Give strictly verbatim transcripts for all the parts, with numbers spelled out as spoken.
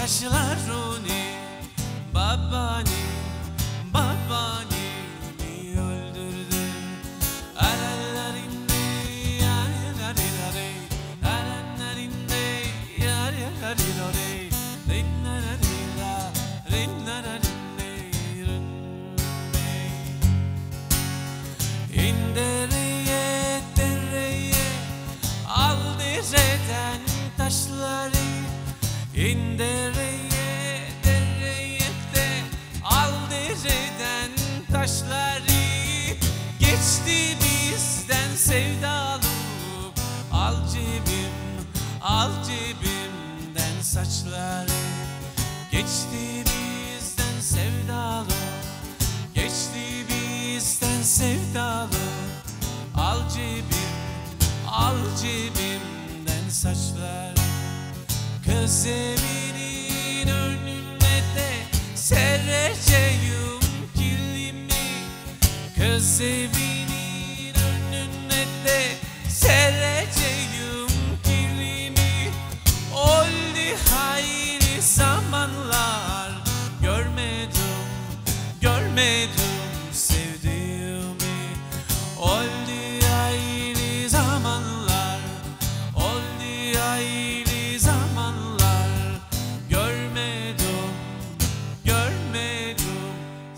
taşlarını, babani, babani öldürdü. Aralarında yarlarları, aralarında yarlarları, rinlararira, rinlararinde, rinne. İndereye, dereye, al dereden taşları. İndereye, dereye de al dereden taşları. Geçti bizden sevdalı, al cebim, al cebimden saçları. Geçti bizden sevdalı, geçti bizden sevdalı, al cebim, al cebimden saçları. Kız evinin önüne de sereceğim kilimi. Kız evinin önüne de sereceğim kilimi. Oldu hayırlı zamanlar, görmedim, görmedim sevdiğimi. Oldu hayırlı zamanlar, oldu hayırlı zamanlar, görmedim, görmedim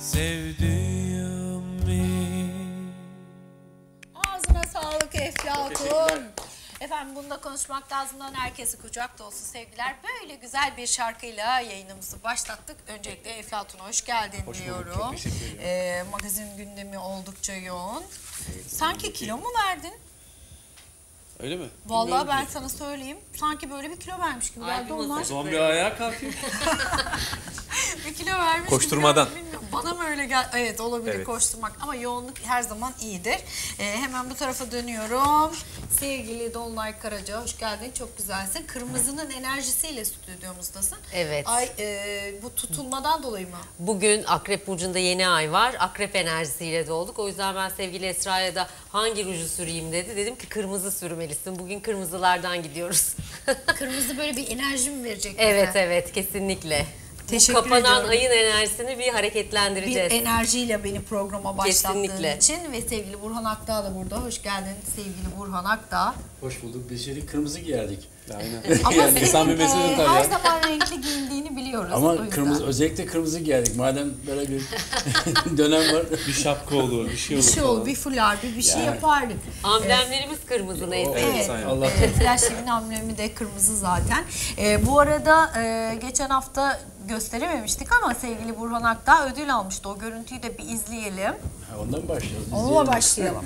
sevdiğimi. Ağzına sağlık Eflatun. Efendim bunda konuşmak lazımdan herkese kucak dolusu sevgiler. Böyle güzel bir şarkıyla yayınımızı başlattık. Öncelikle Eflatun'a hoş geldin hoş diyorum. Çok teşekkür ederim. Ee, magazin gündemi oldukça yoğun. Sanki kilo mu verdin? Öyle mi? Vallahi ben sana söyleyeyim. Sanki böyle bir kilo vermiş gibi geldi onlar. O zaman bir ayağa kalkayım. Bir kilo vermiş Koşturmadan. gibi geldi, bilmiyorum. Bana mı öyle gel? Evet olabilir, Evet. koşturmak ama yoğunluk her zaman iyidir. Ee, hemen bu tarafa dönüyorum. Sevgili Dolunay Karaca hoş geldin, çok güzelsin. Kırmızının enerjisiyle stüdyomuzdasın. Evet. Ay e, bu tutulmadan dolayı mı? Bugün Akrep Burcu'nda yeni ay var. Akrep enerjisiyle dolduk. O yüzden ben sevgili Esra'ya da hangi ruju süreyim dedi. Dedim ki kırmızı sürmelisin. Bugün kırmızılardan gidiyoruz. Kırmızı böyle bir enerji mi verecek Evet bize? evet kesinlikle. Teşekkür Bu kapanan ediyorum. ayın enerjisini bir Bir hareketlendireceğiz. enerjiyle beni programa başlattığın Kesinlikle. için ve sevgili Burhan Akdağ da burada. Hoş geldin sevgili Burhan Akdağ. Hoş bulduk. Biz şeyi kırmızı giyerdik. Aynen. Ama Yani senin insan bir e, mesele tabii her ya. zaman renkli giyindiğini biliyoruz. o Ama yüzden. kırmızı, özellikle kırmızı giyerdik. Madem böyle bir dönem var. Bir şapka olur, bir şey Bir olur şey falan. olur, bir fular, bir, bir şey Yani. yapardık. Amblemlerimiz kırmızı neyse. Evet, Evet, aynen. Allah evet, Flash T V'nin amblemi de kırmızı zaten. Ee, bu arada e, geçen hafta gösterememiştik ama sevgili Burhan Akdağ ödül almıştı. O görüntüyü de bir izleyelim. Ha, ondan mı başlıyoruz? Onunla İzleyelim. başlayalım.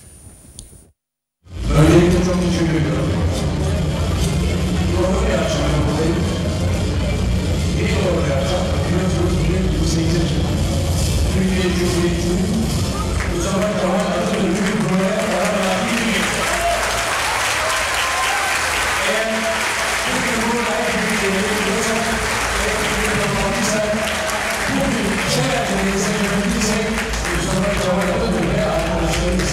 Öncelikle çok teşekkür ediyorum. Doğru bir akşam buradayım. Bir doğru bir akşam. Biliyorsunuz bugün yirmi sekizinci Türkiye Cumhuriyeti'nin Mustafa Kemal Atatürk'ün buraya karar verdiği gün. Eğer bugün burada Türkiye'yi biliyorsak ve Türkiye'yi yapmadıysak bugün şereflerinizi gördüysek Mustafa Kemal Atatürk'e arkadaşlarımız.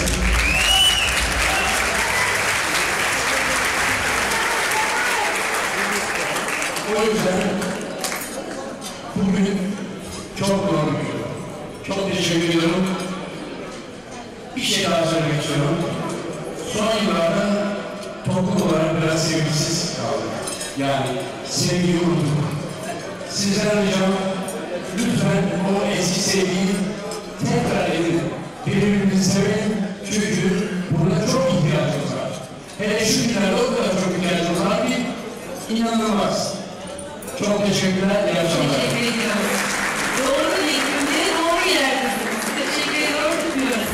O yüzden bugün çok zor bir gün. Çok teşekkür ediyorum. Bir şey daha söylemek istiyorum. Son yıllarda toplum olarak biraz sevgisiz kaldık. Yani sevgiyi unuttuk. Sizden ricam lütfen o eski sevgiyi tekrar edin. Birbirimizi sevin. Çünkü buna çok ihtiyacımız var. Hele şu günlerde o kadar çok ihtiyacımız var ki inanılmaz. Çok teşekkürler, iyi akşamlar. Teşekkür ediyorum. Doğru eğitimde doğru yerdesiniz. Teşekkür ediyorum, tutmuyorum.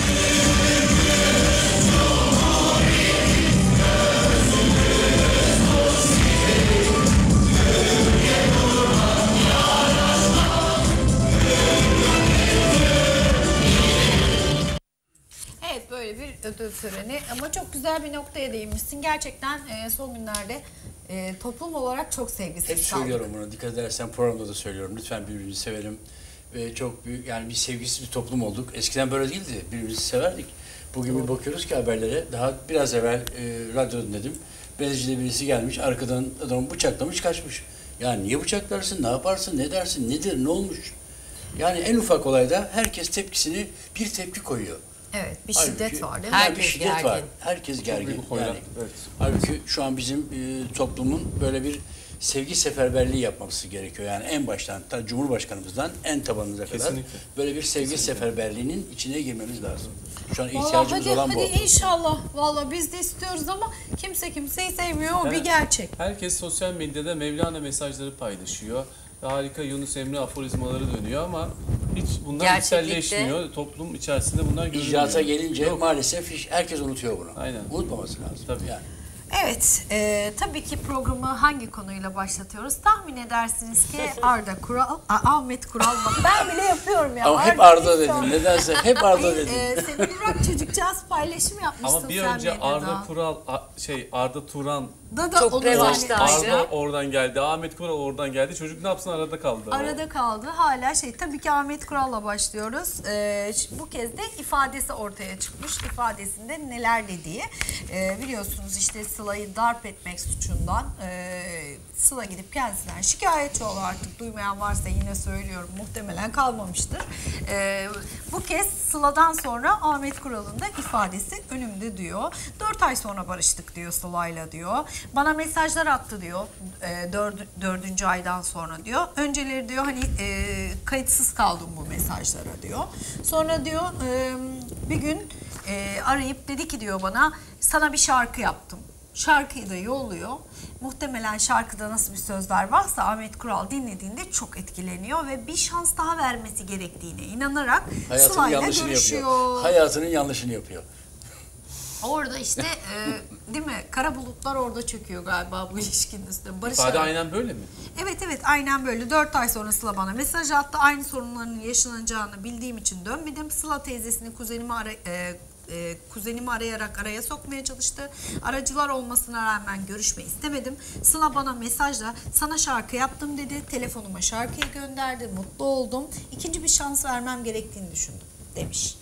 Evet, böyle bir ödül töreni ama çok güzel bir noktaya değinmişsin. Gerçekten e, son günlerde e, toplum olarak çok sevgisiz Hep kaldık. söylüyorum bunu. Dikkat edersen programda da söylüyorum. Lütfen birbirimizi sevelim. Ve çok büyük, yani bir sevgisiz bir toplum olduk. Eskiden böyle değildi. Birbirimizi severdik. Bugün bir bakıyoruz ki haberlere. Daha biraz evvel e, radyo dinledim. Bezci'de birisi gelmiş. Arkadan adamı bıçaklamış, kaçmış. Yani niye bıçaklarsın, ne yaparsın, ne dersin, nedir, ne olmuş? Yani en ufak olayda herkes tepkisini bir tepki koyuyor. Evet, bir Halbuki- şiddet var değil mi? Yani Herkes bir şiddet gergin. var. Herkes gergin. büyük olaylar, Yani, evet. halbuki şu an bizim e, toplumun böyle bir sevgi seferberliği yapması gerekiyor. Yani en baştan, ta Cumhurbaşkanımızdan en tabanımıza kadar Kesinlikle. böyle bir sevgi seferberliğinin içine girmemiz lazım. Şu an Vallahi ihtiyacımız hadi, olan bu. hadi inşallah. Vallahi biz de istiyoruz ama kimse kimseyi sevmiyor. O bir Evet. gerçek. Herkes sosyal medyada Mevlana mesajları paylaşıyor. Harika Yunus Emre aforizmaları dönüyor ama hiç bunlar Gerçeklikte- içselleşmiyor. Toplum içerisinde bunlar görülmüyor. İcraata gelince Yok. maalesef hiç- herkes unutuyor bunu. Aynen. Unutmaması lazım. Tabii. Yani. Evet, e, tabii ki programı hangi konuyla başlatıyoruz? Tahmin edersiniz ki Arda Kural, A- Ahmet Kural. Bak ben bile yapıyorum ya. Ama hep Arda neyse o. dedin. Nedense hep Arda Hayır, dedin. e, senin Burak çocukcağız paylaşım yapmışsın Ama bir sen önce medyada. Arda Kural, A- şey Arda Turan, Da da Çok onu revaçta zannetmişler. Arda oradan geldi, Ahmet Kural oradan geldi. Çocuk ne yapsın arada kaldı. o. Arada kaldı. Hala şey, tabii ki Ahmet Kural'la başlıyoruz. Ee, ş- bu kez de ifadesi ortaya çıkmış. İfadesinde neler dediği. Ee, biliyorsunuz işte Sıla'yı darp etmek suçundan e, Sıla gidip kendisinden şikayetçi oldu artık. Duymayan varsa yine söylüyorum. Muhtemelen kalmamıştır. Ee, bu kez Sıla'dan sonra Ahmet Kural'ın da ifadesi önümde diyor. Dört ay sonra barıştık diyor Sıla'yla diyor. Bana mesajlar attı diyor. E, dördü, dördüncü aydan sonra diyor. Önceleri diyor hani e, kayıtsız kaldım bu mesajlara diyor. Sonra diyor e, bir gün e, arayıp dedi ki diyor bana sana bir şarkı yaptım. Şarkıyı da yolluyor. Muhtemelen şarkıda nasıl bir sözler varsa Ahmet Kural dinlediğinde çok etkileniyor ve bir şans daha vermesi gerektiğine inanarak Hayatının Sıla'yla yanlışını görüşüyor. yapıyor. Hayatının yanlışını yapıyor. Orada işte e, değil mi? Kara bulutlar orada çöküyor galiba bu ilişkinin üstüne. Barış İfade Arar- aynen böyle mi? Evet evet aynen böyle. Dört ay sonra Sıla bana mesaj attı. Aynı sorunların yaşanacağını bildiğim için dönmedim. Sıla teyzesini kuzenimi ara, e, e, kuzenimi arayarak araya sokmaya çalıştı. Aracılar olmasına rağmen görüşme istemedim. Sıla bana mesajla sana şarkı yaptım dedi. Telefonuma şarkıyı gönderdi. Mutlu oldum. İkinci bir şans vermem gerektiğini düşündüm demiş.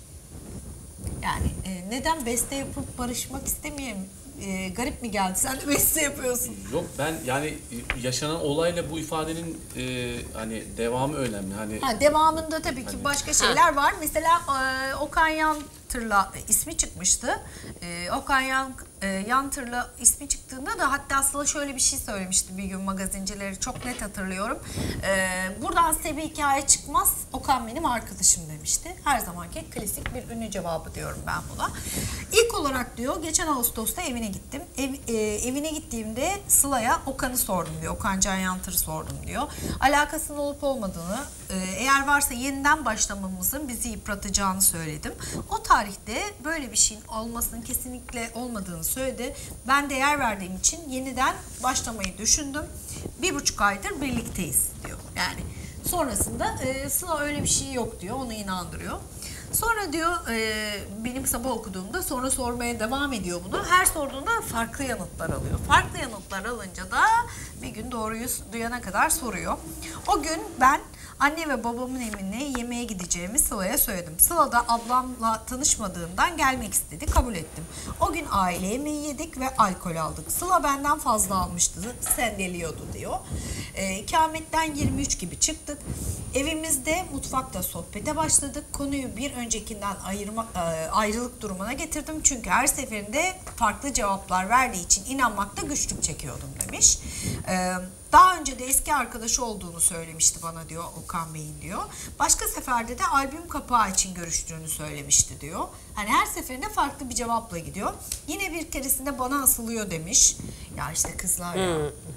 Yani e, neden beste yapıp barışmak istemeyeyim? E, garip mi geldi? Sen de beste yapıyorsun. Yok ben yani yaşanan olayla bu ifadenin e, hani devamı önemli. Hani Ha, devamında tabii ki başka şeyler var. Mesela e, Okan Yantır'la ismi çıkmıştı. E, Okan Yan, e, Yantır'la ismi çıktığında da hatta Sıla şöyle bir şey söylemişti bir gün magazincileri çok net hatırlıyorum. E, buradan size bir hikaye çıkmaz. Okan benim arkadaşım demişti. Her zamanki klasik bir ünlü cevabı diyorum ben buna. İlk olarak diyor geçen Ağustos'ta evine gittim. Ev, e, evine gittiğimde Sıla'ya Okan'ı sordum diyor. Okan Can Yantır'ı sordum diyor. Alakasının olup olmadığını, e, eğer varsa yeniden başlamamızın bizi yıpratacağını söyledim. O tarihte böyle bir şeyin olmasının kesinlikle olmadığını söyledi. Ben değer verdiğim için yeniden başlamayı düşündüm. Bir buçuk aydır birlikteyiz diyor. Yani sonrasında e, Sıla öyle bir şey yok diyor. Onu inandırıyor. Sonra diyor e, benim sabah okuduğumda sonra sormaya devam ediyor bunu. Her sorduğunda farklı yanıtlar alıyor. Farklı yanıtlar alınca da bir gün doğruyu duyana kadar soruyor. O gün ben anne ve babamın evine yemeğe gideceğimi Sıla'ya söyledim. Sıla da ablamla tanışmadığından gelmek istedi. Kabul ettim. O gün aile yemeği yedik ve alkol aldık. Sıla benden fazla almıştı. Sendeliyordu diyor. E, ikametten yirmi üç gibi çıktık. Evimizde mutfakta sohbete başladık. Konuyu bir öncekinden ayırma, e, ayrılık durumuna getirdim. Çünkü her seferinde farklı cevaplar verdiği için inanmakta güçlük çekiyordum demiş. E, daha önce de eski arkadaşı olduğunu söylemişti bana diyor Okan Bey'in diyor. Başka seferde de albüm kapağı için görüştüğünü söylemişti diyor. Hani her seferinde farklı bir cevapla gidiyor. Yine bir keresinde bana asılıyor demiş. Ya işte kızlar ya.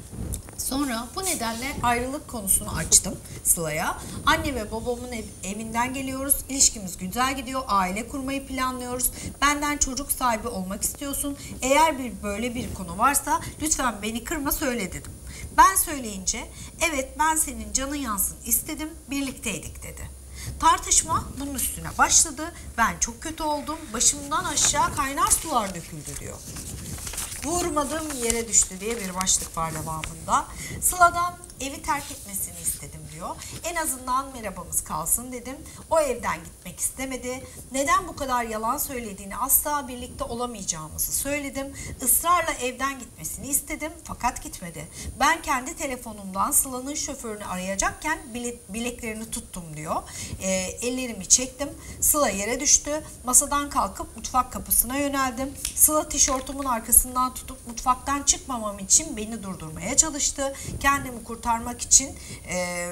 Sonra bu nedenle ayrılık konusunu açtım Sıla'ya. Anne ve babamın ev, evinden geliyoruz. İlişkimiz güzel gidiyor. Aile kurmayı planlıyoruz. Benden çocuk sahibi olmak istiyorsun. Eğer bir böyle bir konu varsa lütfen beni kırma söyle dedim. Ben söyleyince evet ben senin canın yansın istedim. Birlikteydik dedi. Tartışma bunun üstüne başladı. Ben çok kötü oldum. Başımdan aşağı kaynar sular döküldü diyor. Vurmadığım yere düştü diye bir başlık var devamında. Sıla'dan Evi terk etmesini istedim diyor. En azından merhabamız kalsın dedim. O evden gitmek istemedi. Neden bu kadar yalan söylediğini, asla birlikte olamayacağımızı söyledim. Israrla evden gitmesini istedim fakat gitmedi. Ben kendi telefonumdan Sıla'nın şoförünü arayacakken bile, bileklerini tuttum diyor. E, ellerimi çektim. Sıla yere düştü. Masadan kalkıp mutfak kapısına yöneldim. Sıla tişörtümün arkasından tutup mutfaktan çıkmamam için beni durdurmaya çalıştı. Kendimi kurtarmak için e,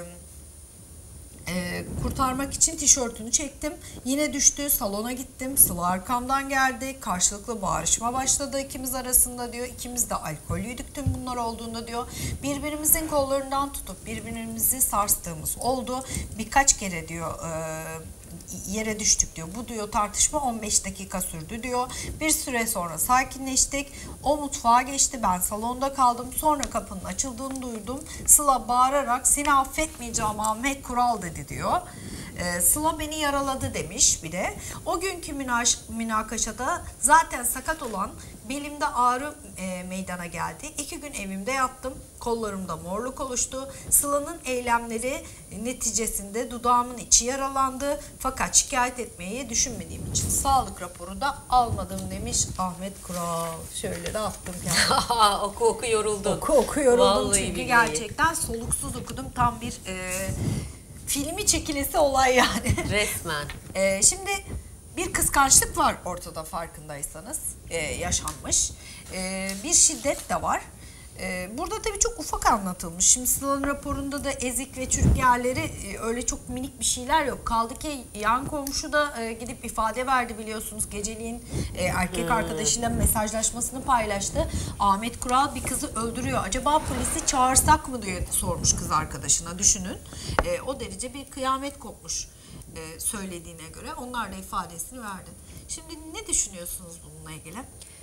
e, kurtarmak için tişörtünü çektim. Yine düştü. Salona gittim. Sıla arkamdan geldi. Karşılıklı bağırışma başladı ikimiz arasında diyor. İkimiz de alkollüydük tüm bunlar olduğunda diyor. Birbirimizin kollarından tutup birbirimizi sarstığımız oldu. Birkaç kere diyor e, yere düştük diyor. Bu diyor tartışma on beş dakika sürdü diyor. Bir süre sonra sakinleştik. O mutfağa geçti. Ben salonda kaldım. Sonra kapının açıldığını duydum. Sıla bağırarak seni affetmeyeceğim Ahmet Kural dedi diyor. Ee, Sıla beni yaraladı demiş bir de. O günkü münaş, münakaşada zaten sakat olan belimde ağrı e, meydana geldi. İki gün evimde yattım. Kollarımda morluk oluştu. Sıla'nın eylemleri neticesinde dudağımın içi yaralandı. Fakat şikayet etmeyi düşünmediğim için sağlık raporu da almadım demiş Ahmet Kural. Şöyle de attım kendime. oku oku yoruldun. Oku oku yoruldum Vallahi çünkü billahi. gerçekten soluksuz okudum. Tam bir e, filmi çekilesi olay yani. Resmen. e, şimdi bir kıskançlık var ortada farkındaysanız e, yaşanmış. E, bir şiddet de var. E, burada tabii çok ufak anlatılmış. Şimdi Sıla'nın raporunda da ezik ve çürük yerleri e, öyle çok minik bir şeyler yok. Kaldı ki yan komşu da e, gidip ifade verdi biliyorsunuz. Geceliğin e, erkek hmm. arkadaşıyla mesajlaşmasını paylaştı. Ahmet Kural bir kızı öldürüyor. Acaba polisi çağırsak mı diye sormuş kız arkadaşına, düşünün. E, o derece bir kıyamet kopmuş. E, söylediğine göre onlar da ifadesini verdi. Şimdi ne düşünüyorsunuz bununla ilgili?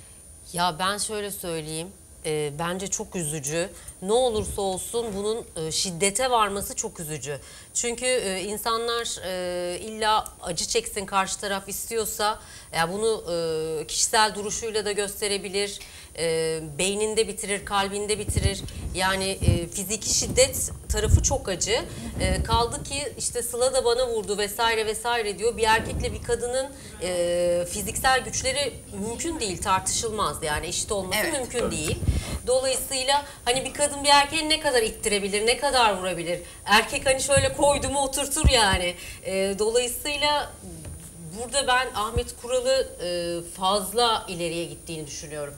Ya ben şöyle söyleyeyim. E, bence çok üzücü. Ne olursa olsun bunun e, şiddete varması çok üzücü. Çünkü e, insanlar e, illa acı çeksin karşı taraf istiyorsa ya bunu e, kişisel duruşuyla da gösterebilir. E, beyninde bitirir, kalbinde bitirir. Yani e, fiziki şiddet tarafı çok acı. E, kaldı ki işte Sıla da bana vurdu vesaire vesaire diyor. Bir erkekle bir kadının e, fiziksel güçleri mümkün değil, tartışılmaz. Yani eşit olması Evet, mümkün tabii. değil. Dolayısıyla hani bir kadın bir erkeği ne kadar ittirebilir, ne kadar vurabilir? Erkek hani şöyle koydu mu oturtur yani. E, dolayısıyla burada ben Ahmet Kural'ı e, fazla ileriye gittiğini düşünüyorum.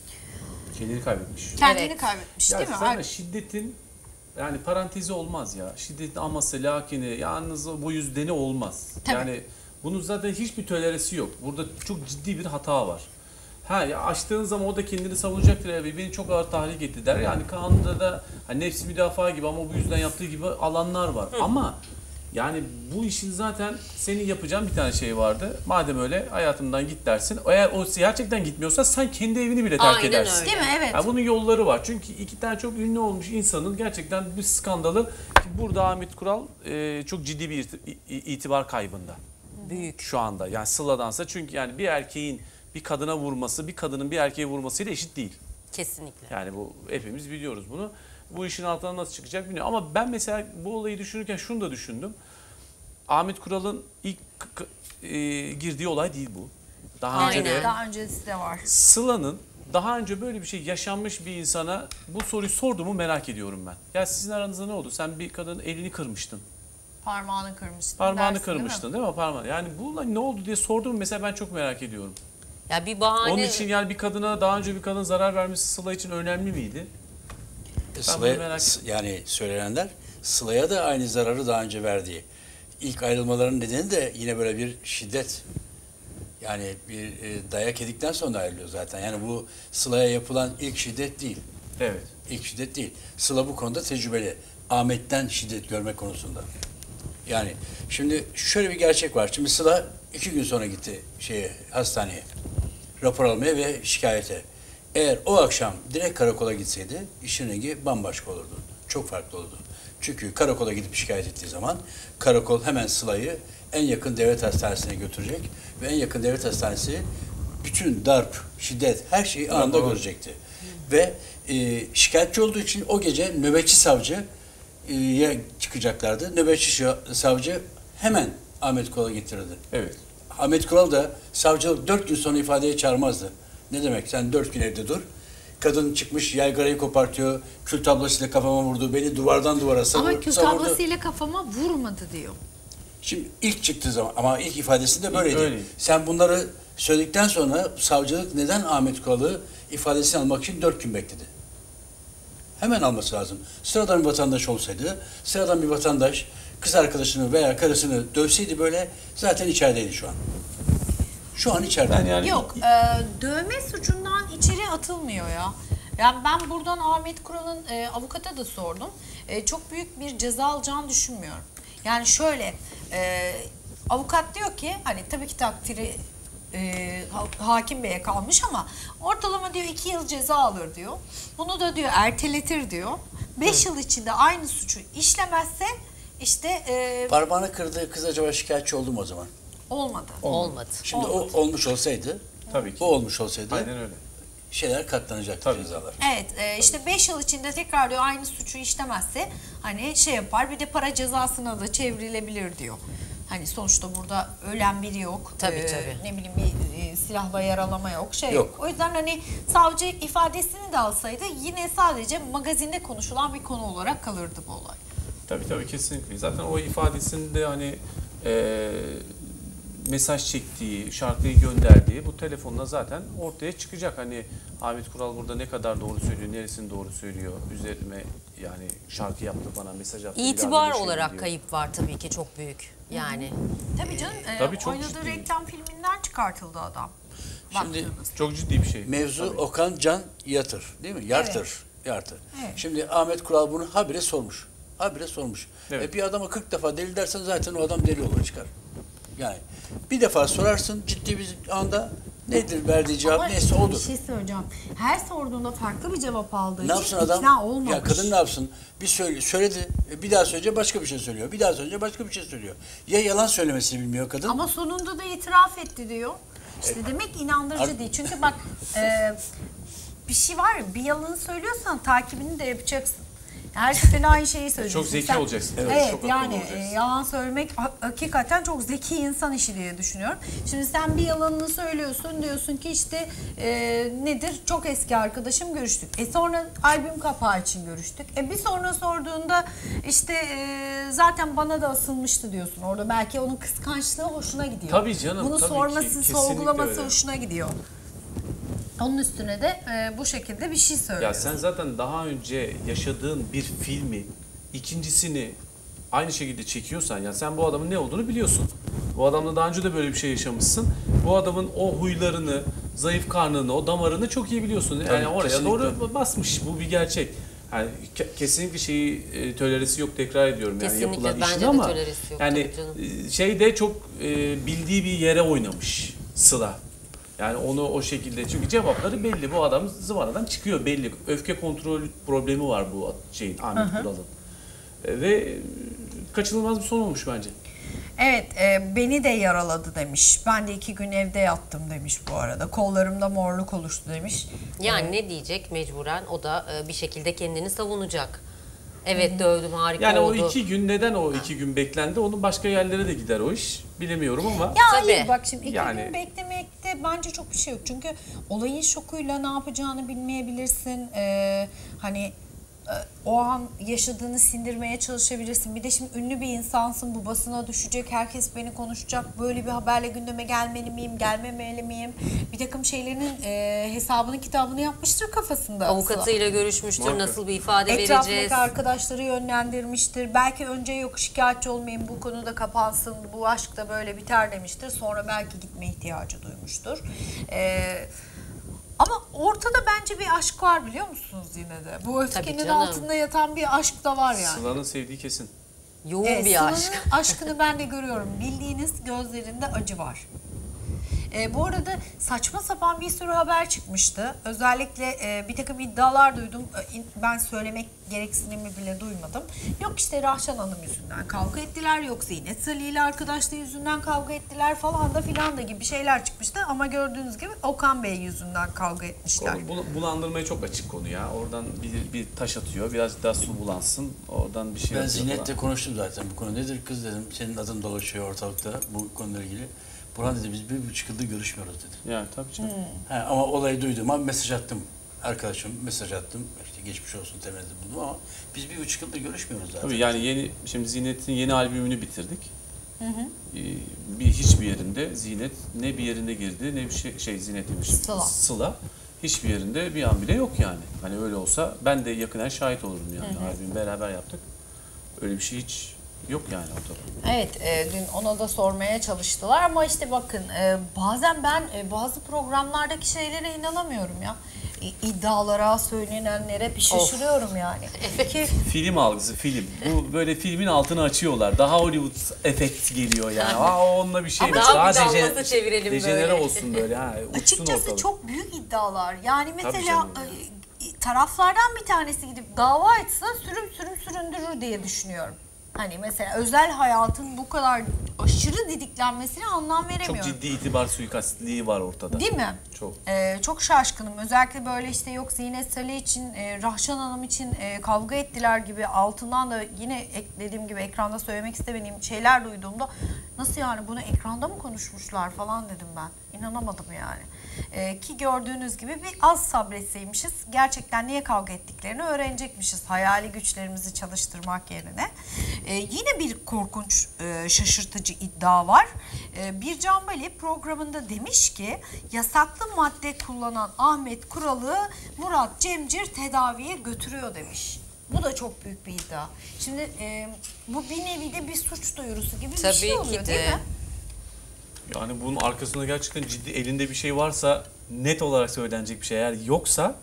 Kendini kaybetmiş. Kendini Evet. kaybetmiş Ya değil mi? zaten şiddetin yani parantezi olmaz ya. Şiddetin aması, lakini, yalnız bu yüzdeni olmaz. Tabii. Yani bunun zaten hiçbir toleresi yok. Burada çok ciddi bir hata var. Ha ya açtığın zaman o da kendini savunacaktır ve beni çok ağır tahrik etti der. Yani kanunda da hani nefsi müdafaa gibi ama bu yüzden yaptığı gibi alanlar var. Hı. Ama yani bu işin zaten senin yapacağın bir tane şey vardı. Madem öyle hayatımdan git dersin. Eğer o gerçekten gitmiyorsa sen kendi evini bile terk Aynen edersin. öyle. Değil mi? Evet. Yani bunun yolları var. Çünkü iki tane çok ünlü olmuş insanın gerçekten bir skandalı. Burada Ahmet Kural e, çok ciddi bir itibar kaybında. Büyük. Şu anda. Yani Sıla'dansa çünkü yani bir erkeğin bir kadına vurması, bir kadının bir erkeğe vurmasıyla eşit değil. Kesinlikle. Yani bu hepimiz biliyoruz bunu. Bu işin altından nasıl çıkacak bilmiyorum. Ama ben mesela bu olayı düşünürken şunu da düşündüm. Ahmet Kural'ın ilk e, girdiği olay değil bu. Daha önce Aynen. de Daha öncesi de var. Sıla'nın daha önce böyle bir şey yaşanmış bir insana bu soruyu sorduğumu merak ediyorum ben. Ya sizin aranızda ne oldu? Sen bir kadının elini kırmıştın. Parmağını kırmıştın. Parmağını dersin, değil mi? kırmıştın değil mi? Parmağını. Yani bununla ne oldu diye sordum mesela ben çok merak ediyorum. Ya bir bahane. Onun için yani bir kadına daha önce bir kadın zarar vermesi Sıla için önemli miydi? Sıla'ya, merak S- yani söylenenler Sıla'ya da aynı zararı daha önce verdiği. İlk ayrılmaların nedeni de yine böyle bir şiddet. Yani bir e, dayak yedikten sonra ayrılıyor zaten. Yani bu Sıla'ya yapılan ilk şiddet değil. Evet. İlk şiddet değil. Sıla bu konuda tecrübeli. Ahmet'ten şiddet görme konusunda. Yani şimdi şöyle bir gerçek var. Şimdi Sıla iki gün sonra gitti şeye, hastaneye. Rapor almaya ve şikayete. Eğer o akşam direkt karakola gitseydi işin rengi bambaşka olurdu. Çok farklı olurdu. Çünkü karakola gidip şikayet ettiği zaman karakol hemen Sıla'yı en yakın devlet hastanesine götürecek ve en yakın devlet hastanesi bütün darp, şiddet, her şeyi anında görecekti. Ve e, şikayetçi olduğu için o gece nöbetçi savcı çıkacaklardı. Nöbetçi savcı hemen Ahmet Kural'ı getirirdi. Evet. Ahmet Kural da savcılık dört gün sonra ifadeye çağırmazdı. Ne demek? Sen dört gün evde dur. Kadın çıkmış yaygarayı kopartıyor. Kül tablasıyla kafama vurdu. Beni duvardan duvara savurdu. Ama kül tablasıyla kafama vurmadı diyor. Şimdi ilk çıktığı zaman ama ilk ifadesinde böyleydi. Öyle. Sen bunları söyledikten sonra savcılık neden Ahmet Kural'ı ifadesini almak için dört gün bekledi? Hemen alması lazım. Sıradan bir vatandaş olsaydı, sıradan bir vatandaş kız arkadaşını veya karısını dövseydi böyle zaten içerideydi şu an. Şu an içeride. Ben yani Yok, e, dövme suçundan içeri atılmıyor ya. Yani ben buradan Ahmet Kural'ın e, avukata da sordum. E, çok büyük bir ceza alacağını düşünmüyorum. Yani şöyle, e, avukat diyor ki, hani tabii ki takdiri e, ha- hakim beye kalmış ama ortalama diyor iki yıl ceza alır diyor. Bunu da diyor erteletir diyor. Beş yıl içinde aynı suçu işlemezse işte e, Parmağını kırdığı kız acaba şikayetçi oldu mu o zaman? olmadı. Olmadı. Şimdi o olmuş olsaydı, tabii ki. o olmuş olsaydı Aynen öyle. şeyler katlanacaktı Tabii. cezalar. Evet, e, işte beş yıl içinde tekrar diyor aynı suçu işlemezse hani şey yapar, bir de para cezasına da çevrilebilir diyor. Hani sonuçta burada ölen biri yok. Tabii, e, tabii. Ne bileyim bir e, silahla yaralama yok, şey yok. Yok. O yüzden hani savcı ifadesini de alsaydı yine sadece magazinde konuşulan bir konu olarak kalırdı bu olay. Tabii tabii kesinlikle. Zaten o ifadesinde hani e, mesaj çektiği, şarkıyı gönderdiği bu telefonla zaten ortaya çıkacak. Hani Ahmet Kural burada ne kadar doğru söylüyor, neresini doğru söylüyor, üzerime yani şarkı yaptı bana, mesaj attı. İtibar bir daha böyle şey olarak diyor. kayıp var tabii ki çok büyük. Yani Tabii canım, e, Tabii çok oynadığı ciddi. reklam filminden çıkartıldı adam. Şimdi Baktığınızda. Çok ciddi bir şey. Mevzu Tabii. Okan Can Yatır değil mi? Yartır. Yartır. Evet. Şimdi Ahmet Kural bunu habire sormuş. Habire sormuş. Evet. E bir adama kırk defa deli dersen zaten o adam deli olur çıkar. Yani bir defa sorarsın ciddi bir anda nedir verdiği cevap Ama neyse bir odur. şey söyleyeceğim. Her sorduğunda farklı bir cevap aldığı Ne için yapsın adam? ikna olmamış. Ya kadın ne yapsın? Bir söyle, söyledi. e, Bir daha söyleyince başka bir şey söylüyor. Bir daha söyleyince başka bir şey söylüyor. Ya yalan söylemesini bilmiyor kadın. Ama sonunda da itiraf etti diyor. İşte demek inandırıcı Ar- değil. Çünkü bak e, bir şey var ya, bir yalanı söylüyorsan takibini de yapacaksın. Her seferinde aynı şeyi söylüyorsun. Çok zeki Sen- olacaksın. Evet, Evet, çok akıllı yani olacaksın. e, yalan söylemek ha- hakikaten çok zeki insan işi diye düşünüyorum. Şimdi sen bir yalanını söylüyorsun, diyorsun ki işte e, nedir? Çok eski arkadaşım, görüştük. E sonra albüm kapağı için görüştük. E bir sonra sorduğunda işte e, zaten bana da asılmıştı diyorsun. Orada belki onun kıskançlığı hoşuna gidiyor. Tabii canım, Bunu tabii ki. sorması, Kesinlikle sorgulaması öyle. hoşuna gidiyor. Onun üstüne de e, bu şekilde bir şey söylüyor. Ya sen zaten daha önce yaşadığın bir filmi ikincisini aynı şekilde çekiyorsan ya sen bu adamın ne olduğunu biliyorsun. Bu adamla daha önce de böyle bir şey yaşamışsın. Bu adamın o huylarını, zayıf karnını, o damarını çok iyi biliyorsun. Yani Tabii, oraya kesinlikle. doğru basmış. Bu bir gerçek. Yani ke- kesinlikle şeyi e, toleresi yok, tekrar ediyorum yani Kesinlikle, yapılan bence işin de ama toleresi yok, yani tabii canım. e, şeyde çok e, bildiği bir yere oynamış Sıla. Yani onu o şekilde, çünkü cevapları belli. Bu adam zıvanadan çıkıyor belli. Öfke kontrol problemi var bu şeyin, Ahmet Kural'ın. E, Ve e, kaçınılmaz bir son olmuş bence. Evet, e, beni de yaraladı demiş. Ben de iki gün evde yattım demiş bu arada. Kollarımda morluk oluştu demiş. yani ne diyecek mecburen o da e, bir şekilde kendini savunacak. Evet dövdüm harika Yani oldu. o iki gün neden o iki gün beklendi? Onun başka yerlere de gider o iş. Bilemiyorum ama. Ya Tabii. hayır, bak şimdi iki Yani- gün beklemekte bence çok bir şey yok. Çünkü olayın şokuyla ne yapacağını bilmeyebilirsin. Ee, hani e, o an yaşadığını sindirmeye çalışabilirsin. Bir de şimdi ünlü bir insansın, bu basına düşecek, herkes beni konuşacak. Böyle bir haberle gündeme gelmeli miyim, gelmemeli miyim? Bir takım şeylerin e, hesabını kitabını yapmıştır kafasında. Avukatıyla görüşmüştür, Muhakkak. nasıl bir ifade vereceğiz. Etrafındaki arkadaşları yönlendirmiştir. Belki önce yok şikayetçi olmayayım, bu konuda kapansın, bu aşk da böyle biter demiştir. Sonra belki gitme ihtiyacı duymuştur. Ee, ama ortada bence bir aşk var, biliyor musunuz yine de? Bu öfkenin canım. altında yatan bir aşk da var yani. Sıla'nın sevdiği kesin. Yoğun Evet, bir Sıla'nın aşk. aşkını ben de görüyorum. Bildiğiniz gözlerinde acı var. E, bu arada saçma sapan bir sürü haber çıkmıştı. Özellikle e, bir takım iddialar duydum. E, in- ben söylemek gereksinimi bile duymadım. Yok işte Rahşan Hanım yüzünden kavga ettiler. Yok Zinet Salih ile arkadaşlığı yüzünden kavga ettiler falan da filan da gibi şeyler çıkmıştı. Ama gördüğünüz gibi Okan Bey yüzünden kavga etmişler. Konu, bul- bulandırmaya çok açık konu ya. Oradan bir, bir taş atıyor, biraz daha su bulansın. Oradan bir şey Ben atıyor Zinet'le falan. konuştum zaten bu konu. Nedir kız dedim. Senin adın dolaşıyor ortalıkta bu konuyla ilgili. Burhan dedi biz bir buçuk yıldır görüşmüyoruz dedi. Yani tabii canım. Hmm. He, ama olayı duyduğum an mesaj attım. Arkadaşım mesaj attım. İşte geçmiş olsun temenni buldum ama biz bir buçuk yıldır görüşmüyoruz zaten. Tabii yani yeni, şimdi Zinet'in yeni albümünü bitirdik. Ee, bir hiçbir yerinde Zinet ne bir yerinde girdi ne bir şey, şey Zinet demişim. Sıla. Sıla. Hiçbir yerinde bir an bile yok yani. Hani öyle olsa ben de yakından şahit olurum yani. Albümü beraber yaptık. Öyle bir şey hiç yok yani ortada. Evet, e, dün ona da sormaya çalıştılar ama işte bakın e, bazen ben e, bazı programlardaki şeylere inanamıyorum ya. İ- iddialara, söylenenlere bir şaşırıyorum yani. Ki Film algısı, film. Bu böyle filmin altını açıyorlar. Daha Hollywood efekt geliyor yani. Aa onunla bir şey. Ama mi? çok Daha güzel dejen- olmasa çevirelim dejenere böyle. olsun böyle. Ha, uçsun açıkçası ortalık. çok büyük iddialar. Yani mesela canım e, taraflardan bir tanesi gidip dava etse sürüm sürüm süründürür diye düşünüyorum. Hani mesela özel hayatın bu kadar aşırı didiklenmesine anlam Çok veremiyorum. ciddi itibar suikastliği var ortada. Değil mi? Çok. Ee, çok şaşkınım. Özellikle böyle işte yok Zinet Salih için, e, Rahşan Hanım için e, kavga ettiler gibi altından da yine ek, dediğim gibi ekranda söylemek istemediğim şeyler duyduğumda nasıl yani bunu ekranda mı konuşmuşlar falan dedim ben. İnanamadım yani. Ee, ki gördüğünüz gibi bir az sabretseymişiz. Gerçekten niye kavga ettiklerini öğrenecekmişiz. Hayali güçlerimizi çalıştırmak yerine. Ee, yine bir korkunç, e, şaşırtıcı iddia var. Ee, Bircan Bali programında demiş ki yasaklı madde kullanan Ahmet Kural'ı Murat Cemcir tedaviye götürüyor demiş. Bu da çok büyük bir iddia. Şimdi e, bu bir nevi de bir suç duyurusu gibi Tabii bir şey ki oluyor de. değil mi? Yani bunun arkasında gerçekten ciddi elinde bir şey varsa net olarak söylenecek bir şey. Eğer yoksa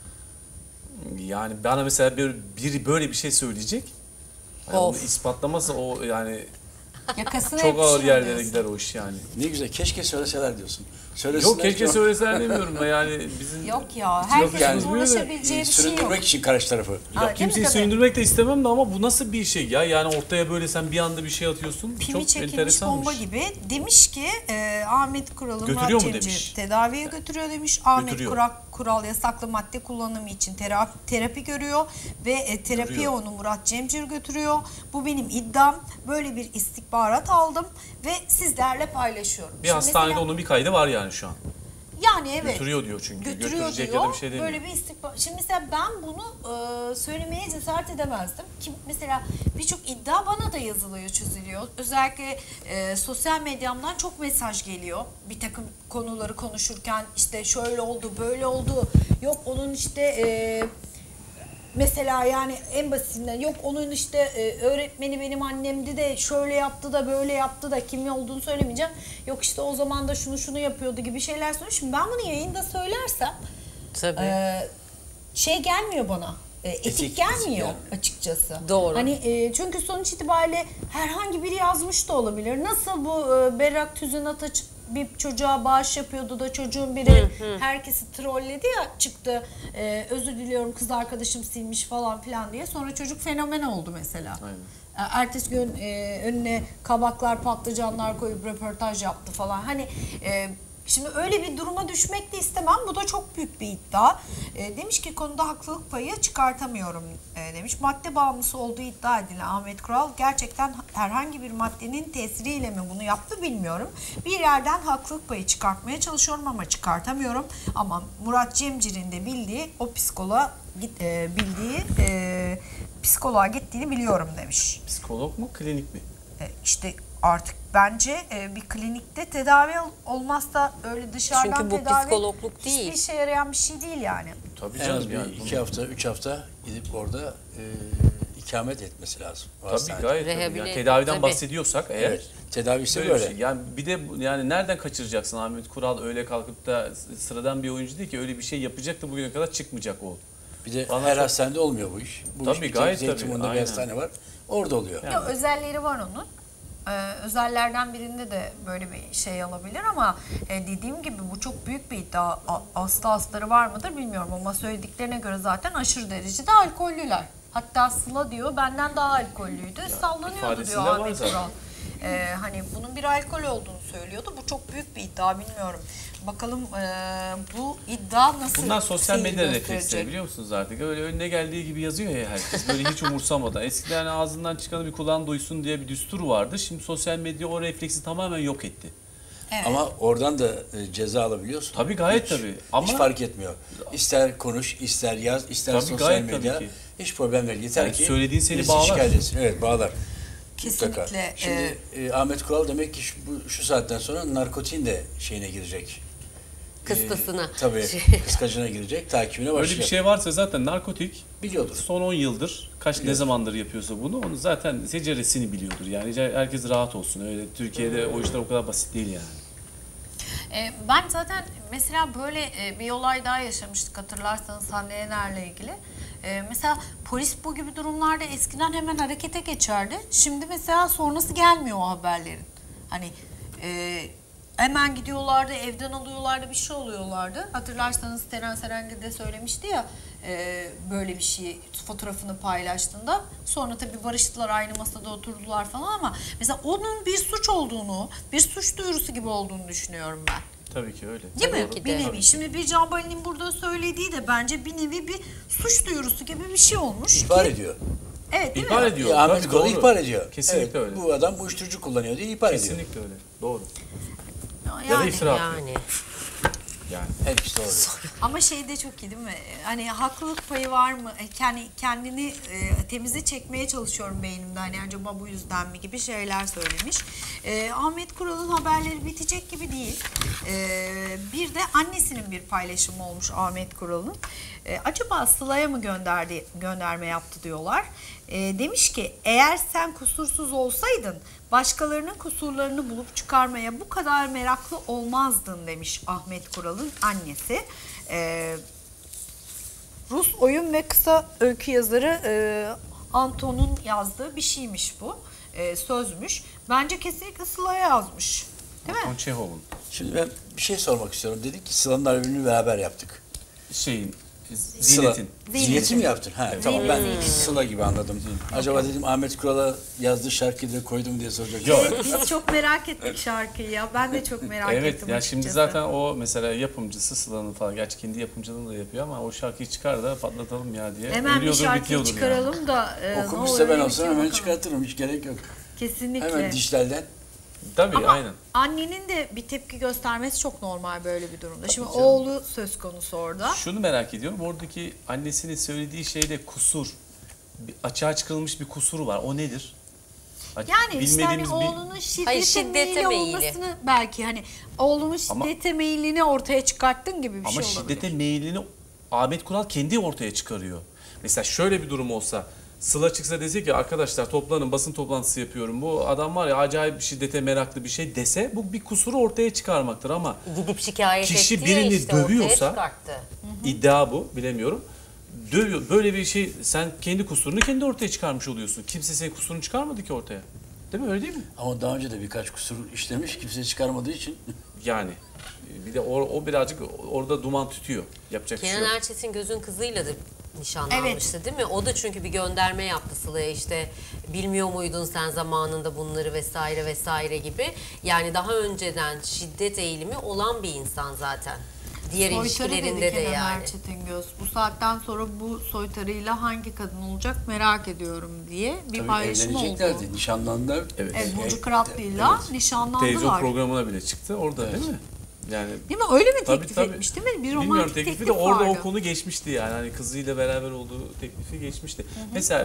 yani bana mesela bir, biri böyle bir şey söyleyecek. Yani onu Of. ispatlamazsa o yani Yakasına çok ağır yapışır yerlere diyorsun. gider o iş yani. Ne güzel keşke söyleseler diyorsun. Söylesinler Yok keşke ki- söyleseler demiyorum da yani bizim... Yok ya, herkesin yani. ulaşabileceği bir şey yok. Süründürmek için karşı tarafı. Ha, Ya değil mi kimseyi tabii? süründürmek de istemem de ama bu nasıl bir şey ya? Yani ortaya böyle sen bir anda bir şey atıyorsun. Pimi Çok çekilmiş enteresanmış. bomba gibi. Demiş ki e, Ahmet Kural'ı Götürüyor Murat mu Cemcir demiş? tedaviye götürüyor demiş. Ahmet Götürüyor. Kural, Kural yasaklı madde kullanımı için terapi, terapi görüyor ve e, terapiye Görüyor. onu Murat Cemcir götürüyor. Bu benim iddiam. Böyle bir istihbarat aldım ve sizlerle paylaşıyorum. Bir Şimdi hastanede mesela- onun bir kaydı var yani şu an. Yani evet. Götürüyor diyor çünkü. Götürüyor Götürecek diyor. ya da bir şey demiyor. Böyle bir istihbar. Şimdi mesela ben bunu e, söylemeye cesaret edemezdim. Ki mesela birçok iddia bana da yazılıyor, çözülüyor. Özellikle e, sosyal medyamdan çok mesaj geliyor. Bir takım konuları konuşurken işte şöyle oldu, böyle oldu. Yok onun işte e, mesela yani en basitinden yok onun işte e, öğretmeni benim annemdi de şöyle yaptı da böyle yaptı da kim olduğunu söylemeyeceğim. Yok işte o zaman da şunu şunu yapıyordu gibi şeyler söylüyor. Şimdi ben bunu yayında söylersem Tabii. e, şey gelmiyor bana. E, etik, Etik, gelmiyor etik gelmiyor. açıkçası. Doğru. Hani e, çünkü sonuç itibariyle herhangi biri yazmış da olabilir. Nasıl bu e, Berrak Tüzün Ataç bir çocuğa bağış yapıyordu da çocuğun biri herkesi trolledi ya çıktı e, özür diliyorum kız arkadaşım silmiş falan filan diye. Sonra çocuk fenomen oldu mesela. Aynen. E, Ertesi gün e, önüne kabaklar patlıcanlar koyup röportaj yaptı falan. Hani e, şimdi öyle bir duruma düşmek de istemem. Bu da çok büyük bir iddia. E, demiş ki konuda haklılık payı çıkartamıyorum e, demiş. Madde bağımlısı olduğu iddia edilen Ahmet Kural gerçekten herhangi bir maddenin tesiriyle mi bunu yaptı bilmiyorum. Bir yerden haklılık payı çıkartmaya çalışıyorum ama çıkartamıyorum. Ama Murat Cemcir'in de bildiği o psikoloğa git, e, bildiği e, psikoloğa gittiğini biliyorum demiş. Psikolog mu, klinik mi? E, işte artık bence e, bir klinikte tedavi ol- olmazsa öyle dışarıdan Çünkü bu tedavi psikologluk değil. hiçbir işe yarayan bir şey değil yani. Tabii En az canım bir yani. iki hafta, üç hafta gidip orada e, ikamet etmesi lazım. o Tabii hastanede. gayet tabii. Rehabilite- Yani tedaviden tabii. bahsediyorsak eğer Evet. Tedavisi böyle bir böyle. şey. Yani bir de bu- yani nereden kaçıracaksın Ahmet Kural öyle kalkıp da sıradan bir oyuncu değil ki öyle bir şey yapacak da bugüne kadar çıkmayacak o. Bir de Bana her çok- hastanede olmuyor bu iş. Bu Tabii, iş bir tek gayet tabii, Zeytinburnu'nda bir aynen. hastane var. Orada oluyor. Yani. Ya özelleri var onun. e, özellerden birinde de böyle bir şey olabilir ama e, dediğim gibi bu çok büyük bir iddia. A, aslı astarı var mıdır bilmiyorum ama söylediklerine göre zaten aşırı derecede alkollüler. Hatta Sıla diyor benden daha alkollüydü. Sallanıyordu ifadesinde diyor var Ahmet zaten. Kural. Ee, hani bunun bir alkol olduğunu söylüyordu. Bu çok büyük bir iddia, bilmiyorum. Bakalım e, bu iddia nasıl Bunlar sosyal seyir medya gösterecek? refleksleri biliyor musunuz artık? Öyle önüne geldiği gibi yazıyor ya herkes. Böyle hiç umursamadan. Eskiden ağzından çıkanı bir kulağın duysun diye bir düstur vardı. Şimdi sosyal medya o refleksi tamamen yok etti. Evet. Ama oradan da e, ceza alabiliyorsun. Tabii, gayet hiç, tabii. Ama- hiç fark etmiyor. İster konuş, ister yaz, ister Tabii, sosyal gayet tabii medya. ki. Hiç problem değil. Yeter Yani ki söylediğin seni birisi bağlar. şikayet etsin. Evet, bağlar. Kesinlikle. Mutlaka. Şimdi e, Ahmet Kural demek ki şu, bu, şu saatten sonra narkotin de şeyine girecek. Kıstasına. E, tabii kıskacına girecek, takibine başlayacak. Öyle bir şey varsa zaten narkotik Biliyordur. son on yıldır kaç ne Biliyordur. zamandır yapıyorsa bunu onu zaten seceresini biliyordur. Yani herkes rahat olsun. Öyle Türkiye'de o işler o kadar basit değil yani. E, ben zaten mesela böyle e, bir olay daha yaşamıştık hatırlarsanız Hande Yener'le ilgili. E, mesela polis bu gibi durumlarda eskiden hemen harekete geçerdi. Şimdi mesela sonrası gelmiyor o haberlerin. Hani e, hemen gidiyorlardı, evden alıyorlardı, bir şey oluyorlardı. Hatırlarsanız Teren Serengil de söylemişti ya e, böyle bir şey fotoğrafını paylaştığında. Sonra tabii barıştılar, aynı masada oturdular falan ama mesela onun bir suç olduğunu, bir suç duyurusu gibi olduğunu düşünüyorum ben. Tabii ki öyle. Değil mi? Tabii ki Bir de. nevi. Şimdi bir Can Bali'nin burada söylediği de bence bir nevi bir suç duyurusu gibi bir şey olmuş. İhbar ki- ediyor. Evet, değil İhbar mi? ediyor. Ya, Ahmet Tabii, Kural doğru. ihbar ediyor. Kesinlikle Evet, öyle. Bu adam uyuşturucu kullanıyor diye ihbar ediyor. Kesinlikle öyle. Doğru. Yani, Ya da iftira atıyor. Yani. Yani. Her ikisi doğru. ama şey de çok iyi değil mi? Hani haklılık payı var mı? E, Kendi kendini e, temize çekmeye çalışıyorum beynimde. Hani acaba bu yüzden mi gibi şeyler söylemiş. E, Ahmet Kural'ın haberleri bitecek gibi değil. E, bir de annesinin bir paylaşımı olmuş Ahmet Kural'ın. E, acaba Sıla'ya mı gönderdi gönderme yaptı diyorlar. E, demiş ki eğer sen kusursuz olsaydın başkalarının kusurlarını bulup çıkarmaya bu kadar meraklı olmazdın demiş Ahmet Kural'ın annesi. E, Rus oyun ve kısa öykü yazarı e, Anton'un yazdığı bir şeymiş bu. E, sözmüş. Bence kesinlikle Sıla'ya yazmış. Değil mi? Anton Çehov'un Şimdi ben bir şey sormak istiyorum. Dedik ki Sıla'nın albümünü beraber yaptık. şeyin Sıla- Ziynet'in. Ziynet'i mi yaptın? Ha, tamam ben Ziynet'i. Sıla gibi anladım. Acaba dedim Ahmet Kural'a yazdığı şarkıyı da koydum diye soracak. Yok. Evet, biz çok merak ettik şarkıyı ya. Ben de çok merak Evet ettim ya şimdi açıkçası. zaten o mesela yapımcısı Sıla'nın falan gerçi kendi yapımcılığını da yapıyor ama o şarkıyı çıkar da patlatalım ya diye. Hemen bir Ölüyordur, şarkıyı bitiyordur çıkaralım yani. da e, ne Okumuşsa oluyor, ben ne olsam bitiyor hemen bakalım. çıkartırım. Hiç gerek yok. Kesinlikle. Hemen dijitalden. Tabii Ama aynen. annenin de bir tepki göstermesi çok normal böyle bir durumda. Şimdi oğlu söz konusu orada. Şunu merak ediyorum. Oradaki annesinin söylediği şeyde kusur, bir açığa çıkarılmış bir kusuru var. O nedir? Yani işte hani Bilmediğimiz bir- oğlunun şiddete, Hayır, şiddete meyilli meyili. olmasını belki hani oğlunun Ama- şiddete meyilini ortaya çıkarttın gibi bir Ama şey olabilir. şiddete meylini Ahmet Kural kendi ortaya çıkarıyor. Mesela şöyle bir durum olsa Sıla çıksa dese ki arkadaşlar toplanın basın toplantısı yapıyorum. Bu adam var ya acayip şiddete meraklı bir şey dese bu bir kusuru ortaya çıkarmaktır ama Gidip şikayet Kişi etti birini ya işte ortaya dövüyorsa- çıkarttı. iddia bu bilemiyorum. Dövüyor. Böyle bir şey sen kendi kusurunu kendi ortaya çıkarmış oluyorsun. Kimse senin kusurunu çıkarmadı ki ortaya. Değil mi öyle değil mi? Ama daha önce de birkaç kusur işlemiş. Kimse çıkarmadığı için. Yani bir de o, o birazcık orada duman tütüyor. Yapacak bir şey Kenan yok. Erçetin gözün kızıyla da nişanlanmıştı değil mi? O da çünkü bir gönderme yaptı Sıla'ya işte bilmiyor muydun sen zamanında bunları vesaire vesaire gibi. Yani daha önceden şiddet eğilimi olan bir insan zaten. Diğer Soytarı ilişkilerinde dedi de Kenan yani. Erçetin Göz. Bu saatten sonra bu soytarıyla hangi kadın olacak merak ediyorum diye bir Tabii paylaşım oldu. evleneceklerdi. Nişanlandılar. Evet. Evet, Burcu E, Kıratlı'yla evet. nişanlandılar. Televizyon programına bile çıktı orada değil mi? Yani Değil mi? Öyle mi tabii teklif tabii. etmiş değil mi? Bir Bilmiyorum romantik teklifi teklif de orada vardı. o konu geçmişti yani. Hani kızıyla beraber olduğu teklifi geçmişti. Mesela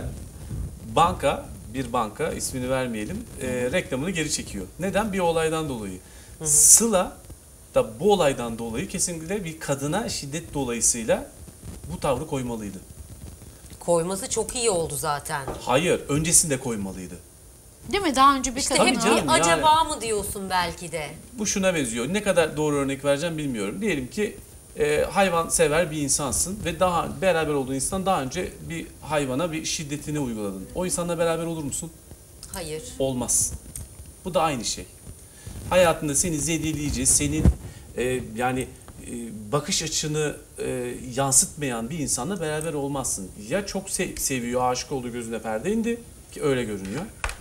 banka, bir banka ismini vermeyelim, e, reklamını geri çekiyor. Neden? Bir olaydan dolayı. Sıla da bu olaydan dolayı kesinlikle bir kadına şiddet dolayısıyla bu tavrı koymalıydı. Koyması çok iyi oldu zaten. Hayır, öncesinde koymalıydı. Değil mi? Daha önce bir İşte kadın hep canım, bir yani. acaba mı diyorsun belki de. Bu şuna benziyor. Ne kadar doğru örnek vereceğim bilmiyorum. Diyelim ki e, hayvan sever bir insansın ve daha beraber olduğun insan daha önce bir hayvana bir şiddetini uyguladın. O insanla beraber olur musun? Hayır. Olmaz. Bu da aynı şey. Hayatında seni zedeleyeceğiz, senin e, yani e, bakış açını e, yansıtmayan bir insanla beraber olmazsın. Ya çok se- seviyor, aşık olduğu gözüne perde indi ki öyle görünüyor.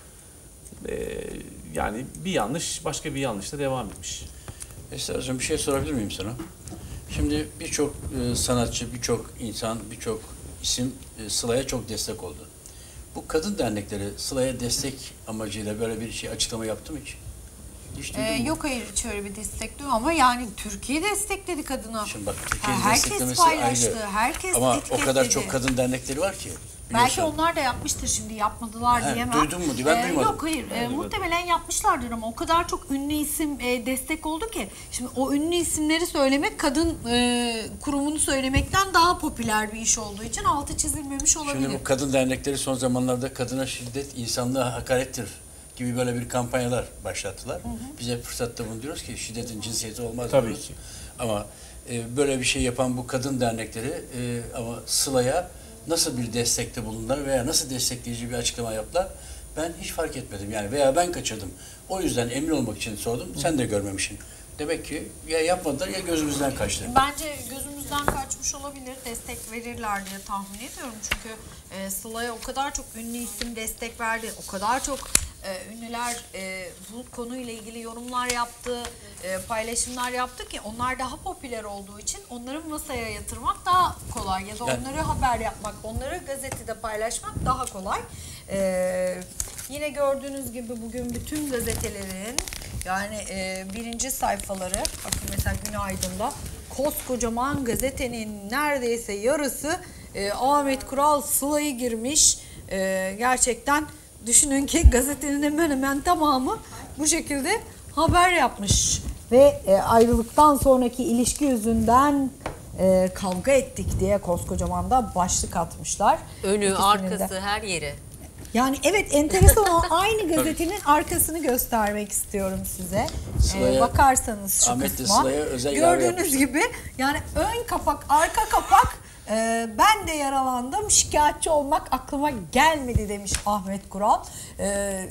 E, yani bir yanlış, başka bir yanlışla devam etmiş. Esra'cığım bir şey sorabilir miyim sana? Şimdi birçok e, sanatçı, birçok insan, birçok isim e, Sıla'ya çok destek oldu. Bu kadın dernekleri Sıla'ya destek amacıyla böyle bir şey açıklama yaptı mı hiç? Hiç duydun Ee, mu? yok hayır hiç öyle bir destekliyor ama yani Türkiye destekledi kadına. Şimdi bak Ha, Türkiye'nin herkes desteklemesi paylaştı, ayrı. herkes Ama o etiketledi. kadar çok kadın dernekleri var ki. Belki biliyorsun. onlar da yapmıştır, şimdi yapmadılar He, diyemem. duydun mu? Ben duymadım. Yok hayır, e, muhtemelen yapmışlardır ama o kadar çok ünlü isim e, destek oldu ki. Şimdi o ünlü isimleri söylemek kadın e, kurumunu söylemekten daha popüler bir iş olduğu için altı çizilmemiş olabilir. Şimdi bu kadın dernekleri son zamanlarda kadına şiddet insanlığa hakarettir gibi böyle bir kampanyalar başlattılar. Hı hı. Biz hep fırsatta bunu diyoruz ki şiddetin cinsiyeti olmaz Tabii diyoruz. ki. Ama e, böyle bir şey yapan bu kadın dernekleri e, ama Sıla'ya nasıl bir destekte bulundular veya nasıl destekleyici bir açıklama yaptılar ben hiç fark etmedim yani veya ben kaçırdım. O yüzden emin olmak için sordum. Hı. Sen de görmemişsin. Demek ki ya yapmadılar ya gözümüzden kaçtı. Bence gözümüzden kaçmış olabilir. Destek verirler diye tahmin ediyorum. Çünkü e, Sıla'ya o kadar çok ünlü isim destek verdi. O kadar çok e, ünlüler e, bu konuyla ilgili yorumlar yaptı, e, paylaşımlar yaptı ki onlar daha popüler olduğu için onları masaya yatırmak daha kolay. Ya da Yani- onları haber yapmak, onları gazetede paylaşmak daha kolay. E, yine gördüğünüz gibi bugün bütün gazetelerin yani e, birinci sayfaları, bakın mesela Günaydın'da koskocaman gazetenin neredeyse yarısı e, Ahmet Kural Sıla'yı girmiş. E, gerçekten düşünün ki gazetenin hemen hemen tamamı bu şekilde haber yapmış. Ve e, ayrılıktan sonraki ilişki yüzünden e, kavga ettik diye koskocaman da başlık atmışlar. Önü, İkisinin de. arkası, her yeri. Yani evet, enteresan olan aynı gazetenin arkasını göstermek istiyorum size. Sıla'ya- Ee, bakarsanız şu Ahmet de kısma. Sıla'ya özel ilave Gördüğünüz yapmıştı. gibi yani ön kapak, arka kapak e, ben de yaralandım, şikayetçi olmak aklıma gelmedi demiş Ahmet Kural. E,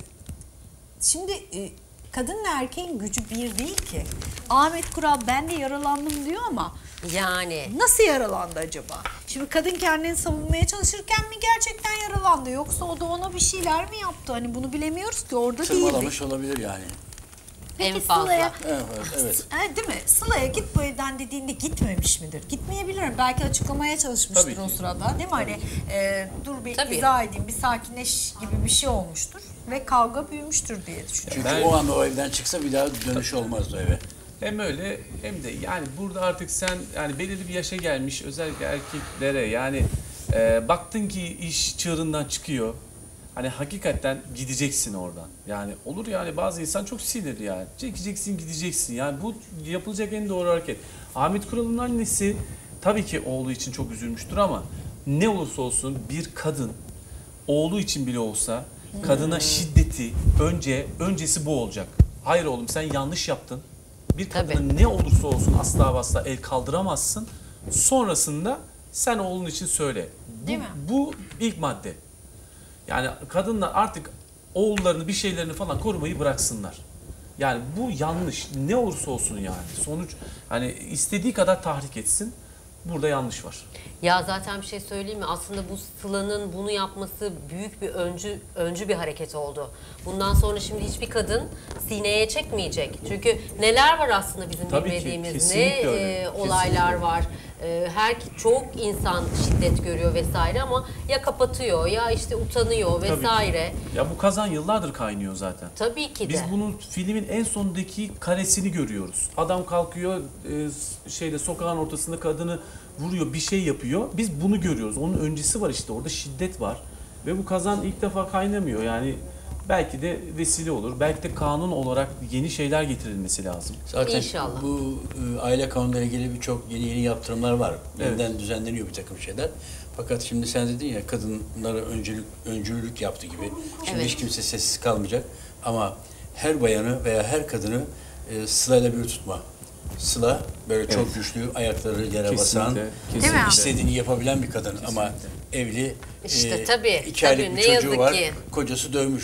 şimdi e, kadınla erkeğin gücü bir değil ki. Ahmet Kural ben de yaralandım diyor ama Yani nasıl yaralandı acaba? Şimdi kadın kendini savunmaya çalışırken mi gerçekten yaralandı? Yoksa o da ona bir şeyler mi yaptı? Hani bunu bilemiyoruz ki, orada değildi. Tırmalamış olabilir yani. Peki en fazla. Sıla'ya, Evet, evet. Ha, değil mi? Sıla'ya git bu evden dediğinde gitmemiş midir? Gitmeyebilir. Belki açıklamaya çalışmıştır Tabii o ki. sırada. Değil mi? Hani e, dur bir Tabii. izah edeyim, bir sakinleş gibi bir şey olmuştur. Ve kavga büyümüştür diye düşünüyorum. Çünkü Ben- o anda o evden çıksa bir daha dönüş olmazdı o eve. Hem öyle hem de yani burada artık sen yani belirli bir yaşa gelmiş özellikle erkeklere yani e, baktın ki iş çığırından çıkıyor. Hani hakikaten gideceksin oradan. Yani olur yani bazı insan çok sinirli yani. Çekeceksin gideceksin. Yani bu yapılacak en doğru hareket. Ahmet Kural'ın annesi tabii ki oğlu için çok üzülmüştür ama ne olursa olsun bir kadın oğlu için bile olsa kadına şiddeti önce öncesi bu olacak. Hayır oğlum sen yanlış yaptın. Bir kadına Tabii. ne olursa olsun asla ve asla el kaldıramazsın. Sonrasında sen oğlun için söyle. Bu, Değil mi? bu ilk madde. Yani kadınlar artık oğullarını bir şeylerini falan korumayı bıraksınlar. Yani bu yanlış. Ne olursa olsun yani. Sonuç hani istediği kadar tahrik etsin. Burada yanlış var. Ya zaten bir şey söyleyeyim mi? Aslında bu Sıla'nın bunu yapması büyük bir öncü öncü bir hareket oldu. Bundan sonra şimdi hiçbir kadın sineye çekmeyecek. Çünkü neler var aslında bizim Tabii ki, bilmediğimiz ne kesinlikle öyle, e, kesinlikle olaylar öyle. var. E, her çok insan şiddet görüyor vesaire ama ya kapatıyor ya işte utanıyor Tabii ki. vesaire. Ya bu kazan yıllardır kaynıyor zaten. Tabii ki de. Biz bunun filmin en sondaki karesini görüyoruz. Adam kalkıyor e, şeyde sokağın ortasında kadını vuruyor, bir şey yapıyor. Biz bunu görüyoruz. Onun öncesi var işte. Orada şiddet var. Ve bu kazan ilk defa kaynamıyor. Yani belki de vesile olur. Belki de kanun olarak yeni şeyler getirilmesi lazım. Zaten İnşallah. bu e, aile kanunuyla ilgili birçok yeni yeni yaptırımlar var. Evet. Yeniden düzenleniyor bir takım şeyler. Fakat şimdi sen dedin ya kadınlara öncülük, öncülük yaptı gibi. Şimdi Evet. hiç kimse sessiz kalmayacak. Ama her bayanı veya her kadını e, sırayla bir tutma. Sıla böyle çok Evet. güçlü, ayakları yere basan, Kesinlikle. Değil mi? istediğini yapabilen bir kadın ama evli, İşte e, tabii, iki tabii, aylık bir ne çocuğu yazık var, ki. kocası dövmüş.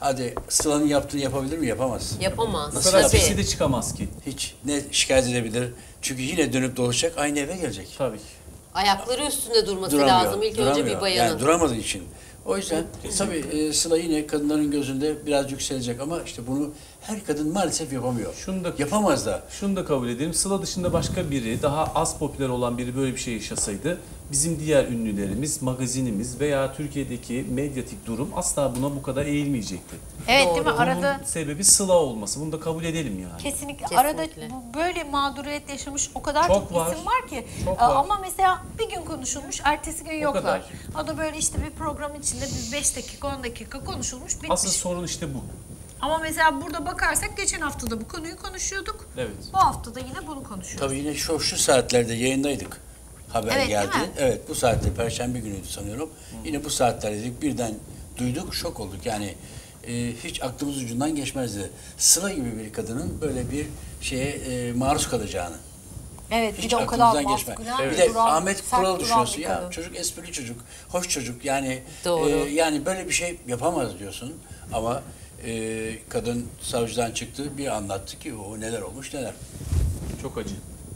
Hadi Sıla'nın yaptığını yapabilir mi? Yapamaz. Yapamaz. Bu kadar Tabii. sesi de çıkamaz ki. Hiç. Ne şikayet edebilir? Çünkü yine dönüp dolaşacak, aynı eve gelecek. Tabii ki. Ayakları üstünde durması Duramıyor, lazım ilk önce duramıyor. bir bayanın. Yani duramadığı için. O yüzden tabii e, Sıla yine kadınların gözünde biraz yükselecek ama işte bunu her kadın maalesef yapamıyor. Şunu da- Yapamaz da. Şunu da kabul edelim. Sıla dışında başka biri, daha az popüler olan biri böyle bir şey yaşasaydı bizim diğer ünlülerimiz, magazinimiz veya Türkiye'deki medyatik durum asla buna bu kadar eğilmeyecekti. Evet Doğru. değil mi? Arada Bunun sebebi Sıla olması. Bunu da kabul edelim yani. kesinlikle, Kesinlikle. arada bu böyle mağduriyet yaşamış o kadar çok, Çok var. isim var ki. Çok Ee, var. Ama mesela bir gün konuşulmuş, ertesi gün yoklar. kadar. O da böyle işte bir program içinde bir beş dakika, on dakika konuşulmuş, bitmiş. Asıl sorun işte bu. Ama mesela burada bakarsak geçen hafta da bu konuyu konuşuyorduk. Evet. Bu hafta da yine bunu konuşuyoruz. Tabii yine şu, şu saatlerde yayındaydık. Haber Evet, geldi. değil mi? Evet, bu saatte Perşembe günüydü sanıyorum. Yine bu saatlerdeydik. Birden duyduk, şok olduk. Yani e, hiç aklımız ucundan geçmezdi. Sıla gibi bir kadının böyle bir şeye e, maruz kalacağını. Evet, bir Hiç de o kadar aklımızdan geçmez. maskülen, Bir de duran, Ahmet sert Kural duran düşünüyorsun bir ya, kadın. çocuk esprili çocuk, hoş çocuk yani Doğru. e, yani böyle bir şey yapamaz diyorsun ama e, kadın savcıdan çıktı bir anlattı ki o neler olmuş neler. Çok acı.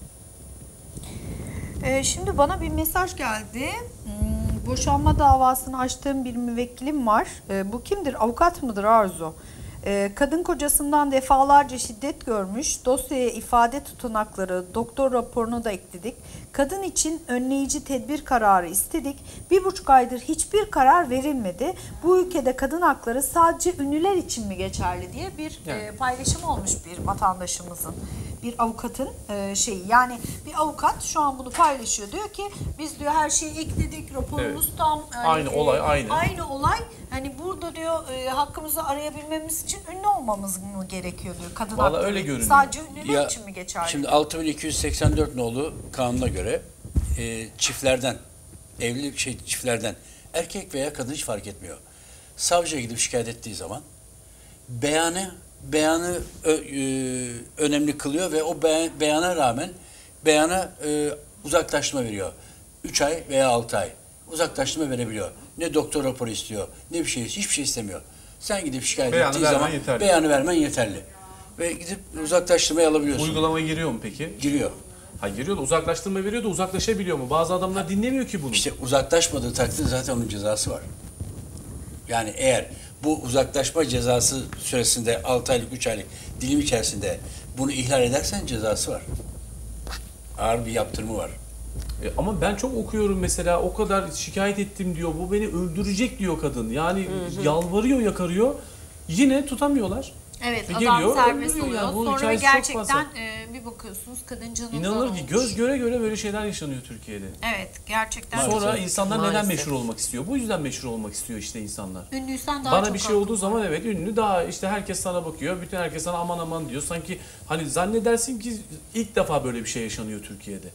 Ee, şimdi bana bir mesaj geldi. Hmm, boşanma davasını açtığım bir müvekkilim var. Ee, bu kimdir? Avukat mıdır Arzu? Ee, kadın kocasından defalarca şiddet görmüş. Dosyaya ifade tutanakları, doktor raporunu da ekledik. Kadın için önleyici tedbir kararı istedik. Bir buçuk aydır hiçbir karar verilmedi. Bu ülkede kadın hakları sadece ünlüler için mi geçerli diye bir Yani. e, paylaşım olmuş bir vatandaşımızın. Bir avukatın e, şeyi. Yani bir avukat şu an bunu paylaşıyor. Diyor ki biz diyor her şeyi ekledik. Raporumuz Evet. tam. yani, Aynı olay, aynı. Aynı olay. Hani burada diyor e, hakkımızı arayabilmemiz için ünlü olmamız mı gerekiyor diyor. Kadın Vallahi hakları öyle görünüyor. sadece ünlüler Ya, için mi geçerli? Şimdi altı bin iki yüz seksen dört nolu kanuna göre e, çiftlerden, evli şey çiftlerden erkek veya kadın hiç fark etmiyor. Savcıya gidip şikayet ettiği zaman beyanı beyanı ö, e, önemli kılıyor ve o be, beyana rağmen beyana e, uzaklaştırma veriyor. üç ay veya altı ay uzaklaştırma verebiliyor. Ne doktor raporu istiyor, ne bir şey, hiçbir şey istemiyor. Sen gidip şikayet Beyanı ettiği vermen zaman yeterli. beyanı vermen yeterli. Ve gidip uzaklaştırmayı alabiliyorsun. Uygulamaya giriyor mu peki? Giriyor. Ha giriyor da uzaklaştırma veriyor da uzaklaşabiliyor mu? Bazı adamlar dinlemiyor ki bunu. İşte uzaklaşmadığı takdirde zaten onun cezası var. Yani eğer bu uzaklaşma cezası süresinde altı aylık, üç aylık dilim içerisinde bunu ihlal edersen cezası var. Ağır bir yaptırımı var. E, ama ben çok okuyorum mesela, o kadar şikayet ettim diyor, bu beni öldürecek diyor kadın. Yani yalvarıyor, yakarıyor, yine tutamıyorlar. Evet, E, adam geliyor, serbest öldürüyor oluyor. yani. Bu Sonra hikayesi çok fazla. gerçekten e, bir bakıyorsunuz kadın canından İnanılır ki olmuş. göz göre göre böyle şeyler yaşanıyor Türkiye'de. Evet, gerçekten. Sonra insanlar neden Maalesef. meşhur olmak istiyor? Bu yüzden meşhur olmak istiyor işte insanlar. Ünlüysen daha Bana çok bir şey hakkın olduğu var. zaman evet ünlü, daha işte herkes sana bakıyor. Bütün herkes sana aman aman diyor. Sanki hani zannedersin ki ilk defa böyle bir şey yaşanıyor Türkiye'de.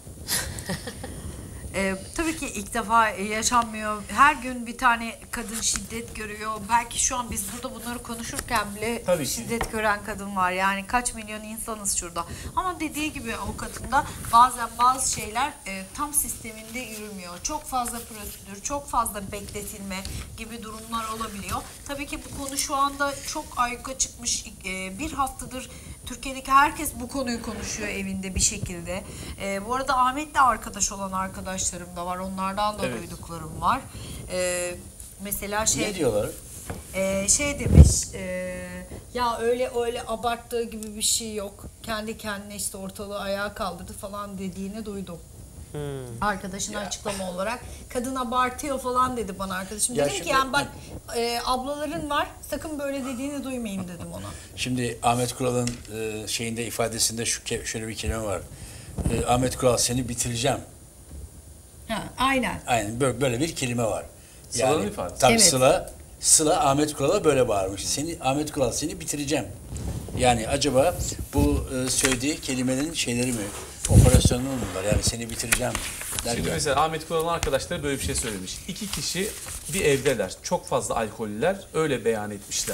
Ee, tabii ki ilk defa yaşanmıyor. Her gün bir tane kadın şiddet görüyor. Belki şu an biz burada bunları konuşurken bile Tabii ki. şiddet gören kadın var. Yani kaç milyon insanız şurada. Ama dediği gibi avukatın da bazen bazı şeyler e, tam sisteminde yürümüyor. Çok fazla prosedür, çok fazla bekletilme gibi durumlar olabiliyor. Tabii ki bu konu şu anda çok ayyuka çıkmış. E, bir haftadır Türkiye'deki herkes bu konuyu konuşuyor evinde bir şekilde. Ee, bu arada Ahmet'le arkadaş olan arkadaşlarım da var. Onlardan da Evet. duyduklarım var. Ee, mesela şey Ne diyorlar? e, şey demiş e, ya öyle öyle abarttığı gibi bir şey yok. Kendi kendine işte ortalığı ayağa kaldırdı falan dediğini duydum. Arkadaşın açıklama olarak kadın abartıyor falan dedi bana arkadaşım. Ya dedim şimdi- ki yani bak e, ablaların var sakın böyle dediğini duymayın dedim ona. Şimdi Ahmet Kural'ın e, şeyinde ifadesinde şu ke- şöyle bir kelime var. E, Ahmet Kural seni bitireceğim. Ha, aynen. Aynen böyle, böyle bir kelime var. Sıla'nın ifadesi. Tabii Evet. Sıla, Sıla Ahmet Kural'a böyle bağırmış. Seni Ahmet Kural seni bitireceğim. Yani acaba bu e, söylediği kelimenin şeyleri mi? Operasyonu mu bunlar? Yani seni bitireceğim derken. Şimdi mesela Ahmet Kural'ın arkadaşları böyle bir şey söylemiş. İki kişi bir evdeler. Çok fazla alkollüler. Öyle beyan etmişler.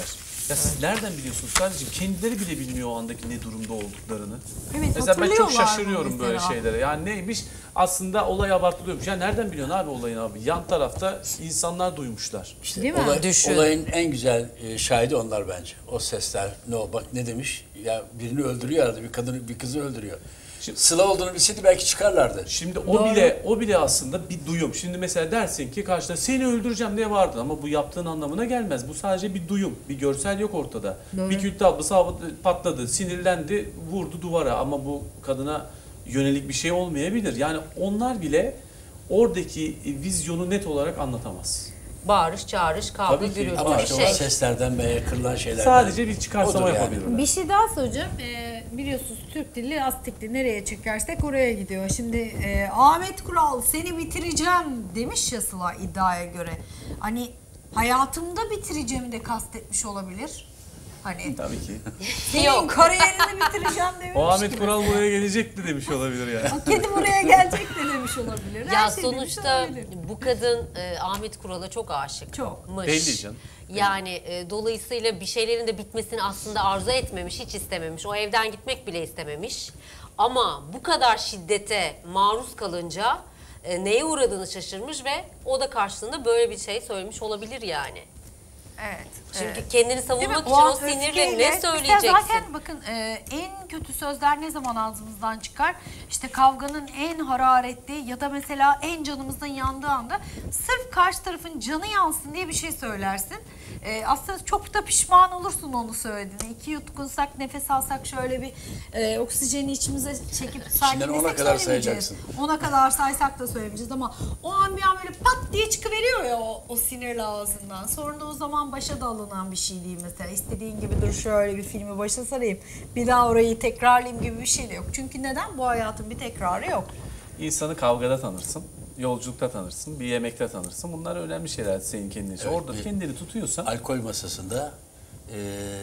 Ya siz nereden biliyorsunuz kardeşim? Kendileri bile bilmiyor o andaki ne durumda olduklarını. Evet, Mesela ben çok hatırlıyorlar mı şaşırıyorum böyle mesela? şeylere. Yani neymiş? Aslında olay abartılıyormuş. Ya nereden biliyorsun abi olayın abi? Yan tarafta insanlar duymuşlar. İşte Değil mi? olay- Düşün. olayın en güzel e, şahidi onlar bence. O sesler, ne o bak ne demiş? Ya birini öldürüyor arada, bir kadını, bir kızı öldürüyor. Şimdi- Sıla olduğunu bilseydi belki çıkarlardı. Şimdi o bile o bile aslında bir duyum. Şimdi mesela dersin ki karşıda seni öldüreceğim diye vardın ama bu yaptığın anlamına gelmez. Bu sadece bir duyum. Bir görsel yok ortada. Bir kül tablası havada patladı, sinirlendi, vurdu duvara ama bu kadına yönelik bir şey olmayabilir. Yani onlar bile oradaki vizyonu net olarak anlatamaz. Bağırış, çağırış, kavga, Tabii ki. gürültü Ama bir işte şey. o seslerden veya kırılan şeylerden. Sadece bir çıkarsama Odur yani. yapabilirler. Bir şey daha söyleyeceğim. Ee, biliyorsunuz Türk dili astikli, nereye çekersek oraya gidiyor. Şimdi e, Ahmet Kural seni bitireceğim demiş ya Sıla iddiaya göre. Hani hayatımda bitireceğimi de kastetmiş olabilir. Hani Tabii ki. senin Yok. kariyerini bitireceğim demiş. O Ahmet gibi. Kural buraya gelecekti demiş olabilir yani. O kedi buraya gelecek de demiş olabilir. Her Ya şey demiş sonuçta olabilir. bu kadın e, Ahmet Kural'a çok aşık. Çok. Belli canım. Yani e, dolayısıyla bir şeylerin de bitmesini aslında arzu etmemiş, hiç istememiş. O evden gitmek bile istememiş. Ama bu kadar şiddete maruz kalınca e, neye uğradığını şaşırmış ve o da karşılığında böyle bir şey söylemiş olabilir yani. Evet. Çünkü evet. kendini Değil mi? savunmak için an o sinirle öfkeyle- ne Mesela söyleyeceksin? zaten bakın e, en kötü sözler ne zaman ağzımızdan çıkar? İşte kavganın en hararetli ya da mesela en canımızın yandığı anda sırf karşı tarafın canı yansın diye bir şey söylersin. E, aslında çok da pişman olursun onu söylediğine. İki yutkunsak, nefes alsak şöyle bir e, oksijeni içimize çekip sakinlesek ona kadar söylemeyeceğiz. sayacaksın. Ona kadar saysak da söylemeyeceğiz ama o an bir an böyle pat diye çıkıveriyor ya o, o sinirli ağzından. Sonra da o zaman başa da alınan bir şey değil mesela. İstediğin gibi dur şöyle bir filmi başa sarayım. Bir daha orayı tekrarlayayım gibi bir şey de yok. Çünkü neden? Bu hayatın bir tekrarı yok. İnsanı kavgada tanırsın, yolculukta tanırsın, bir yemekte tanırsın. Bunlar önemli şeyler senin kendin için. Evet, Orada bir- kendini tutuyorsan Alkol masasında e,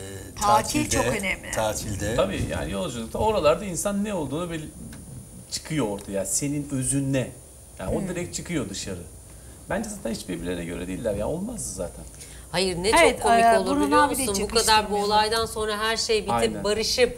Tatil tatilde, çok önemli. Tatilde. tabii yani yolculukta oralarda insan ne olduğunu bil- çıkıyor ortaya. Senin özün ne? Yani o direkt çıkıyor dışarı. Bence zaten hiç birbirlerine göre değiller ya. Olmazdı zaten. Hayır ne Evet, çok komik e, olur Burhan biliyor abi de musun? Bu çıkıştı kadar bu mesela. olaydan sonra her şey bitip Aynen. barışıp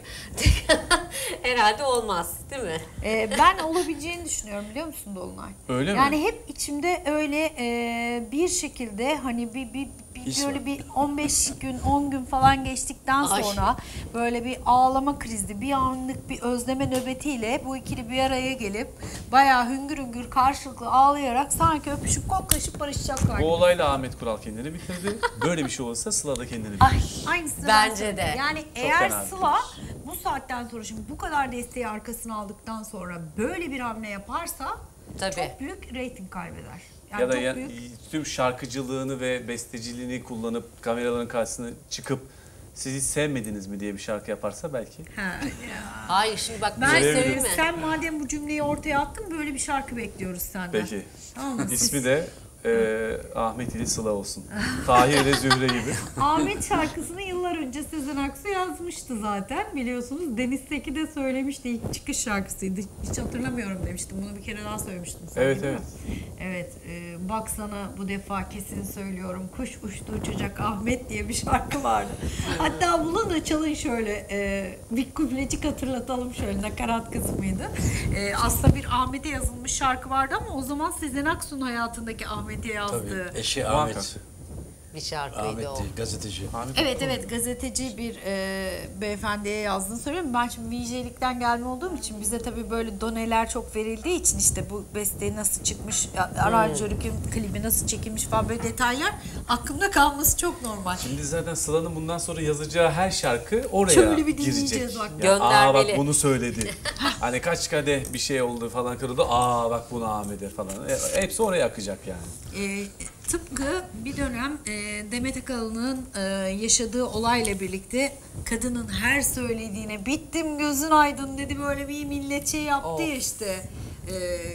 herhalde olmaz değil mi? Ee, ben olabileceğini düşünüyorum biliyor musun Dolunay? Öyle mi? Yani hep içimde öyle e, bir şekilde hani bir, bir, bir His böyle var. bir on beş gün on gün falan geçtikten Ay. sonra böyle bir ağlama krizi, bir anlık bir özleme nöbetiyle bu ikili bir araya gelip bayağı hüngür hüngür karşılıklı ağlayarak sanki öpüşüp koklaşıp barışacaklar. Bu olayla Ahmet Kural kendini bitirdi. Böyle bir şey olursa Sıla da kendini bitirdi. Ay, aynısını ben Bence söyledim. de. Yani eğer fena bir Sıla bu saatten sonra şimdi bu kadar desteği arkasına aldıktan sonra böyle bir hamle yaparsa Tabii. çok büyük reyting kaybeder. Yani Ya da çok ya- büyük. tüm şarkıcılığını ve besteciliğini kullanıp kameraların karşısına çıkıp siz hiç sevmediniz mi diye bir şarkı yaparsa belki. Ha, ya. Hayır şimdi bak bir Ben şey Görebilirim. söyleyeyim mi? sen madem bu cümleyi ortaya attın böyle bir şarkı bekliyoruz senden. Peki. Tamam mı? İsmi de e, Ahmet ili Sıla olsun. Tahir ile Zühre gibi. Ahmet şarkısını yıllar önce Sezen Aksu yazmıştı zaten biliyorsunuz. Deniz Seki de söylemişti, ilk çıkış şarkısıydı. Hiç hatırlamıyorum demiştim. Bunu bir kere daha söylemiştim. Sen Evet, değil mi? evet. Evet. e, baksana bu defa kesin söylüyorum. Kuş uçtu uçacak Ahmet diye bir şarkı vardı. Hatta bunu da çalın şöyle. E, bir kuplecik hatırlatalım şöyle. Nakarat kısmıydı. E, aslında bir Ahmet'e yazılmış şarkı vardı ama o zaman Sezen Aksu'nun hayatındaki Ahmet'e yazdığı. Tabii. Eşi Muhakkak. Ahmet. Bir şarkıydı o. Ahmet'ti, gazeteci. Ahmet Evet evet gazeteci bir e, beyefendiye yazdığını söylüyorum. Ben şimdi V J'likten gelme olduğum için bize tabii böyle doneler çok verildiği için işte bu beste nasıl çıkmış, aranjörü kim, klibi nasıl çekilmiş falan böyle detaylar aklımda kalması çok normal. Şimdi zaten Sıla'nın bundan sonra yazacağı her şarkı oraya Şöyle bir girecek. dinleyeceğiz bak. Ya, aa bak Göndermeli. bunu söyledi. Hani kaç kadeh bir şey oldu falan kırıldı. Aa bak bunu Ahmet'e falan. E, hepsi oraya akacak yani. E, tıpkı bir dönem e, Demet Akalın'ın e, yaşadığı olayla birlikte kadının her söylediğine bittim gözün aydın dedi böyle bir milletçe yaptı ya işte. E,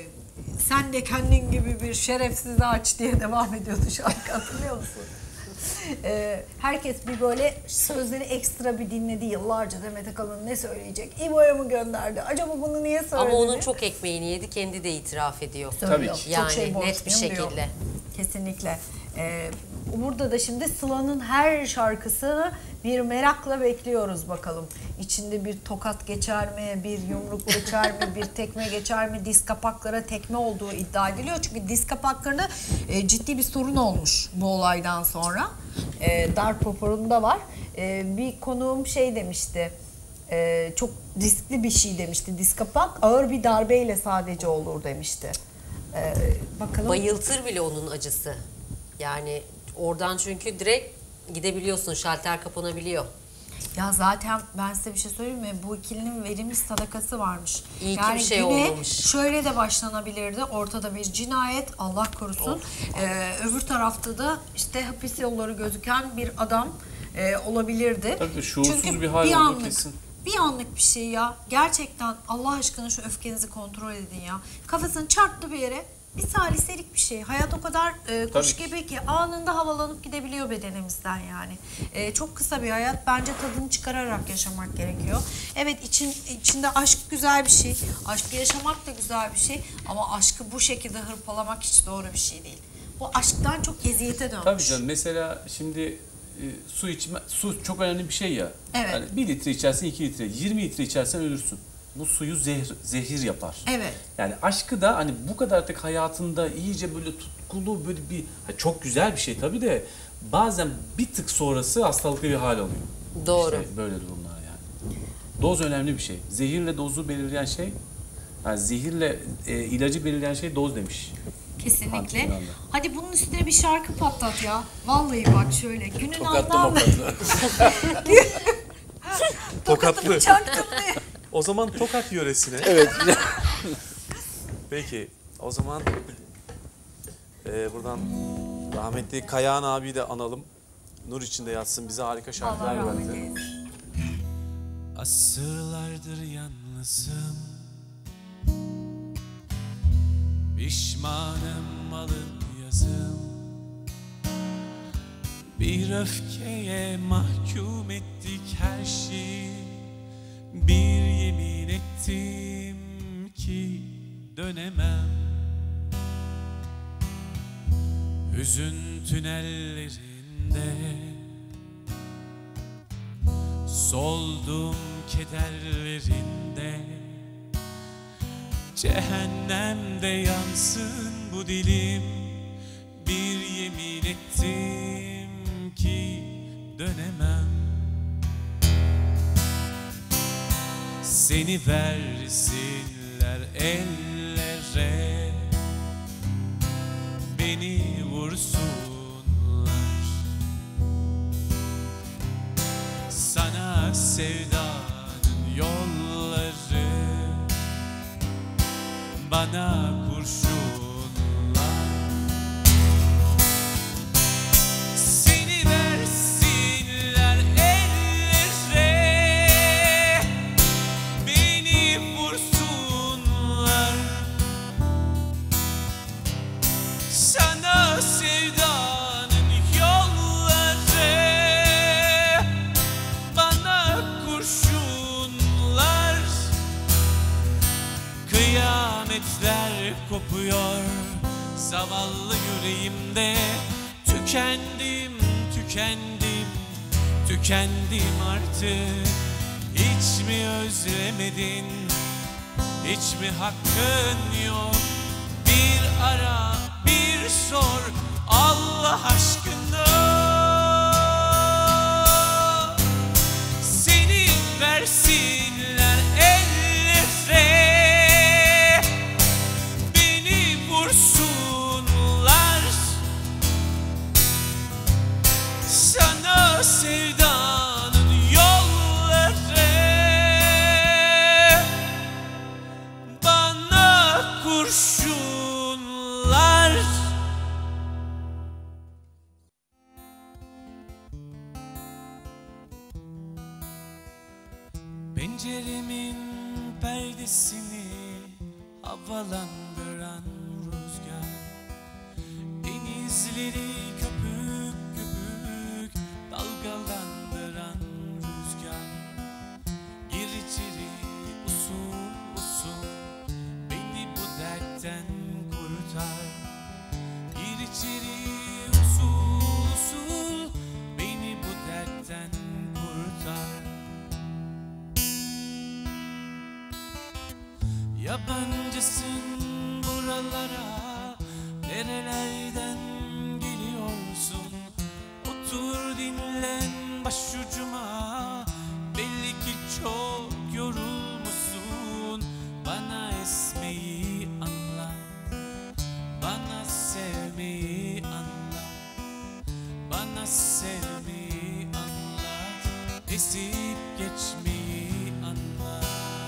sen de kendin gibi bir şerefsizi aç diye devam ediyordu şarkı hatırlıyor musun? E, herkes bir böyle sözleri ekstra bir dinledi yıllarca Demet Akalın ne söyleyecek? İbo'ya mı gönderdi? Acaba bunu niye söyledi? Ama onun çok ekmeğini yedi, kendi de itiraf ediyor. Söylüyor. Tabii ki. Yani Çok şey net bir borçluyum diyor. şekilde. Kesinlikle. Ee, burada da şimdi Sıla'nın her şarkısını Bir merakla bekliyoruz bakalım. İçinde bir tokat geçer mi, bir yumruk geçer mi, bir tekme geçer mi? Diz kapaklara tekme olduğu iddia ediliyor. Çünkü diz kapaklarında e, ciddi bir sorun olmuş bu olaydan sonra. E, darp raporunda var. E, bir konuğum şey demişti. E, çok riskli bir şey demişti. Diz kapak ağır bir darbeyle sadece olur demişti. E, bakalım. Bayıltır bile onun acısı. Yani oradan çünkü direkt gidebiliyorsun, şalter kapanabiliyor. Ya zaten ben size bir şey söyleyeyim mi? Bu ikilinin verilmiş sadakası varmış. İyi ki yani bir şey güne olmamış. şöyle de başlanabilirdi. Ortada bir cinayet, Allah korusun. Ee, öbür tarafta da işte hapis yolları gözüken bir adam e, olabilirdi. Tabii şuursuz Çünkü bir hal bir oldu anlık, kesin. bir anlık bir şey ya. Gerçekten Allah aşkına şu öfkenizi kontrol edin ya. Kafasını çarptı bir yere. Bir saliselik bir şey. Hayat o kadar e, kuş Tabii. gibi ki anında havalanıp gidebiliyor bedenimizden yani. E, çok kısa bir hayat. Bence tadını çıkararak yaşamak gerekiyor. Evet için, içinde aşk güzel bir şey. Aşkı yaşamak da güzel bir şey. Ama aşkı bu şekilde hırpalamak hiç doğru bir şey değil. Bu aşktan çok eziyete dönmüş. Tabii canım, mesela şimdi e, su içme, su çok önemli bir şey ya. Evet. Yani bir litre içersen iki litre, yirmi litre içersen ölürsün. Bu suyu zehir, zehir yapar. Evet. Yani aşkı da hani bu kadar artık hayatında iyice böyle tutkulu böyle bir ha, çok güzel bir şey tabii de bazen bir tık sonrası hastalıklı bir hal oluyor. Doğru. İşte böyle durumlar yani. Doz önemli bir şey. Zehirle dozu belirleyen şey, yani zehirle e, ilacı belirleyen şey doz demiş. Kesinlikle. Antibiyotik. Hadi bunun üstüne bir şarkı patlat ya. Vallahi bak şöyle. Günün Tokatlı anlamı. mokatlı. Tokatlı. Çaktım diye. O zaman Tokat yöresine. Evet. Peki o zaman e, buradan rahmetli Kayağan abiyi de analım. Nur içinde yatsın, bize harika şarkılar Allah rahmet verdi. eylesin. Asırlardır yalnızım, pişmanım alın yazım. Bir öfkeye mahkum ettik her şeyi. Bir yemin ettim ki dönemem. Hüzün tünellerinde soldum kederlerinde. Cehennemde yansın bu dilim. Bir yemin ettim ki dönemem. Seni versinler ellere, beni vursunlar. Sana sevdanın yolları, bana kurşunlar. Seni versinler ellere, beni vursunlar. Sana sevdanın yolları, bana kurşunlar. Kıyametler kopuyor zavallı yüreğimde. Tükendim, tükendim, tükendim artık. Hiç mi özlemedin, hiç mi hakkın yok? Bir ara, bir sor Allah aşkına. Seni versinler ellere, beni vursunlar. Sana sevdanın yolları, bana kurşunlar. Penceremin perdesini havalandıran rüzgar, denizleri köpük köpük dalgalandıran rüzgar. Gir içeri usul usul, beni bu dertten kurtar. Gir içeri usul usul, beni bu dertten kurtar. Yabancısın buralara, nerelerden geliyorsun? Otur dinlen başucuma, belli ki çok yorulmuşsun. Bana esmeyi anlat, bana sevmeyi anlat, bana sevmeyi anlat, esip geçmeyi anlat.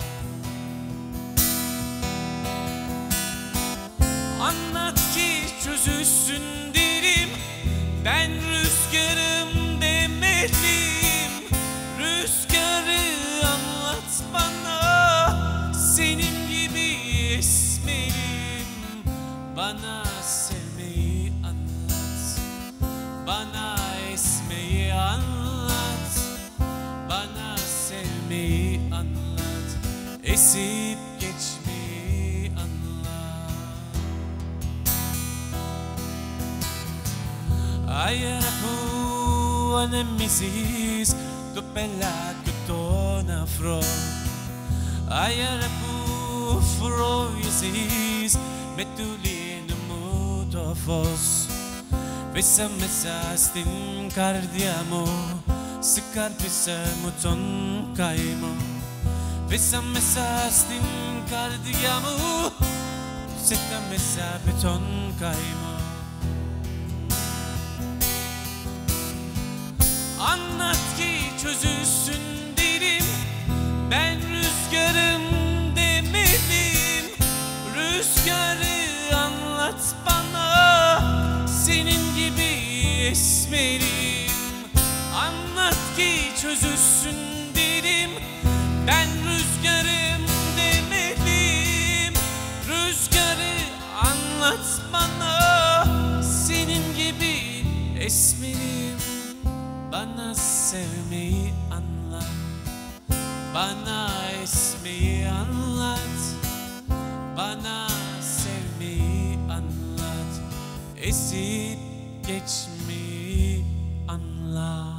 Anlat ki çözülsün derim, ben rüzgarım demedim. Rüzgarı anlat bana, senin gibi esmerim. Bana sevmeyi anlat, bana esmeyi anlat, bana sevmeyi anlat, esip geçmeyi anlat. Ayaraku anemisis, dopela kutona fro. Ayaraku froisis, metulin mutofos. Vesa mesastin cardiamo, sikar pesa muton kaimo. Vesa mesastin cardiamo, seta mesa beton kaimo. Anlat ki çözülsün derim, ben rüzgarım demedim. Rüzgarı anlat bana, senin gibi esmerim. Anlat ki çözülsün derim, ben rüzgarım demedim. Rüzgarı anlat bana, senin gibi esmerim. Bana sevmeyi anlat, bana esmeyi anlat, bana sevmeyi anlat, esip geçmeyi anlat.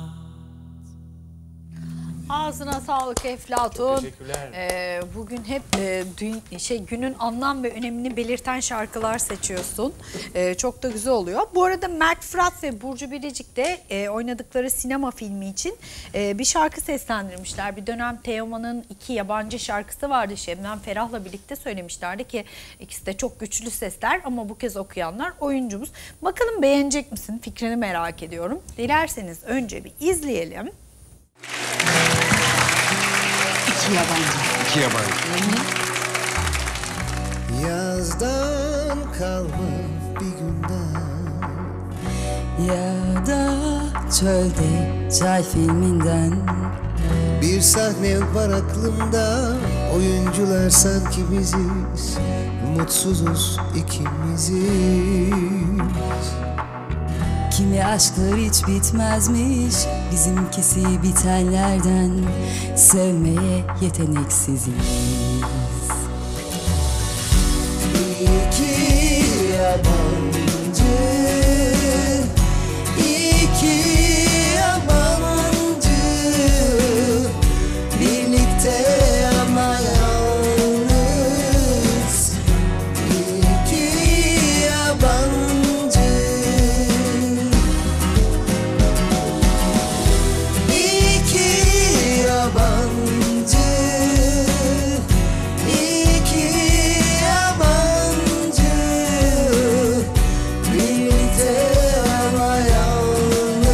Ağzına sağlık Eflatun. Teşekkürler. Ee, bugün hep e, dün, şey günün anlam ve önemini belirten şarkılar seçiyorsun. Ee, çok da güzel oluyor. Bu arada Mert Fırat ve Burcu Biricik de e, oynadıkları sinema filmi için e, bir şarkı seslendirmişler. Bir dönem Teoman'ın iki yabancı şarkısı vardı. Şebnem Ferah'la birlikte söylemişlerdi ki ikisi de çok güçlü sesler ama bu kez okuyanlar oyuncumuz. Bakalım beğenecek misin? Fikrini merak ediyorum. Dilerseniz önce bir izleyelim. İki yabancı. İki yabancı. Yazdan kalma bir günden, Ya da çölde çay filminden. bir sahne var aklımda. Oyuncular sanki biziz, mutsuzuz ikimiziz. Kimi aşklar hiç bitmezmiş, bizimkisi bitenlerden. Sevmeye yeteneksiziz. İki yabancı, iki yabancı, birlikte ama yalnız. İki yabancı, iki yabancı, iki yabancı, birlikte ama yalnız.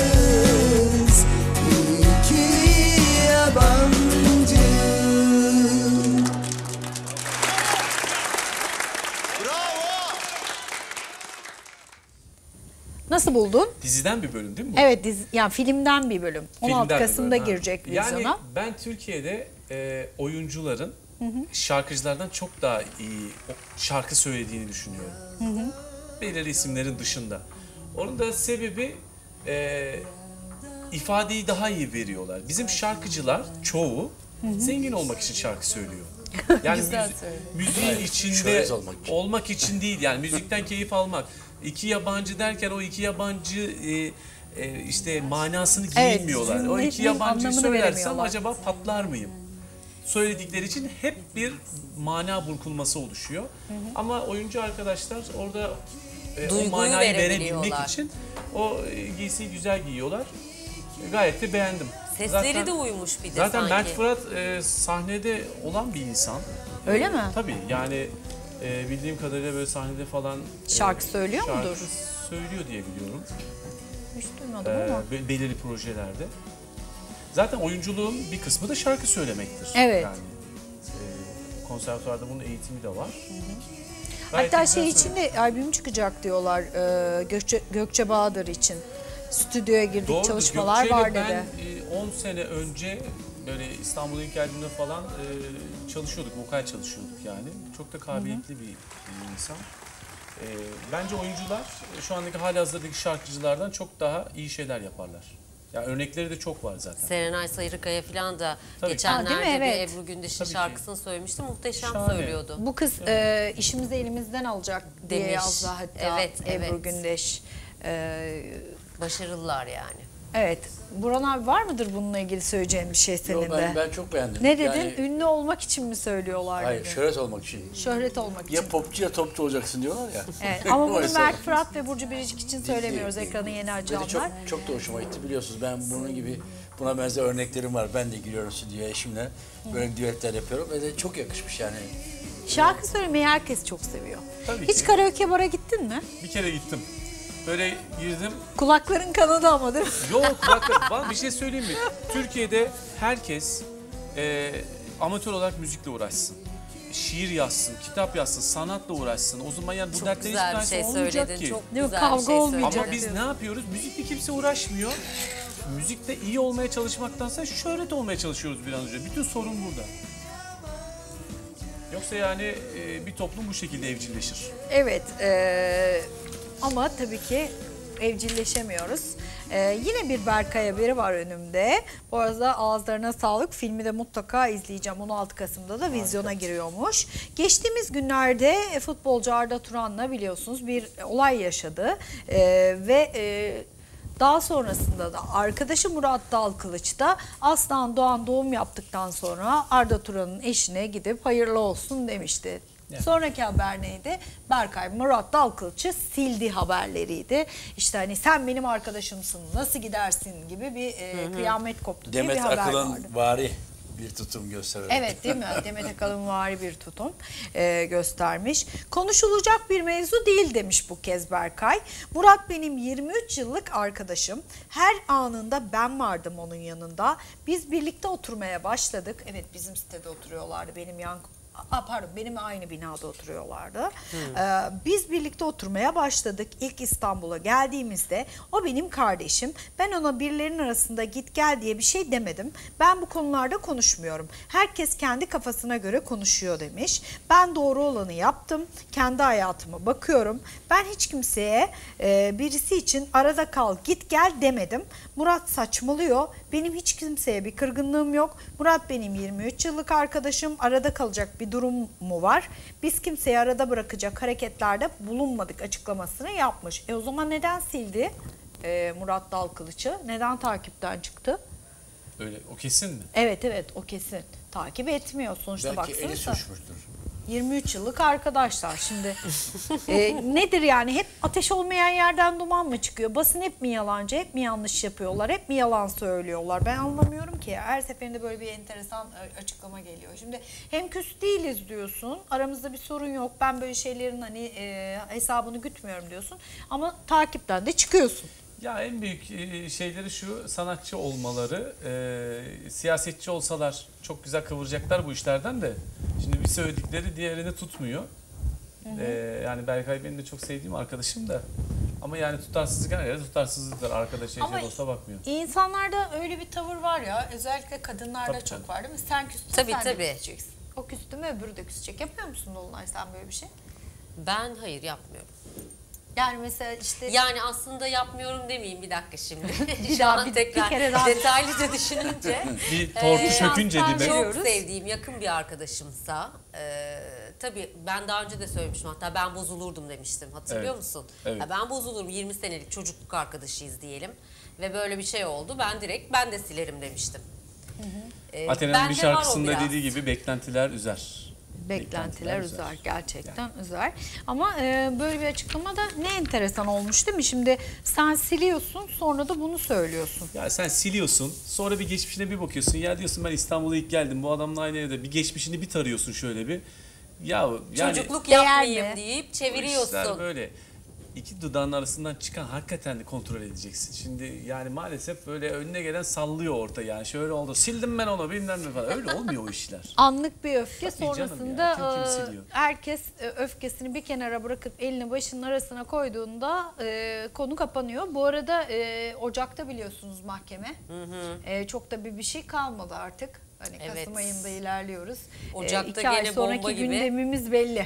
İki yabancı. Nasıl buldun? Diziden bir bölüm değil mi bu? Evet, dizi, yani filmden bir bölüm. on altı Filmden bir Kasım'da bölüm, ha. girecek vizyona. Yani ben Türkiye'de e, oyuncuların şarkıcılardan çok daha iyi o- şarkı söylediğini düşünüyorum. Belirli isimlerin dışında. Onun da sebebi e, ifadeyi daha iyi veriyorlar. Bizim şarkıcılar çoğu zengin olmak için şarkı söylüyor. Yani Güzel müzi- söyledin. müziğin Evet, içinde şöhrez olmak için. olmak için değil, yani müzikten keyif almak. İki yabancı derken o iki yabancı e, e, işte manasını Evet, giymiyorlar. o iki cümlenin yabancıyı anlamını söylersem veremiyorlar. acaba patlar mıyım? söyledikleri için hep bir mana burkulması oluşuyor. Hı hı. Ama oyuncu arkadaşlar orada e, o Duyguyu manayı verebilmek verebiliyorlar. için o e, giysiyi güzel giyiyorlar. E, gayet de beğendim. Sesleri Zaten- de uymuş bir de Zaten sanki. Mert Fırat e, sahnede olan bir insan. Öyle mi? Tabii yani e, bildiğim kadarıyla böyle sahnede falan e, Şarkı söylüyor şarkı mudur? söylüyor diye biliyorum. Hiç duymadım E, ama. be- belirli projelerde. Zaten oyunculuğun bir kısmı da şarkı söylemektir. Evet. Yani e, konservatuvarda bunun eğitimi de var. Gayet Hatta güzel şey söylüyor. için de albüm çıkacak diyorlar e, Gökçe, Gökçe Bahadır için. Stüdyoya girdik, Doğrudur. çalışmalar Gökçe'yle var dedi. Ben on sene önce böyle İstanbul'a ilk geldiğimde falan e, çalışıyorduk, vokal çalışıyorduk yani. Çok da kabiliyetli bir, bir insan. E, bence oyuncular şu andaki halihazırdaki şarkıcılardan çok daha iyi şeyler yaparlar. Yani örnekleri de çok var zaten. Serenay Sarıkaya falan da Tabii ki. geçenlerde Ha, değil mi? bir Evet. Ebru Gündeş'in Tabii ki. şarkısını söylemişti. Muhteşem Şahane. söylüyordu. Bu kız e, işimizi elimizden alacak diye Demiş. yazdı hatta Evet, Ebru evet. Gündeş. E, Başarılılar yani. evet. Burhan abi var mıdır bununla ilgili söyleyeceğin bir şey senin Yo, ben, de? ben çok beğendim. Ne dedin? Yani, Ünlü olmak için mi söylüyorlar hayır, dedi. şöhret olmak için. Şöhret olmak için. Ya popçu ya topçu olacaksın diyorlar ya. Evet, ama bunu Oysa- Mert Fırat ve Burcu Biricik için Değil, söylemiyoruz değil, ekranı değil. yeni Ve de açanlar. çok, çok da hoşuma gitti biliyorsunuz. Ben bunun gibi buna benzer örneklerim var. Ben de giriyorum stüdyoya eşimle. Böyle düetler yapıyorum ve de çok yakışmış yani. Şarkı söylemeyi herkes çok seviyor. Tabii Hiç ki. karaoke bara gittin mi? Bir kere gittim. Böyle girdim. Kulakların kanadı ama değil mi? Yok bak, bak bir şey söyleyeyim mi? Türkiye'de herkes e, amatör olarak müzikle uğraşsın. Şiir yazsın, kitap yazsın, sanatla uğraşsın. O zaman yani bu Çok dertlerin güzel bir hiçbir şey tanesi olmayacak söyledin. ki. Çok Değil mi? güzel Kavga bir şey olmayacak. söyledin. Ama biz ne yapıyoruz? Müzikle kimse uğraşmıyor. Müzikte iyi olmaya çalışmaktansa şöhret olmaya çalışıyoruz bir an önce. Bütün sorun burada. Yoksa yani e, bir toplum bu şekilde evcilleşir. Evet. eee, ama tabii ki evcilleşemiyoruz. Eee, yine bir Berkay haberi var önümde. Bu arada ağızlarına sağlık. Filmi de mutlaka izleyeceğim. on altı Kasım'da da vizyona giriyormuş. Geçtiğimiz günlerde futbolcu Arda Turan'la biliyorsunuz bir olay yaşadı. Eee, ve eee, daha sonrasında da arkadaşı Murat Dalkılıç da Aslan Doğan doğum yaptıktan sonra Arda Turan'ın eşine gidip hayırlı olsun demişti. Evet. Sonraki haber neydi? Berkay Murat Dalkılıç'ı sildi haberleriydi. İşte hani sen benim arkadaşımsın nasıl gidersin gibi bir e, kıyamet koptu diye bir Demet haber Akalın vardı. vari bir tutum gösterir. Evet değil mi? Demet Akalın vari bir tutum e, göstermiş. Konuşulacak bir mevzu değil demiş bu kez Berkay. Murat benim yirmi üç yıllık arkadaşım. Her anında ben vardım onun yanında. Biz birlikte oturmaya başladık. Evet bizim sitede oturuyorlardı. Benim yan Aa, pardon benim aynı binada oturuyorlardı. Ee, biz birlikte oturmaya başladık. İlk İstanbul'a geldiğimizde o benim kardeşim. Ben ona birilerinin arasında git gel diye bir şey demedim. Ben bu konularda konuşmuyorum. Herkes kendi kafasına göre konuşuyor demiş. Ben doğru olanı yaptım. Kendi hayatıma bakıyorum. Ben hiç kimseye e, birisi için arada kal git gel demedim. Murat saçmalıyor. Benim hiç kimseye bir kırgınlığım yok. Murat benim yirmi üç yıllık arkadaşım. Arada kalacak bir durum mu var? Biz kimseyi arada bırakacak hareketlerde bulunmadık açıklamasını yapmış. E o zaman neden sildi e, Murat Dalkılıç'ı? Neden takipten çıktı? Öyle o kesin mi? Evet evet o kesin. Takip etmiyor sonuçta Belki eli baksanıza. suçmuştur. yirmi üç yıllık arkadaşlar şimdi. e, nedir yani hep ateş olmayan yerden duman mı çıkıyor? Basın hep mi yalancı, hep mi yanlış yapıyorlar, hep mi yalan söylüyorlar? Ben anlamıyorum ki. Her seferinde böyle bir enteresan açıklama geliyor. Şimdi hem küs değiliz diyorsun, aramızda bir sorun yok. Ben böyle şeylerin hani e, hesabını gütmüyorum diyorsun. Ama takipten de çıkıyorsun. Ya en büyük e, şeyleri şu sanatçı olmaları, e, siyasetçi olsalar çok güzel kıvıracaklar bu işlerden de. Şimdi bir söyledikleri diğerini tutmuyor. Hı hı. E, yani Berkay benim de çok sevdiğim arkadaşım da. Ama yani tutarsızlık her yerde tutarsızlıktır. Arkadaş Ama eşe dosta bakmıyor. insanlarda öyle bir tavır var ya, özellikle kadınlarda Tabii çok canım. var değil mi? Sen küstün, Tabii, sen de tabii. küseceksin. O küstü mü öbürü de küsecek. Yapıyor musun Dolunay sen böyle bir şey? Ben hayır yapmıyorum. Yani mesela işte Yani aslında yapmıyorum demeyeyim bir dakika şimdi. Bir Şu daha, an bir- tekrar bir kere daha- detaylıca düşününce. Bir tortu Ee, sökünce şanslar dibe. Çok veriyoruz. sevdiğim yakın bir arkadaşımsa e, tabii ben daha önce de söylemiştim, hatta ben bozulurdum demiştim, hatırlıyor Evet, musun? evet. Ya ben bozulurum, yirmi senelik çocukluk arkadaşıyız diyelim ve böyle bir şey oldu, ben direkt ben de silerim demiştim. E, Athena'nın bende bir var o şarkısında biraz. dediği gibi beklentiler üzer. Beklentiler üzer, gerçekten üzer. Ama e, böyle bir açıklama da ne enteresan olmuş değil mi? Şimdi sen siliyorsun, sonra da bunu söylüyorsun. Ya sen siliyorsun, sonra bir geçmişine bir bakıyorsun. Ya diyorsun ben İstanbul'a ilk geldim, bu adamla aynı evde. Bir geçmişini bir tarıyorsun şöyle bir. Ya yani Çocukluk Değer yapmayayım mi? deyip bu işler çeviriyorsun. böyle iki dudağın arasından çıkan hakikaten de kontrol edeceksin. Şimdi yani maalesef böyle önüne gelen sallıyor orta yani. Şöyle oldu, sildim ben onu bilmem ne falan. Öyle olmuyor o işler. Anlık bir öfke, Tabii canım sonrasında ya, kim kimi e, siliyor? herkes e, öfkesini bir kenara bırakıp elini başının arasına koyduğunda e, konu kapanıyor. Bu arada e, Ocak'ta biliyorsunuz mahkeme. E, çok da bir bir şey kalmadı artık. Hani Evet. Kasım ayında ilerliyoruz. Ocak'ta e, iki ay gene sonraki bomba gibi. gündemimiz belli.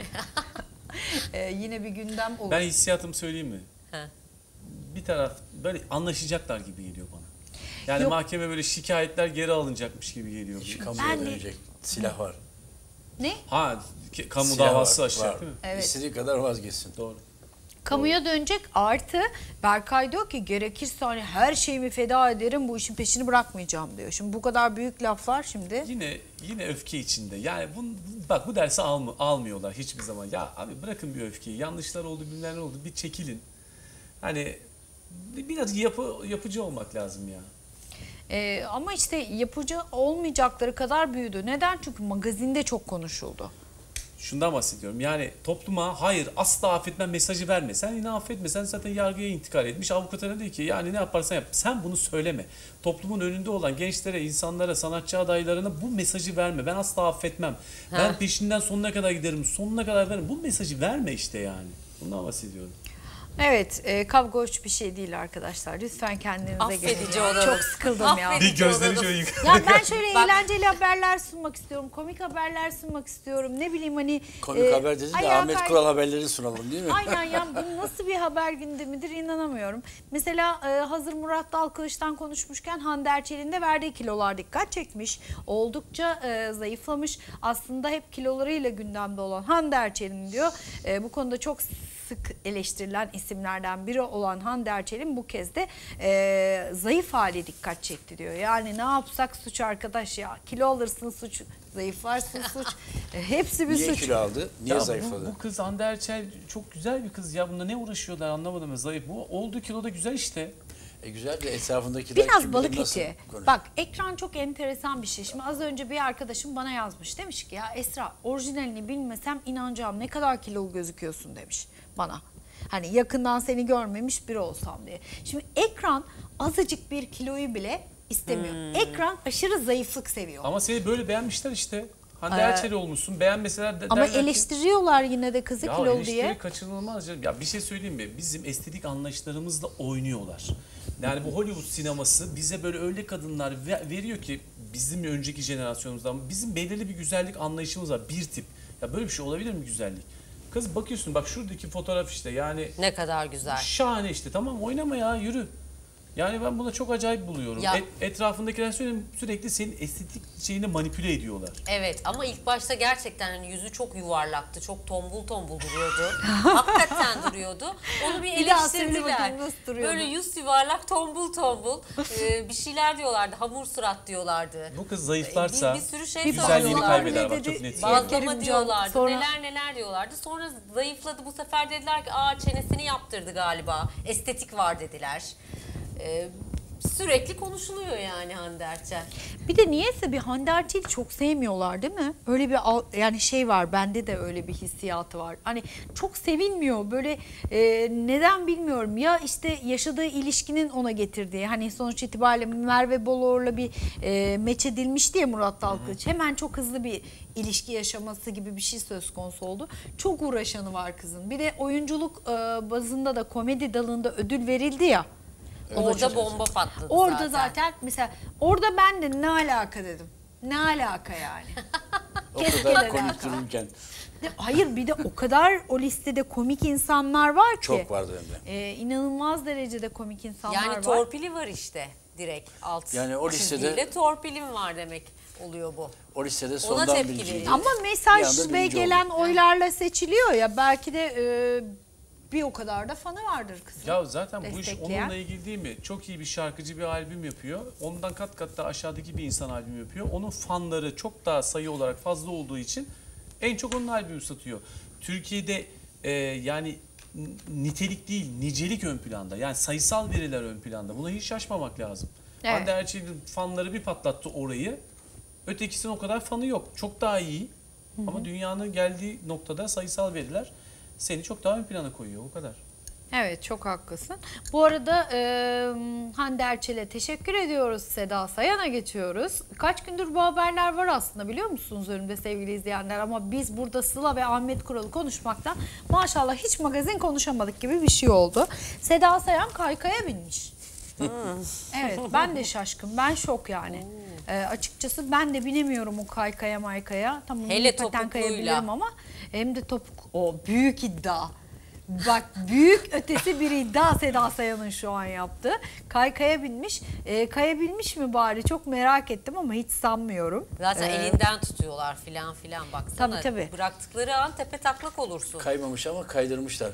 e, yine bir gündem olur. Ben hissiyatımı söyleyeyim mi? He. Bir taraf böyle anlaşacaklar gibi geliyor bana. Yani Yok. mahkeme böyle şikayetler geri alınacakmış gibi geliyor. Kamuya Ben de- dönecek. Silah var. Ne? Ha, ki- kamu Silah davası var, açacak var. değil mi? Evet. İstediği kadar vazgeçsin. Doğru. Kamuya dönecek, artı Berkay diyor ki gerekirse hani her şeyimi feda ederim, bu işin peşini bırakmayacağım diyor. Şimdi bu kadar büyük laflar şimdi. Yine yine öfke içinde. Yani bu, bak bu dersi almı, almıyorlar hiçbir zaman. Ya abi bırakın bir öfkeyi. Yanlışlar oldu, bilmem ne oldu. Bir çekilin. Hani biraz yapı, yapıcı olmak lazım ya. Ee, ama işte yapıcı olmayacakları kadar büyüdü. Neden? Çünkü magazinde çok konuşuldu. Şundan bahsediyorum. Yani topluma hayır asla affetmem mesajı verme. Sen yine affetme. Sen zaten yargıya intikal etmiş. Avukatına de ki yani ne yaparsan yap. Sen bunu söyleme. Toplumun önünde olan gençlere, insanlara, sanatçı adaylarına bu mesajı verme. Ben asla affetmem. Ben peşinden sonuna kadar giderim. Sonuna kadar veririm. Bu mesajı verme işte yani. Bundan bahsediyorum. Evet, e, kavga hoş bir şey değil arkadaşlar. Lütfen kendinize Affedici gelin. olalım. Çok sıkıldım ya. Affedici Bir gözleri olalım. şöyle Ya ben şöyle Bak- eğlenceli haberler sunmak istiyorum. Komik haberler sunmak istiyorum. Ne bileyim hani. Komik e, haber dedi de ayağa Ahmet kay- Kural haberleri sunalım değil mi? Aynen ya, bu nasıl bir haber gündemidir inanamıyorum. Mesela e, hazır Murat Dalkılıç'tan konuşmuşken Hande Erçel'in de verdiği kilolar dikkat çekmiş. Oldukça e, zayıflamış. Aslında hep kilolarıyla gündemde olan Hande Erçel'in diyor. E, bu konuda çok sık eleştirilen isimlerden biri olan Hande Erçel'in bu kez de e, zayıf hali dikkat çekti diyor. Yani ne yapsak suç arkadaş ya. Kilo alırsın suç, zayıflarsın suç. E, hepsi bir Niye suç. kilo aldı? Niye Ya zayıfladı? Bu, bu kız Hande Erçel çok güzel bir kız ya. Bunda ne uğraşıyorlar anlamadım ya. Zayıf. Bu olduğu kiloda güzel işte. E güzel de etrafındakiler Biraz kim balık bilir nasıl eti. konuşuyor? Bak ekran çok enteresan bir şey. Şimdi az önce bir arkadaşım bana yazmış. Demiş ki ya Esra orijinalini bilmesem inanacağım, ne kadar kilolu gözüküyorsun demiş bana. Hani yakından seni görmemiş biri olsam diye. Şimdi ekran azıcık bir kiloyu bile istemiyor. Ekran aşırı zayıflık seviyor. Ama seni böyle beğenmişler işte. Hande Ee, Erçel olmuşsun. Beğenmeseler de Ama derler ki- eleştiriyorlar yine de kızı Ya kilolu eleştiri diye. kaçınılmaz canım. Ya bir şey söyleyeyim mi? Bizim estetik anlayışlarımızla oynuyorlar. Yani bu Hollywood sineması bize böyle öyle kadınlar ve- veriyor ki bizim önceki jenerasyonumuzdan bizim belirli bir güzellik anlayışımız var. Bir tip. Ya böyle bir şey olabilir mi güzellik? Kız bakıyorsun bak şuradaki fotoğraf işte yani Ne kadar güzel. şahane işte tamam oynama ya yürü. Yani ben buna çok acayip buluyorum. Ya- Et, etrafındakiler sürekli, sürekli senin estetik şeyini manipüle ediyorlar. Evet ama ilk başta gerçekten hani yüzü çok yuvarlaktı. Çok tombul tombul duruyordu. Hakikaten duruyordu. Onu bir Bir daha söyle eleştirdiler. bakayım nasıl duruyordu? Böyle yüz yuvarlak tombul tombul. Ee, bir şeyler diyorlardı. Hamur surat diyorlardı. Bu kız zayıflarsa Bir, bir sürü şey güzelliğini söylüyorlardı. kaybeder bak dedi? çok net. Bazı- söylüyorum. Bazlama Kerimcan, diyorlardı. sonra- Neler neler diyorlardı. Sonra zayıfladı. Bu sefer dediler ki aa çenesini yaptırdı galiba. Estetik var dediler. Ee, sürekli konuşuluyor yani Hande Erçel. Bir de niyeyse bir Hande Erçel'i çok sevmiyorlar değil mi? Öyle bir al- yani şey var, bende de öyle bir hissiyatı var. Hani çok sevilmiyor böyle, e, neden bilmiyorum. Ya işte yaşadığı ilişkinin ona getirdiği, hani sonuç itibariyle Merve Bolor'la bir e, meç edilmişti ya Murat Dalkılıç. Hemen çok hızlı bir ilişki yaşaması gibi bir şey söz konusu oldu. Çok uğraşanı var kızın. Bir de oyunculuk e, bazında da komedi dalında ödül verildi ya. Orada bomba patladı Orada zaten. zaten mesela orada ben de ne alaka dedim. Ne alaka yani? O Keşke kadar de komik alaka. dururken De- Hayır bir de o kadar o listede komik insanlar var ki. çok vardı hem de. Ee, inanılmaz derecede komik insanlar Yani var. torpili var işte direkt alt Yani o listede- çizgiyle torpilim var demek oluyor bu. O listede Ona sondan tepki biriciydi. veriyor. Ama Bir mesaj anda ve birinci gelen oldu. oylarla seçiliyor ya, belki de e, bir o kadar da fanı vardır kızın. Ya zaten bu iş destekleyen. onunla ilgili değil mi? Çok iyi bir şarkıcı bir albüm yapıyor. Ondan kat kat daha aşağıdaki bir insan albüm yapıyor. Onun fanları çok daha sayı olarak fazla olduğu için en çok onun albümü satıyor. Türkiye'de e, yani nitelik değil, nicelik ön planda. Yani sayısal veriler ön planda. Buna hiç şaşmamak lazım. Evet. Hande Erçel'in fanları bir patlattı orayı. Ötekisinin o kadar fanı yok. Çok daha iyi. Hı hı. Ama dünyanın geldiği noktada sayısal veriler seni çok daha ön plana koyuyor. O kadar. Evet, çok haklısın. Bu arada e, Hande Erçel'e teşekkür ediyoruz. Seda Sayan'a geçiyoruz. Kaç gündür bu haberler var aslında, biliyor musunuz önümde sevgili izleyenler, ama biz burada Sıla ve Ahmet Kural'ı konuşmaktan maşallah hiç magazin konuşamadık gibi bir şey oldu. Seda Sayan kaykaya binmiş. Evet, ben de şaşkın, ben şok yani. E, açıkçası ben de binemiyorum o kaykaya maykaya. Tamam, Hele paten kayabilirim topukluyla. ama hem de topuk, o büyük iddia. Bak, büyük ötesi bir iddia Seda Sayan'ın şu an yaptığı. Kaykaya binmiş. E, kayabilmiş mi bari? Çok merak ettim ama hiç sanmıyorum. Zaten Ee, elinden tutuyorlar filan filan, baksana. Tabii, tabii. Bıraktıkları an tepe taklak olursun. Kaymamış ama kaydırmışlar.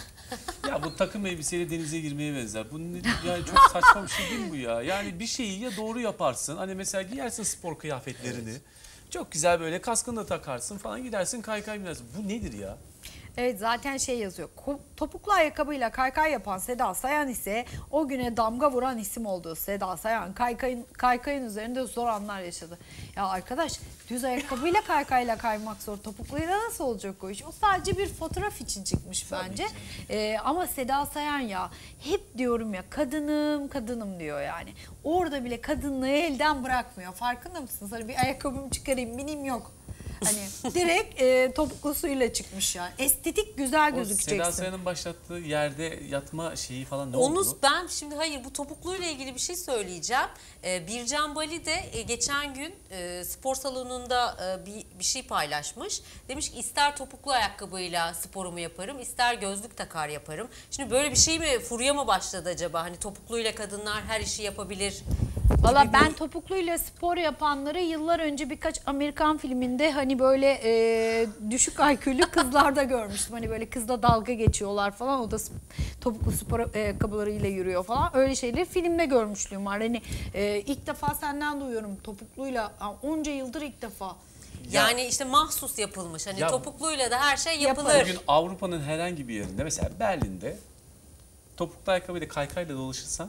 Ya bu takım elbiseyle denize girmeye benzer. Bu ne, yani çok saçma bir şey değil mi bu ya? Yani bir şeyi ya doğru yaparsın. Hani mesela giyersin spor kıyafetlerini. Evet. Çok güzel böyle kaskını da takarsın falan, gidersin kaykay binersin. Bu nedir ya? Evet, zaten şey yazıyor. Topuklu ayakkabıyla kaykay yapan Seda Sayan ise o güne damga vuran isim oldu. Seda Sayan kaykayın, kaykayın üzerinde zor anlar yaşadı. Ya arkadaş, düz ayakkabıyla kaykayla kaymak zor. Topukluyla nasıl olacak o iş? O sadece bir fotoğraf için çıkmış bence. Ee, ama Seda Sayan ya, hep diyorum ya, kadınım kadınım diyor yani. Orada bile kadınlığı elden bırakmıyor. Farkında mısınız? Hani bir ayakkabımı çıkarayım bineyim yok. Hani direkt e, topuklusuyla çıkmış yani. Estetik güzel O gözükeceksin. Seda Sayan'ın başlattığı yerde yatma şeyi falan ne Onu oldu? ben şimdi, hayır, bu topukluyla ilgili bir şey söyleyeceğim. Ee, Bircan Bali de e, geçen gün e, spor salonunda e, bir, bir şey paylaşmış. Demiş ki ister topuklu ayakkabıyla sporumu yaparım, ister gözlük takar yaparım. Şimdi böyle bir şey mi, furya mı başladı acaba? Hani topukluyla kadınlar her işi yapabilir. Valla ben topukluyla spor yapanları yıllar önce birkaç Amerikan filminde hani böyle e, düşük I Q'lu kızlarda görmüştüm. Hani böyle kızla dalga geçiyorlar falan, o da topuklu spor ayakkabılarıyla yürüyor falan. Öyle şeyleri filmde görmüşlüğüm var. Hani e, ilk defa senden duyuyorum topukluyla, onca yıldır ilk defa. Yani işte mahsus yapılmış. Hani Ya, topukluyla da her şey yapılır. yapılır. Bugün Avrupa'nın herhangi bir yerinde, mesela Berlin'de topuklu ayakkabıyla kaykayla dolaşırsan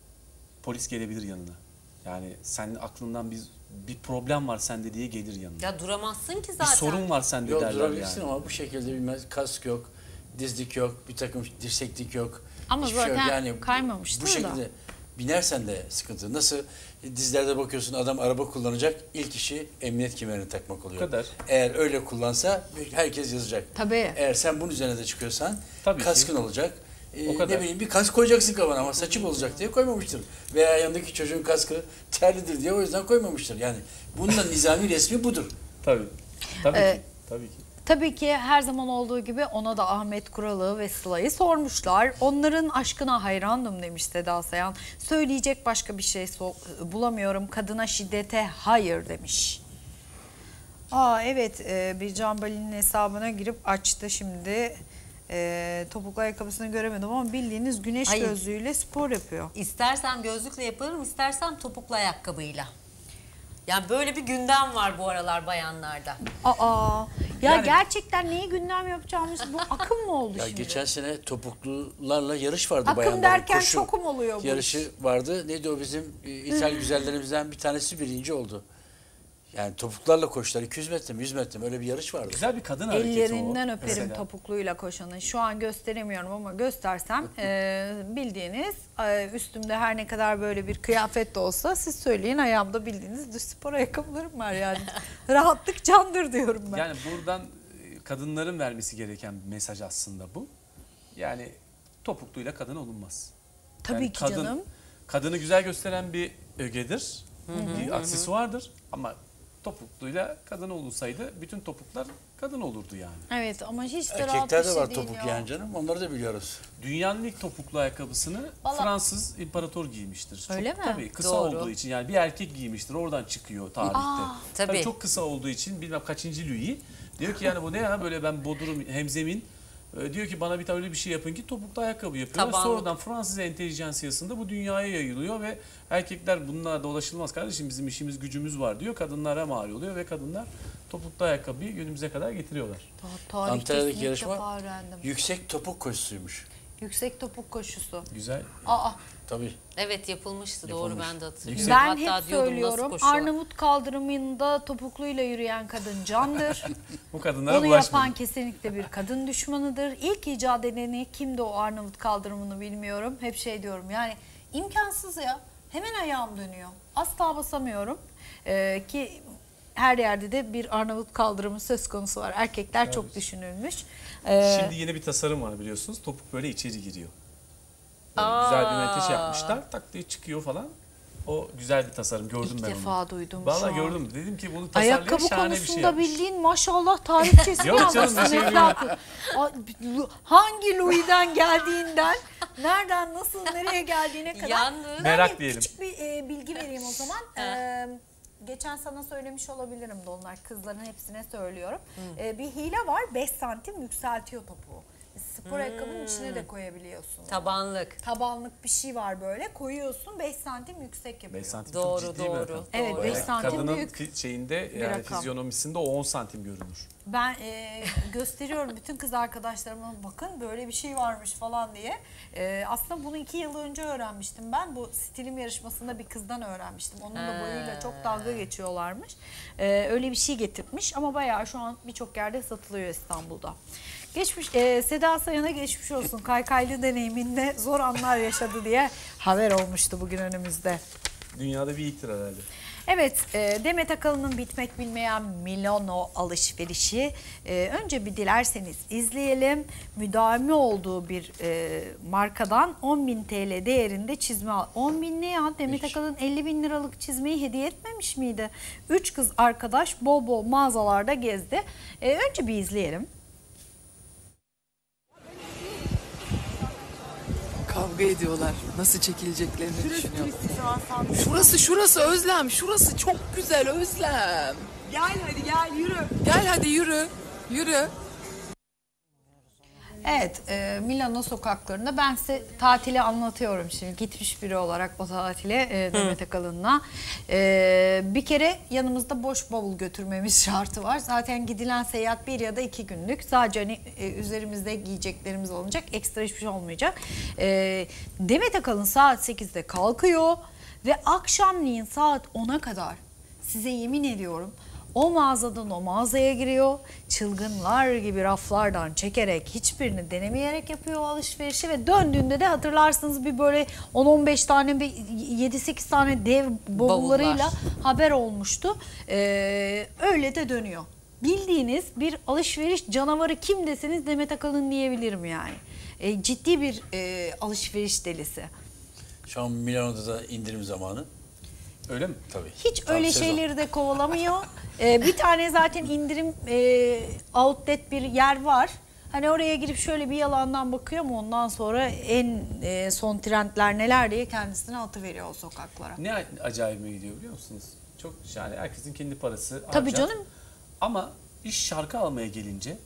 polis gelebilir yanına. Yani senin aklından bir bir problem var sende diye gelir yanına. Ya duramazsın ki Bir zaten. sorun var sende Yok, derler durabilirsin yani. ama bu şekilde bilmez. Kask yok, dizlik yok, bir takım dirseklik yok. Ama hiçbir şey yok. zaten Yani kaymamıştır bu da. şekilde binersen de sıkıntı. Nasıl dizilerde bakıyorsun, adam araba kullanacak, ilk işi emniyet kemerini takmak oluyor. Bu kadar. Eğer öyle kullansa herkes yazacak. Tabii. Eğer sen bunun üzerine de çıkıyorsan Tabii kaskın ki. olacak. Ee, O kadar. Ne bileyim bir kask koyacaksın kafana ama saçım olacak diye koymamıştır. Veya yanındaki çocuğun kaskı terlidir diye o yüzden koymamıştır. Yani bunun da nizami resmi budur. Tabii. Tabii Ee, ki. Tabii ki. Tabii ki her zaman olduğu gibi ona da Ahmet Kural'ı ve Sıla'yı sormuşlar. Onların aşkına hayrandım demiş Seda Sayan. Söyleyecek başka bir şey so- bulamıyorum. Kadına şiddete hayır demiş. Aa evet, e, Bircan Bali'nin hesabına girip açtı şimdi. E, topuklu ayakkabısını göremedim ama bildiğiniz güneş Hayır. gözlüğüyle spor yapıyor. İstersem gözlükle yaparım, istersem topuklu ayakkabıyla. Yani böyle bir gündem var bu aralar bayanlarda. Aa ya Yani- gerçekten neyi gündem yapacağımız bu akım mı oldu Ya şimdi? geçen sene topuklularla yarış vardı Akım bayanların. derken Koşu çok mu oluyor bu yarışı iş? vardı. Neydi o bizim e, İthal güzellerimizden bir tanesi birinci oldu. Yani topuklarla koştular. iki yüz metre mi yüz metre mi öyle bir yarış vardı. Güzel bir kadın hareketi o. Ellerinden öperim mesela. topukluyla koşanın. Şu an gösteremiyorum ama göstersem e, bildiğiniz e, üstümde her ne kadar böyle bir kıyafet de olsa siz söyleyin, ayağımda bildiğiniz düz spor ayakkabılarım var yani. Rahatlık candır diyorum ben. Yani buradan e, kadınların vermesi gereken bir mesaj aslında bu. Yani topukluyla kadın olunmaz. Tabii Yani ki kadın, canım. Kadını güzel gösteren bir ögedir, bir aksesuardır ama topukluyla kadın olunsaydı bütün topuklar kadın olurdu yani. Evet ama hiç de rahat bir Erkekler de şey var değil topuk ya. yani canım. Onları da biliyoruz. Dünyanın ilk topuklu ayakkabısını Vallahi- Fransız imparator giymiştir. Öyle çok, mi? Tabii kısa Doğru. olduğu için, yani bir erkek giymiştir, oradan çıkıyor tarihte. Aa, tabii. Çok kısa olduğu için bilmem kaçıncı Louis diyor ki yani bu ne ya, böyle ben Bodrum hemzemin E, diyor ki bana bir tane öyle bir şey yapın ki topuklu ayakkabı yapıyorlar. Tabanlık. Sonradan Fransız entelijansiyasında bu dünyaya yayılıyor ve erkekler bunlar da ulaşılmaz kardeşim bizim işimiz gücümüz var diyor. Kadınlara mal oluyor ve kadınlar topuklu ayakkabıyı günümüze kadar getiriyorlar. Tarih Antalya'daki kesinlikle yarışma öğrendim. yüksek topuk koşusuymuş. Yüksek topuk koşusu. Güzel. Aa, Tabii. Evet yapılmıştı doğru Yapılmış. ben de hatırlıyorum. Yüksek- ben Hatta hep diyordum, nasıl söylüyorum koşuyorlar? Arnavut kaldırımında topukluyla yürüyen kadın candır. Bu kadınlara Onu bulaşmayın. yapan kesinlikle bir kadın düşmanıdır. İlk icat edeni kimdi o Arnavut kaldırımını bilmiyorum. Hep şey diyorum yani imkansız ya. Hemen ayağım dönüyor. Asla basamıyorum. Ee, ki her yerde de bir Arnavut kaldırımı söz konusu var. Erkekler çok düşünülmüş. Ee, Şimdi yeni bir tasarım var biliyorsunuz. Topuk böyle içeri giriyor. Böyle güzel bir menteşe yapmışlar. Tak diye çıkıyor falan. O güzel bir tasarım. Gördüm İlk ben defa onu. duydum şu Vallahi an. gördüm. Dedim ki bunu tasarlayan Ayakkabı şahane bir şey konusunda yapmış. bildiğin maşallah tarihçesi Yok canım, yapmışsın bir şey evladım. A- Hangi Louis'den geldiğinden, nereden nasıl nereye geldiğine kadar. Yalnız- Ben Merak bir diyelim. Küçük bir e, bilgi vereyim o zaman. Ee, geçen sana söylemiş olabilirim Dolunay. Kızların hepsine söylüyorum. Ee, bir hile var. beş santim yükseltiyor topuğu. Spor ayakkabının içine de koyabiliyorsun. Tabanlık. Tabanlık bir şey var böyle. Koyuyorsun beş santim yüksek yapıyor. beş santim Doğru, çok ciddi bir doğru. rakam. Evet, beş Yani santim kadının büyük fi- şeyinde yani rakam. fizyonomisinde o on santim görünür. Ben e, gösteriyorum bütün kız arkadaşlarıma bakın böyle bir şey varmış falan diye. E, aslında bunu iki yıl önce öğrenmiştim ben. Bu stilim yarışmasında bir kızdan öğrenmiştim. Onun da boyuyla çok dalga geçiyorlarmış. E, öyle bir şey getirmiş ama bayağı şu an birçok yerde satılıyor İstanbul'da. Geçmiş e, Seda Sayan'a geçmiş olsun. Kaykaylı deneyiminde zor anlar yaşadı diye haber olmuştu bugün önümüzde. Dünyada bir ilktir herhalde. Evet, e, Demet Akalın'ın bitmek bilmeyen Milano alışverişi. E, önce bir dilerseniz izleyelim. Müdavimi olduğu bir e, markadan on bin T L değerinde çizme al. on bin ne ya? Demet Hiç. Akalın elli bin liralık çizmeyi hediye etmemiş miydi? Üç kız arkadaş bol bol mağazalarda gezdi. E, önce bir izleyelim. Kavga ediyorlar. Nasıl çekileceklerini düşünüyor. Şurası şurası Özlem. Şurası çok güzel Özlem. Gel hadi gel yürü. Gel hadi yürü. Yürü. Evet, e, Milano sokaklarında ben size tatili anlatıyorum şimdi. Gitmiş biri olarak o tatile e, Demet Akalın'la. E, bir kere yanımızda boş bavul götürmemiz şartı var. Zaten gidilen seyahat bir ya da iki günlük. Sadece hani e, üzerimizde giyeceklerimiz olacak. Ekstra hiçbir şey olmayacak. E, Demet Akalın saat sekizde kalkıyor ve akşamleyin saat ona kadar size yemin ediyorum o mağazadan o mağazaya giriyor. Çılgınlar gibi raflardan çekerek hiçbirini denemeyerek yapıyor o alışverişi ve döndüğünde de hatırlarsınız bir böyle on on beş tane bir yedi sekiz tane dev bavullarıyla Bavullar. haber olmuştu. Ee, öyle de dönüyor. Bildiğiniz bir alışveriş canavarı kim deseniz Demet Akalın diyebilirim yani. Ee, ciddi bir e, alışveriş delisi. Şu an Milano'da da indirim zamanı. Öyle mi? Tabii. Hiç Tam öyle sezon. şeyleri de kovalamıyor. Ee, bir tane zaten indirim e, outlet bir yer var. Hani oraya girip şöyle bir yalandan bakıyor mu ondan sonra en e, son trendler neler diye kendisine atıveriyor o sokaklara. Ne acayibime gidiyor biliyor musunuz? Çok yani herkesin kendi parası Tabii harcar. canım. Ama iş şarkı almaya gelince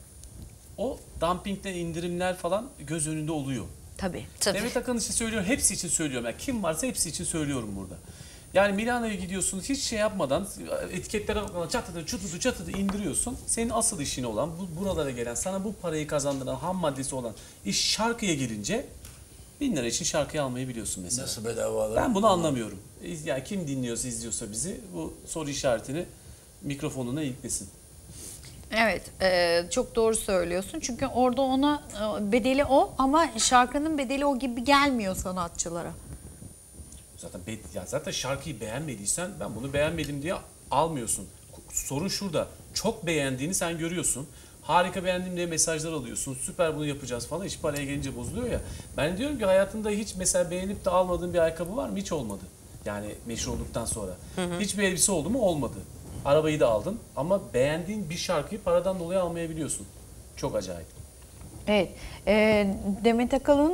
o dumpingden indirimler falan göz önünde oluyor. Tabii. Tabii. Demet Akalın için söylüyorum, hepsi için söylüyorum. Yani kim varsa hepsi için söylüyorum burada. Yani Milano'ya gidiyorsunuz hiç şey yapmadan etiketlere bakmadan çatıda çutudu çatıda indiriyorsun. Senin asıl işin olan bu buralara gelen sana bu parayı kazandıran ham maddesi olan iş şarkıya gelince bin lira için şarkıyı almayı biliyorsun mesela. Nasıl bedava alır? Ben bunu anlamıyorum. Yani kim dinliyorsa izliyorsa bizi bu soru işaretini mikrofonuna ilklesin. Evet, e, çok doğru söylüyorsun. Çünkü orada ona e, bedeli o ama şarkının bedeli o gibi gelmiyor sanatçılara. Zaten be- ya zaten şarkıyı beğenmediysen ben bunu beğenmedim diye almıyorsun. Sorun şurada. Çok beğendiğini sen görüyorsun. Harika beğendim diye mesajlar alıyorsun. Süper bunu yapacağız falan. İş paraya gelince bozuluyor ya. Ben diyorum ki hayatında hiç mesela beğenip de almadığın bir ayakkabı var mı? Hiç olmadı. Yani meşhur olduktan sonra. Hiçbir elbise oldu mu? Olmadı. Arabayı da aldın ama beğendiğin bir şarkıyı paradan dolayı almayabiliyorsun. Çok acayip. Evet. E, Demet Akalın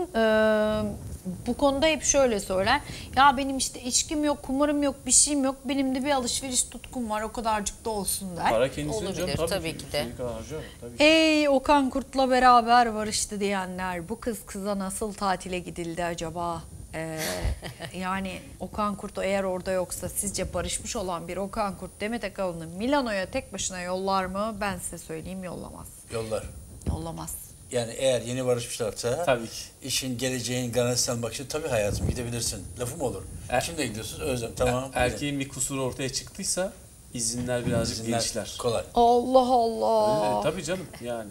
e, bu konuda hep şöyle söyler. Ya benim işte içkim yok, kumarım yok, bir şeyim yok. Benim de bir alışveriş tutkum var. O kadarcık da olsun der. Para kendisinin Olabilir, canım tabii, tabii ki, ki de. kadar harcar, tabii ki. Ey Okan Kurt'la beraber barıştı diyenler. Bu kız kıza nasıl tatile gidildi acaba? Ee, yani Okan Kurt eğer orada yoksa sizce barışmış olan bir Okan Kurt Demet Akalın'ı Milano'ya tek başına yollar mı? Ben size söyleyeyim, yollamaz. Yollar. Yollamaz. Yani eğer yeni barışmışlarsa Tabii ki. işin geleceğin garantisi almak için tabii hayatım gidebilirsin. Lafım olur. Er- Kimle gidiyorsunuz? Özlem. Tamam. Er- erkeğin bir kusuru ortaya çıktıysa izinler birazcık İzinler genişler. kolay. Allah Allah. Öyle, tabii canım yani.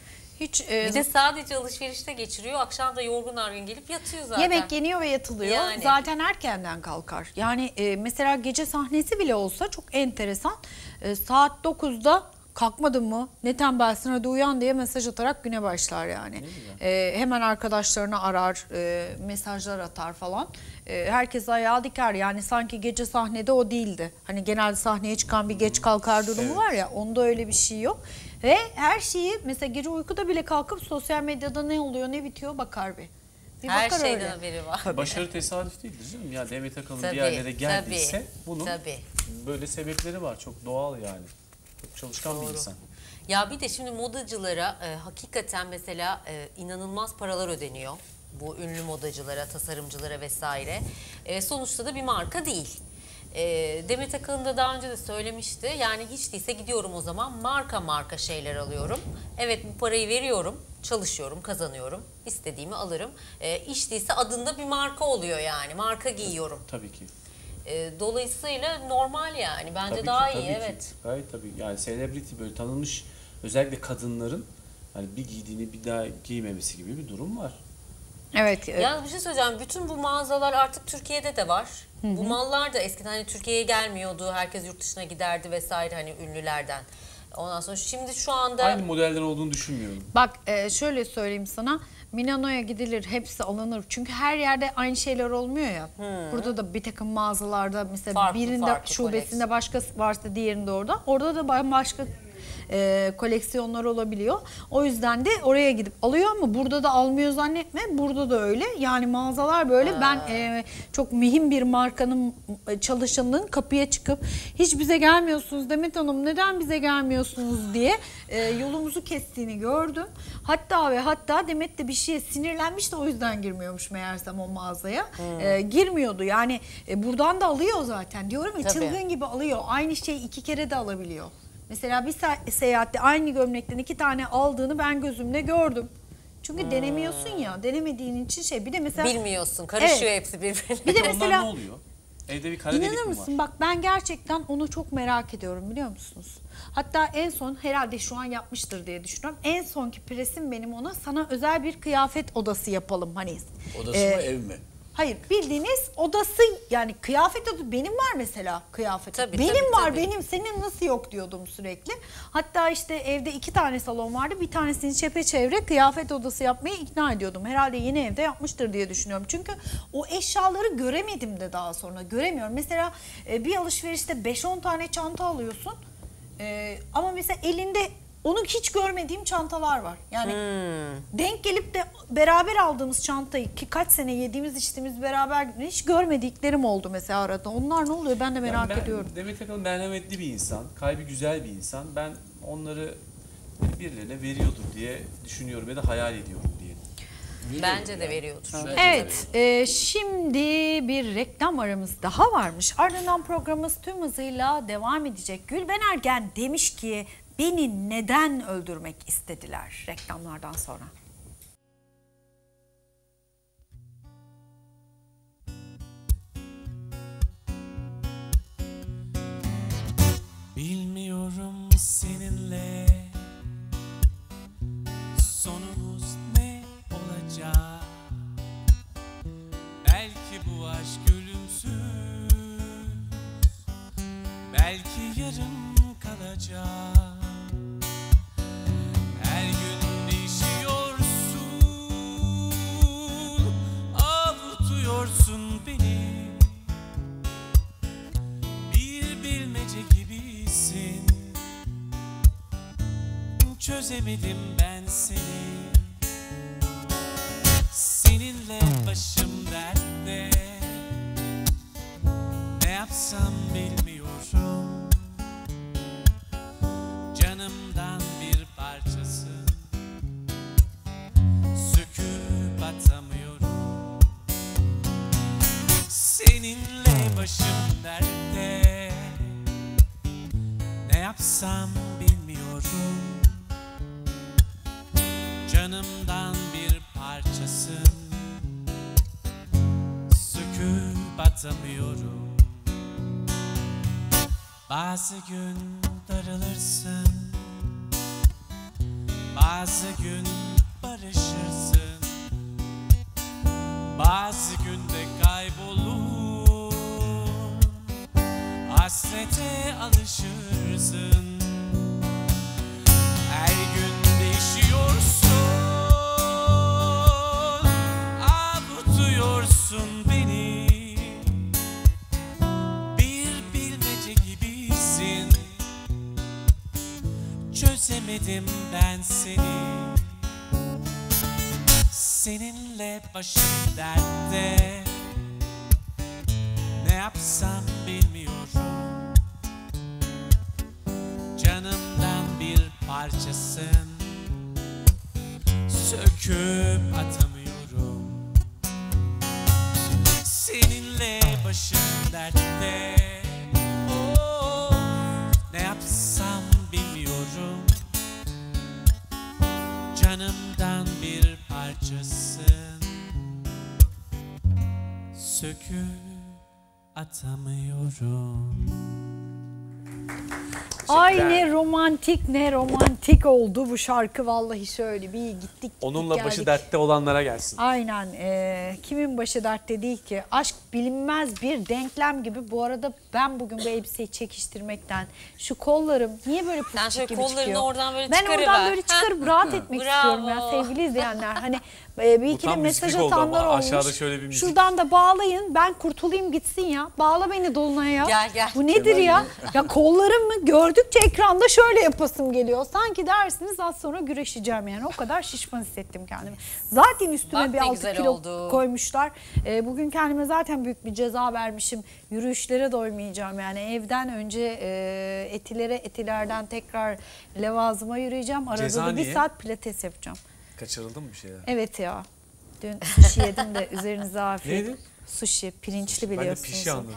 Hiç e, Bir de sadece alışverişte geçiriyor. Akşam da yorgun argın gelip yatıyor zaten. yemek yeniyor ve yatılıyor. Yani. Zaten erkenden kalkar. Yani e, mesela gece sahnesi bile olsa çok enteresan. E, saat dokuzda kalkmadın mı? Ne tembelsin, hadi uyan diye mesaj atarak güne başlar yani. E, hemen arkadaşlarını arar, e, mesajlar atar falan. E, herkes ayağa diker. Yani sanki gece sahnede o değildi. Hani genelde sahneye çıkan bir geç kalkar durumu var ya, onda öyle bir şey yok. Ve her şeyi mesela gece uykuda bile kalkıp sosyal medyada ne oluyor ne bitiyor bakar bir. Bir Her bakar şeyden öyle. haberi var. Başarı tesadüf değildir canım. Ya Demet Akalın Tabii, bir yerlere geldiyse tabii, bunun tabii. böyle sebepleri var. Çok doğal yani. Çok çalışkan Doğru. bir insan. Ya bir de şimdi modacılara e, hakikaten mesela e, inanılmaz paralar ödeniyor. Bu ünlü modacılara, tasarımcılara vesaire. E, sonuçta da bir marka değil. E, Demet Akalın da daha önce de söylemişti. Yani hiç değilse gidiyorum o zaman marka marka şeyler alıyorum. Evet, bu parayı veriyorum, çalışıyorum, kazanıyorum. İstediğimi alırım. E, hiç değilse adında bir marka oluyor yani. Marka giyiyorum. Tabii ki. E, dolayısıyla normal yani. Bence Tabii daha ki, iyi, tabii ki. evet. Gayet tabii. Yani celebrity böyle tanınmış özellikle kadınların hani bir giydiğini bir daha giymemesi gibi bir durum var. Evet. e, Yalnız bir şey söyleyeceğim. Bütün bu mağazalar artık Türkiye'de de var. Bu mallar da eskiden hani Türkiye'ye gelmiyordu. Herkes yurt dışına giderdi vesaire hani ünlülerden. Ondan sonra şimdi şu anda Aynı modelden olduğunu düşünmüyorum. Bak e, şöyle söyleyeyim sana. Milano'ya gidilir, hepsi alınır. Çünkü her yerde aynı şeyler olmuyor ya. Burada da bir takım mağazalarda mesela Farklı, birinde farklı şubesinde başka varsa diğerinde orada. Orada da başka e, koleksiyonlar olabiliyor. O yüzden de oraya gidip alıyor ama burada da almıyor zannetme. Burada da öyle. Yani mağazalar böyle. Ha. Ben e, çok mühim bir markanın çalışanının kapıya çıkıp hiç bize gelmiyorsunuz Demet Hanım, neden bize gelmiyorsunuz diye e, yolumuzu kestiğini gördüm. Hatta ve hatta Demet de bir şeye sinirlenmiş de o yüzden girmiyormuş meğersem o mağazaya. Hmm. E, girmiyordu. Yani e, buradan da alıyor zaten. Diyorum ya, Tabii. çılgın gibi alıyor. Aynı şeyi iki kere de alabiliyor. Mesela bir se- seyahatte aynı gömlekten iki tane aldığını ben gözümle gördüm. Çünkü hmm. denemiyorsun ya. Denemediğin için şey. Bir de mesela bilmiyorsun. Karışıyor Evet. hepsi birbirine. Bir de Onlar mesela ne oluyor? Evde bir kara delik İnanır mi mısın? var? Bak ben gerçekten onu çok merak ediyorum, biliyor musunuz? Hatta en son herhalde şu an yapmıştır diye düşünüyorum. En sonki presim benim ona, sana özel bir kıyafet odası yapalım hani. Odası Ee, mı ev mi? Hayır, bildiğiniz odası, yani kıyafet odası. Benim var mesela kıyafet. Tabii, benim tabii, var tabii. benim, senin nasıl yok diyordum sürekli. Hatta işte evde iki tane salon vardı. Bir tanesini çepeçevre kıyafet odası yapmaya ikna ediyordum. Herhalde yeni evde yapmıştır diye düşünüyorum. Çünkü o eşyaları göremedim de daha sonra. Göremiyorum. Mesela e, bir alışverişte beş on tane çanta alıyorsun. E, ama mesela elinde onu hiç görmediğim çantalar var. Yani Hmm. denk gelip de beraber aldığımız çantayı, ki kaç sene yediğimiz içtiğimiz beraber, hiç görmediklerim oldu mesela arada. Onlar ne oluyor ben de merak Yani ben, ediyorum. Demet Akalın merhametli bir insan, kalbi güzel bir insan. Ben onları birilerine veriyordur diye düşünüyorum ya da hayal ediyorum diye. Bence de veriyordur. Evet, e, şimdi bir reklam aramız daha varmış. Ardından programımız tüm hızıyla devam edecek. Gülben Ergen demiş ki, beni neden öldürmek istediler? Reklamlardan sonra. Bilmiyorum seninle sonumuz ne olacak. Belki bu aşk ölümsüz, belki yarım kalacak. Her gün değişiyorsun, avutuyorsun beni. Bir bilmece gibisin, çözemedim ben seni. başım dertte, ne yapsam bilmiyorum. Canımdan bir parçası söküp atamıyorum. Seninle başım dertte, ne yapsam bilmiyorum. Canımdan bir parçasın söküp atamıyorum. Bazı gün darılırsın, bazı gün barışırsın, bazı günde kaybolur, hasrete alışırsın. Her gün değişiyorsun, avutuyorsun beni. Bir bilmece gibisin, çözemedim ben seni. Seninle başım dertte, ne yapsam bilmiyorum. Canımdan bir parçasın söküp atamıyorum. Seninle başım dertte, oh, ne yapsam bilmiyorum. Canımdan bir parçasın söküp atamıyorum. Ay ne romantik ne romantik oldu bu şarkı, vallahi şöyle bir gittik gittik Onunla geldik. başı dertte olanlara gelsin. Aynen, e, kimin başı dertte değil ki, aşk bilinmez bir denklem gibi. Bu arada ben bugün bu elbiseyi çekiştirmekten, şu kollarım niye böyle Sen şöyle pıstık gibi kollarını çıkıyor? oradan böyle Ben çıkarıver. oradan böyle çıkarıp rahat etmek Bravo. istiyorum ya sevgili izleyenler. Hani e, bir Bu iki de tam mesaj müzik oldu atanlar ama olmuş. aşağıda şöyle bir müzik. Şuradan da bağlayın, ben kurtulayım gitsin ya. Bağla beni Dolunay'a. Gel, gel. Bu nedir ya? Ya kollarımı gördükçe ekranda şöyle yapasım geliyor. Sanki dersiniz az sonra güreşeceğim yani. O kadar şişman hissettim kendimi. Zaten üstüme Bak bir ne altı güzel kilo oldu. koymuşlar. Ee, bugün kendime zaten büyük bir ceza vermişim. Yürüyüşlere doymayacağım yani. Evden önce e, etilere, etilerden tekrar levazıma yürüyeceğim. Arada Ceza da bir niye? saat pilates yapacağım. Kaçırıldın mı bir şeyler? Evet ya. Dün sushi yedim de üzerinize afiyet. Neydi? Sushi, pirinçli Ben de biliyorsunuz. pişi anladım.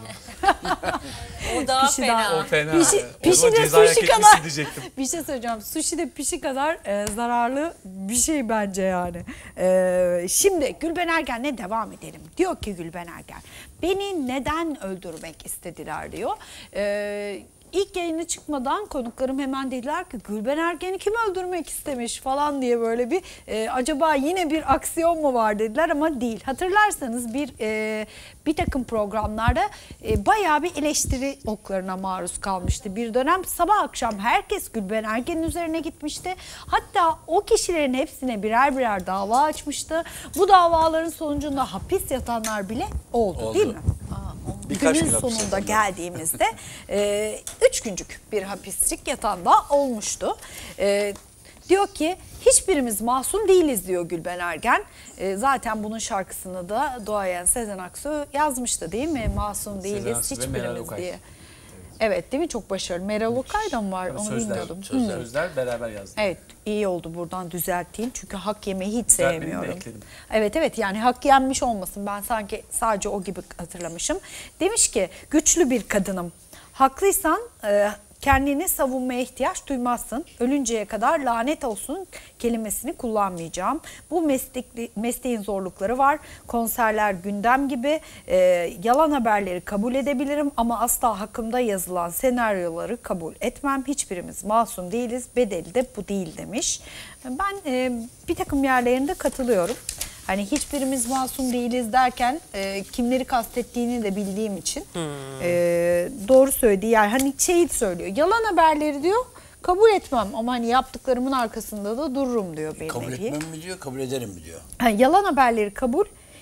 O daha Pişi fena. daha- O fena. Pişi, O pişi zaman de cezayı hak sushi etmişsin kadar. diyecektim. Bir şey söyleyeceğim. Sushi de pişi kadar e, zararlı bir şey bence yani. E, şimdi Gülben Ergen'le devam edelim. Diyor ki Gülben Ergen, beni neden öldürmek istediler diyor. E, İlk yayına çıkmadan konuklarım hemen dediler ki Gülben Ergen'i kim öldürmek istemiş falan diye, böyle bir e, acaba yine bir aksiyon mu var dediler ama değil. Hatırlarsanız bir e, bir takım programlarda e, bayağı bir eleştiri oklarına maruz kalmıştı. Bir dönem sabah akşam herkes Gülben Ergen'in üzerine gitmişti. Hatta o kişilerin hepsine birer birer dava açmıştı. Bu davaların sonucunda hapis yatanlar bile oldu, Oldu. değil mi? Birkaç Günün gün hapis sonunda yatanlar. geldiğimizde e, üç güncük bir hapislik yatan da olmuştu. E, diyor ki hiçbirimiz masum değiliz diyor Gülben Ergen. E, zaten bunun şarkısını da duayen Sezen Aksu yazmıştı değil mi? Masum değiliz Aksu ve Meral hiçbirimiz Okay. diye. Evet değil mi? Çok başarılı. Meral Okay da mı var? Onu Sözler, bilmiyordum. sözler, sözler beraber yazdım. Evet, iyi oldu buradan düzelteyim. Çünkü hak yemeyi hiç Güzel, benim de sevmiyorum. ekledim. Evet evet, yani hak yenmiş olmasın. Ben sanki sadece o gibi hatırlamışım. Demiş ki güçlü bir kadınım. Haklıysan e, kendini savunmaya ihtiyaç duymazsın. Ölünceye kadar lanet olsun kelimesini kullanmayacağım. Bu meslek, mesleğin zorlukları var. Konserler gündem gibi. E, yalan haberleri kabul edebilirim ama asla hakkımda yazılan senaryoları kabul etmem. Hiçbirimiz masum değiliz. Bedeli de bu değil demiş. Ben e, bir takım yerlerinde katılıyorum. Hani hiçbirimiz masum değiliz derken e, kimleri kastettiğini de bildiğim için Hmm. e, doğru söylediği, yani hani şeyi söylüyor. Yalan haberleri diyor kabul etmem ama hani yaptıklarımın arkasında da dururum diyor bir Kabul nevi. etmem mi diyor, kabul ederim mi diyor. Yani yalan haberleri kabul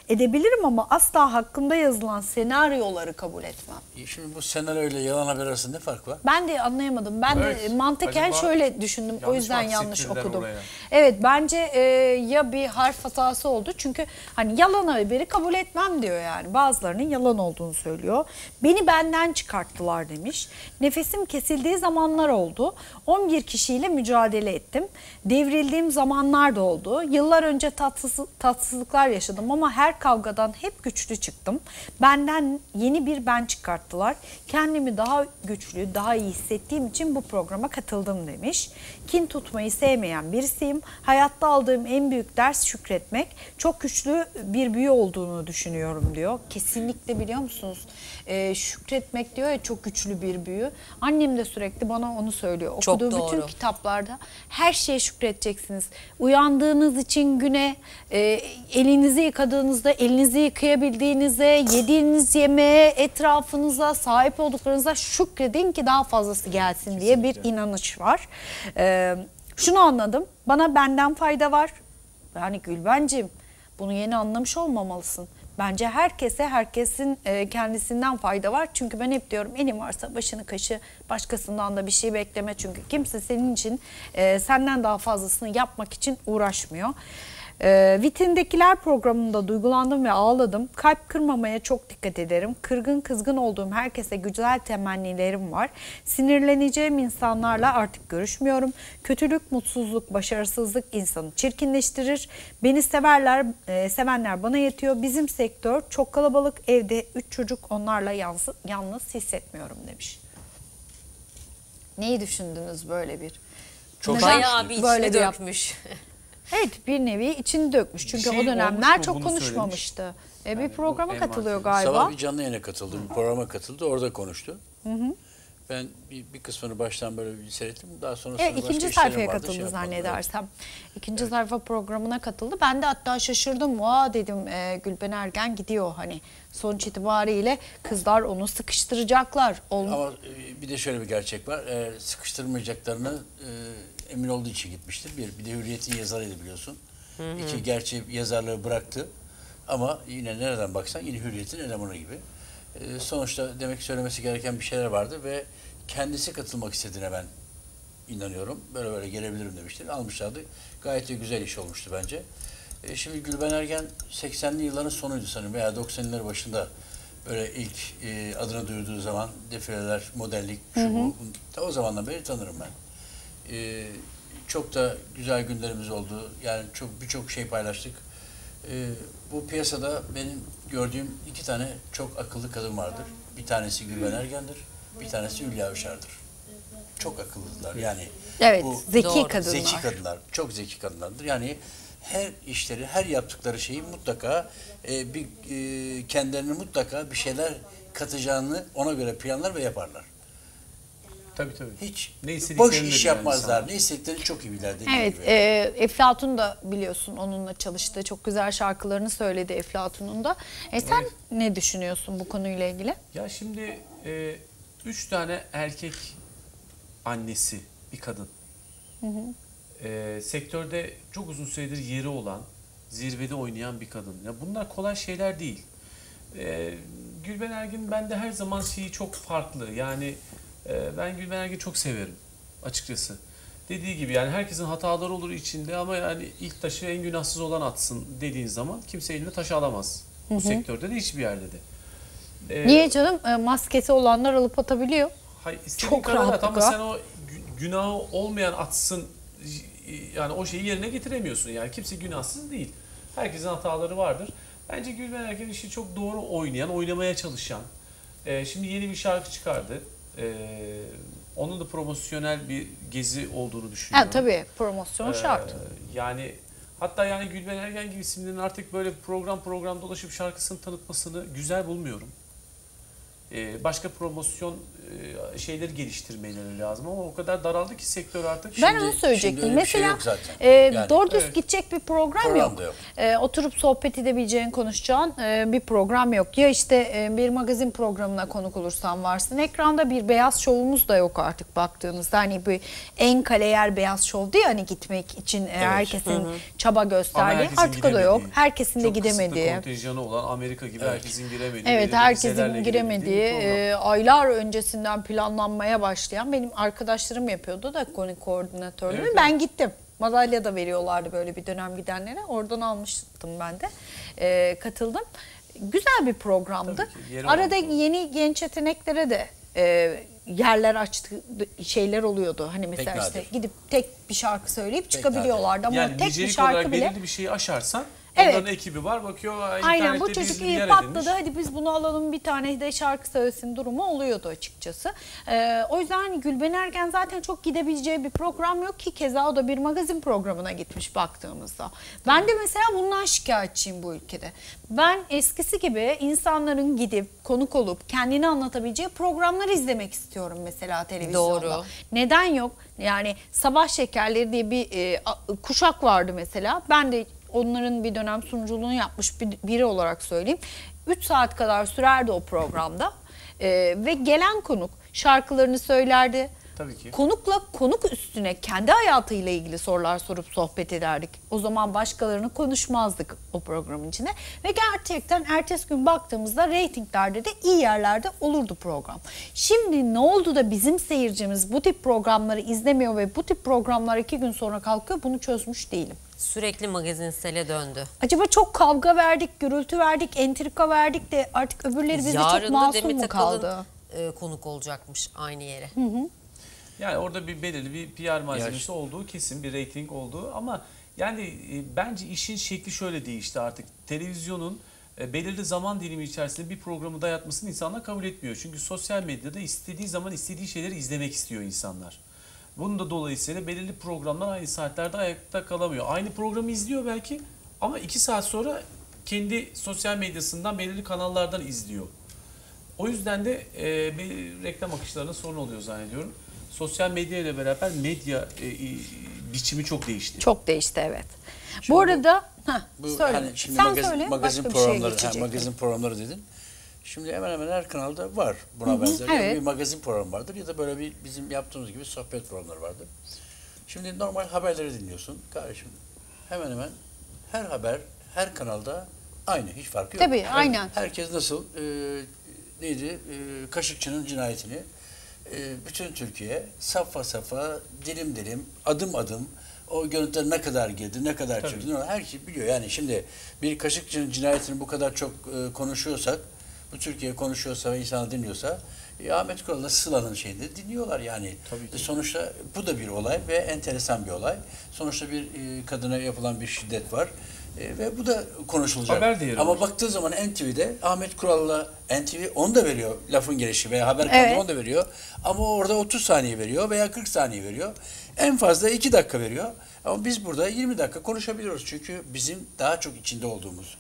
edebilirim ama asla hakkımda yazılan senaryoları kabul etmem. E Şimdi bu senaryo ile yalan haber arasında ne fark var? Ben de anlayamadım. Ben Evet. de mantıken Acaba şöyle düşündüm. O yanlış yüzden mı yanlış aksettirdiler okudum. oraya? Evet, bence e, ya bir harf hatası oldu. Çünkü hani yalan haberi kabul etmem diyor yani. Bazılarının yalan olduğunu söylüyor. Beni benden çıkarttılar demiş. Nefesim kesildiği zamanlar oldu. on bir kişiyle mücadele ettim. Devrildiğim zamanlar da oldu. Yıllar önce tatsız, tatsızlıklar yaşadım ama her kavgadan hep güçlü çıktım. Benden yeni bir ben çıkarttılar. Kendimi daha güçlü, daha iyi hissettiğim için bu programa katıldım demiş. Kin tutmayı sevmeyen birisiyim. Hayatta aldığım en büyük ders şükretmek. Çok güçlü bir büyü olduğunu düşünüyorum diyor. Kesinlikle biliyor musunuz? Ee, şükretmek diyor ya, çok güçlü bir büyü. Annem de sürekli bana onu söylüyor. Çok Okuduğu doğru. bütün kitaplarda her şeye şükredeceksiniz. Uyandığınız için güne, e, elinizi yıkadığınızda, elinizi yıkayabildiğinizde, yediğiniz yemeğe, etrafınıza, sahip olduklarınıza şükredin ki daha fazlası gelsin diye bir inanış var. Ee, şunu anladım. Bana benden fayda var. Yani Gülbencim, bunu yeni anlamış olmamalısın. Bence herkese, herkesin e, kendisinden fayda var. Çünkü ben hep diyorum, elin varsa başını kaşı, başkasından da bir şey bekleme. Çünkü kimse senin için e, senden daha fazlasını yapmak için uğraşmıyor. E, Vitrindekiler programında duygulandım ve ağladım. Kalp kırmamaya çok dikkat ederim. Kırgın kızgın olduğum herkese güzel temennilerim var. Sinirleneceğim insanlarla artık görüşmüyorum. Kötülük, mutsuzluk, başarısızlık insanı çirkinleştirir. Beni severler, e, sevenler bana yetiyor. Bizim sektör çok kalabalık, evde üç çocuk, onlarla yalnız, yalnız hissetmiyorum demiş. Neyi düşündünüz böyle bir? Çok Neden Bayağı bir içine böyle bir yap- dökmüş. Evet, bir nevi içini dökmüş. Çünkü şey o dönemler olmuş mu, çok bunu konuşmamıştı. E, bir Yani bu programa en katılıyor başta- galiba. Sabah bir canlı yayına katıldı, bir programa katıldı, orada konuştu. Ben bir, bir kısmını baştan böyle bir seyrettim, daha sonrasında Evet, başka ikinci işlerim sayfaya vardı, katıldı şey yapmadım. zannedersem. İkinci sayfa programına katıldı. Ben de hatta şaşırdım. Vaa dedim, e, Gülben Ergen gidiyor hani. Sonuç itibariyle kızlar onu sıkıştıracaklar. Ol- Ama e, bir de şöyle bir gerçek var, e, sıkıştırmayacaklarını e, emin olduğu için gitmiştir. Bir, bir de Hürriyet'in yazarıydı biliyorsun. İki, gerçi yazarlığı bıraktı ama yine nereden baksan yine Hürriyet'in elemanı gibi. E, sonuçta demek ki söylemesi gereken bir şeyler vardı ve kendisi katılmak istediğine ben inanıyorum. Böyle böyle gelebilirim demiştir. Almışlardı. Gayet de güzel iş olmuştu bence. E, şimdi Gülben Ergen seksenli yılların sonuydu sanırım veya doksanlıların başında böyle ilk e, adını duyurduğu zaman defileler, modellik, şu bu. Ta o zamandan beri tanırım ben. E, çok da güzel günlerimiz oldu. Yani çok birçok şey paylaştık. E, bu piyasada benim gördüğüm iki tane çok akıllı kadın vardır. Bir tanesi Gülben Ergen'dir, bir tanesi Hülya Avşar'dır. Çok akıllılar yani. Evet, bu, zeki doğru. kadınlar. Zeki kadınlar, çok zeki kadınlardır. Yani her işleri, her yaptıkları şeyi mutlaka e, bir e, kendilerine mutlaka bir şeyler katacağını ona göre planlar ve yaparlar. Tabii tabii. Hiç Ne boş istediklerini iş bilen yapmazlar. insanlar. Ne istediklerini çok iyi bilirler. dediğim Evet, gibi. e, Eflatun da biliyorsun onunla çalıştı. Çok güzel şarkılarını söyledi Eflatun'un da. E, sen Evet. ne düşünüyorsun bu konuyla ilgili? Ya şimdi e, üç tane erkek annesi bir kadın. E, sektörde çok uzun süredir yeri olan, zirvede oynayan bir kadın. Ya bunlar kolay şeyler değil. E, Gülben Ergen bende her zaman şeyi çok farklı. Yani e, ben Gülben Ergen'i çok severim açıkçası. Dediği gibi yani herkesin hataları olur içinde ama yani ilk taşı en günahsız olan atsın dediğin zaman kimse eline taş alamaz. Bu sektörde de hiçbir yerde de. E, Niye canım? E, maskesi olanlar alıp atabiliyor. Hayır, istediğin Çok kadar at rahatlıkla. ama sen o gü- günahı olmayan atsın, yani o şeyi yerine getiremiyorsun. Yani kimse günahsız değil. Herkesin hataları vardır. Bence Gülben Ergen işi çok doğru oynayan, oynamaya çalışan. Ee, şimdi yeni bir şarkı çıkardı. Ee, onun da promosyonel bir gezi olduğunu düşünüyorum. Ha, tabii promosyon Ee, şart. Yani hatta yani Gülben Ergen gibi isimlerin artık böyle program program dolaşıp şarkısını tanıtmasını güzel bulmuyorum. e, başka promosyon e, şeyleri geliştirmeleri lazım ama o kadar daraldı ki sektör artık. Ben Şimdi- onu söyleyecektim. şimdi öyle bir şey Mesela yok zaten. e, Yani- doğru düz Evet. gidecek bir program, Program yok. da yok. E, oturup sohbet edebileceğin, konuşacağın e, bir program yok. Ya işte e, bir magazin programına konuk olursan varsın. Ekranda bir beyaz şovumuz da yok artık baktığınızda. Hani bir en kaleyer beyaz şovdu ya hani gitmek için e, herkesin çaba Ama gösterdiği. herkesin Artık o da yok. gidemediği, Herkesin de çok kısıtlı gidemediği. kontenjanı olan Amerika gibi herkesin giremediği. Evet, belirli herkesin vizelerle giremediği, girebildiği bir program. e, aylar öncesinden planlanmaya başlayan benim arkadaşlarım yapıyordu da konu koordinatörlüğü. Evet, Ben gittim. Madalya da veriyorlardı böyle bir dönem gidenlere. Oradan almıştım ben de. E, katıldım. Güzel bir programdı. Tabii ki, yeri Arada olan yeni genç yeteneklere de e, yerler açtığı şeyler oluyordu. Hani mesela Pek işte nadir. gidip tek bir şarkı söyleyip çıkabiliyorlardı ama Yani tek bir nicelik şarkı olarak bile. belirli bir şeyi aşarsan Evet. onların ekibi var bakıyor. Aynen, bu internette çocuk bir iyi yer patladı, edinmiş. hadi biz bunu alalım, bir tane de şarkı söylesin durumu oluyordu açıkçası. Ee, o yüzden hani Gülben Ergen zaten çok gidebileceği bir program yok ki, keza o da bir magazin programına gitmiş baktığımızda. Ben de mesela bundan şikayetçiyim bu ülkede. Ben eskisi gibi insanların gidip konuk olup kendini anlatabileceği programları izlemek istiyorum mesela televizyonda. Doğru. Neden yok? Yani Sabah Şekerleri diye bir e, a- kuşak vardı mesela. Ben de onların bir dönem sunuculuğunu yapmış bir, biri olarak söyleyeyim. üç saat kadar sürerdi o programda. Ee, ve gelen konuk şarkılarını söylerdi. Tabii ki. Konukla konuk üstüne kendi hayatıyla ilgili sorular sorup sohbet ederdik. O zaman başkalarını konuşmazdık o programın içine. Ve gerçekten ertesi gün baktığımızda reytinglerde de iyi yerlerde olurdu program. Şimdi ne oldu da bizim seyircimiz bu tip programları izlemiyor ve bu tip programlar iki gün sonra kalkıyor, bunu çözmüş değilim. Sürekli magazinsele döndü. Acaba çok kavga verdik, gürültü verdik, entrika verdik de artık öbürleri bize çok Yarın da masum Demet mu Akalın kaldı? e, konuk olacakmış aynı yere. Yani orada bir belirli bir P R malzemesi olduğu kesin, bir reyting olduğu ama yani e, bence işin şekli şöyle değişti artık. Televizyonun e, belirli zaman dilimi içerisinde bir programı dayatmasını insanlar kabul etmiyor. Çünkü sosyal medyada istediği zaman istediği şeyleri izlemek istiyor insanlar. Bunun da dolayısıyla belirli programlar aynı saatlerde ayakta kalamıyor. Aynı programı izliyor belki ama iki saat sonra kendi sosyal medyasından belirli kanallardan izliyor. O yüzden de e, bir reklam akışlarına sorun oluyor zannediyorum. Sosyal medya ile beraber medya e, e, biçimi çok değişti. Çok değişti, evet. Şimdi bu arada heh, Bu söyle. hani şimdi Sen magazin, söyle. magazin başka bir şeye programları, ha, geçecektim. magazin programları dedin. Şimdi hemen hemen her kanalda var buna benzer. Ya evet. bir magazin programı vardır ya da böyle bir bizim yaptığımız gibi sohbet programları vardır. Şimdi normal haberleri dinliyorsun kardeşim. Hemen hemen her haber her kanalda aynı, hiç farkı yok. Tabii, aynen. Herkes nasıl e, neydi e, Kaşıkçı'nın cinayetini e, bütün Türkiye safha safha, dilim dilim, adım adım o görüntüler ne kadar girdi, ne kadar Tabii. çıktı, her şey biliyor. Yani şimdi bir Kaşıkçı'nın cinayetini bu kadar çok e, konuşuyorsak, bu Türkiye konuşuyorsa ve insanı dinliyorsa, e, Ahmet Kural'la Sıla'nın şeyini dinliyorlar yani. Tabii ki. E, sonuçta bu da bir olay ve enteresan bir olay. Sonuçta bir e, kadına yapılan bir şiddet var. E, ve bu da konuşulacak. Haber değeri Ama var. baktığın zaman N T V'de Ahmet Kural'la N T V onu da veriyor lafın gelişi veya haber kanalı Evet. onu da veriyor. Ama orada otuz saniye veriyor veya kırk saniye veriyor. En fazla iki dakika veriyor. Ama biz burada yirmi dakika konuşabiliyoruz. Çünkü bizim daha çok içinde olduğumuz,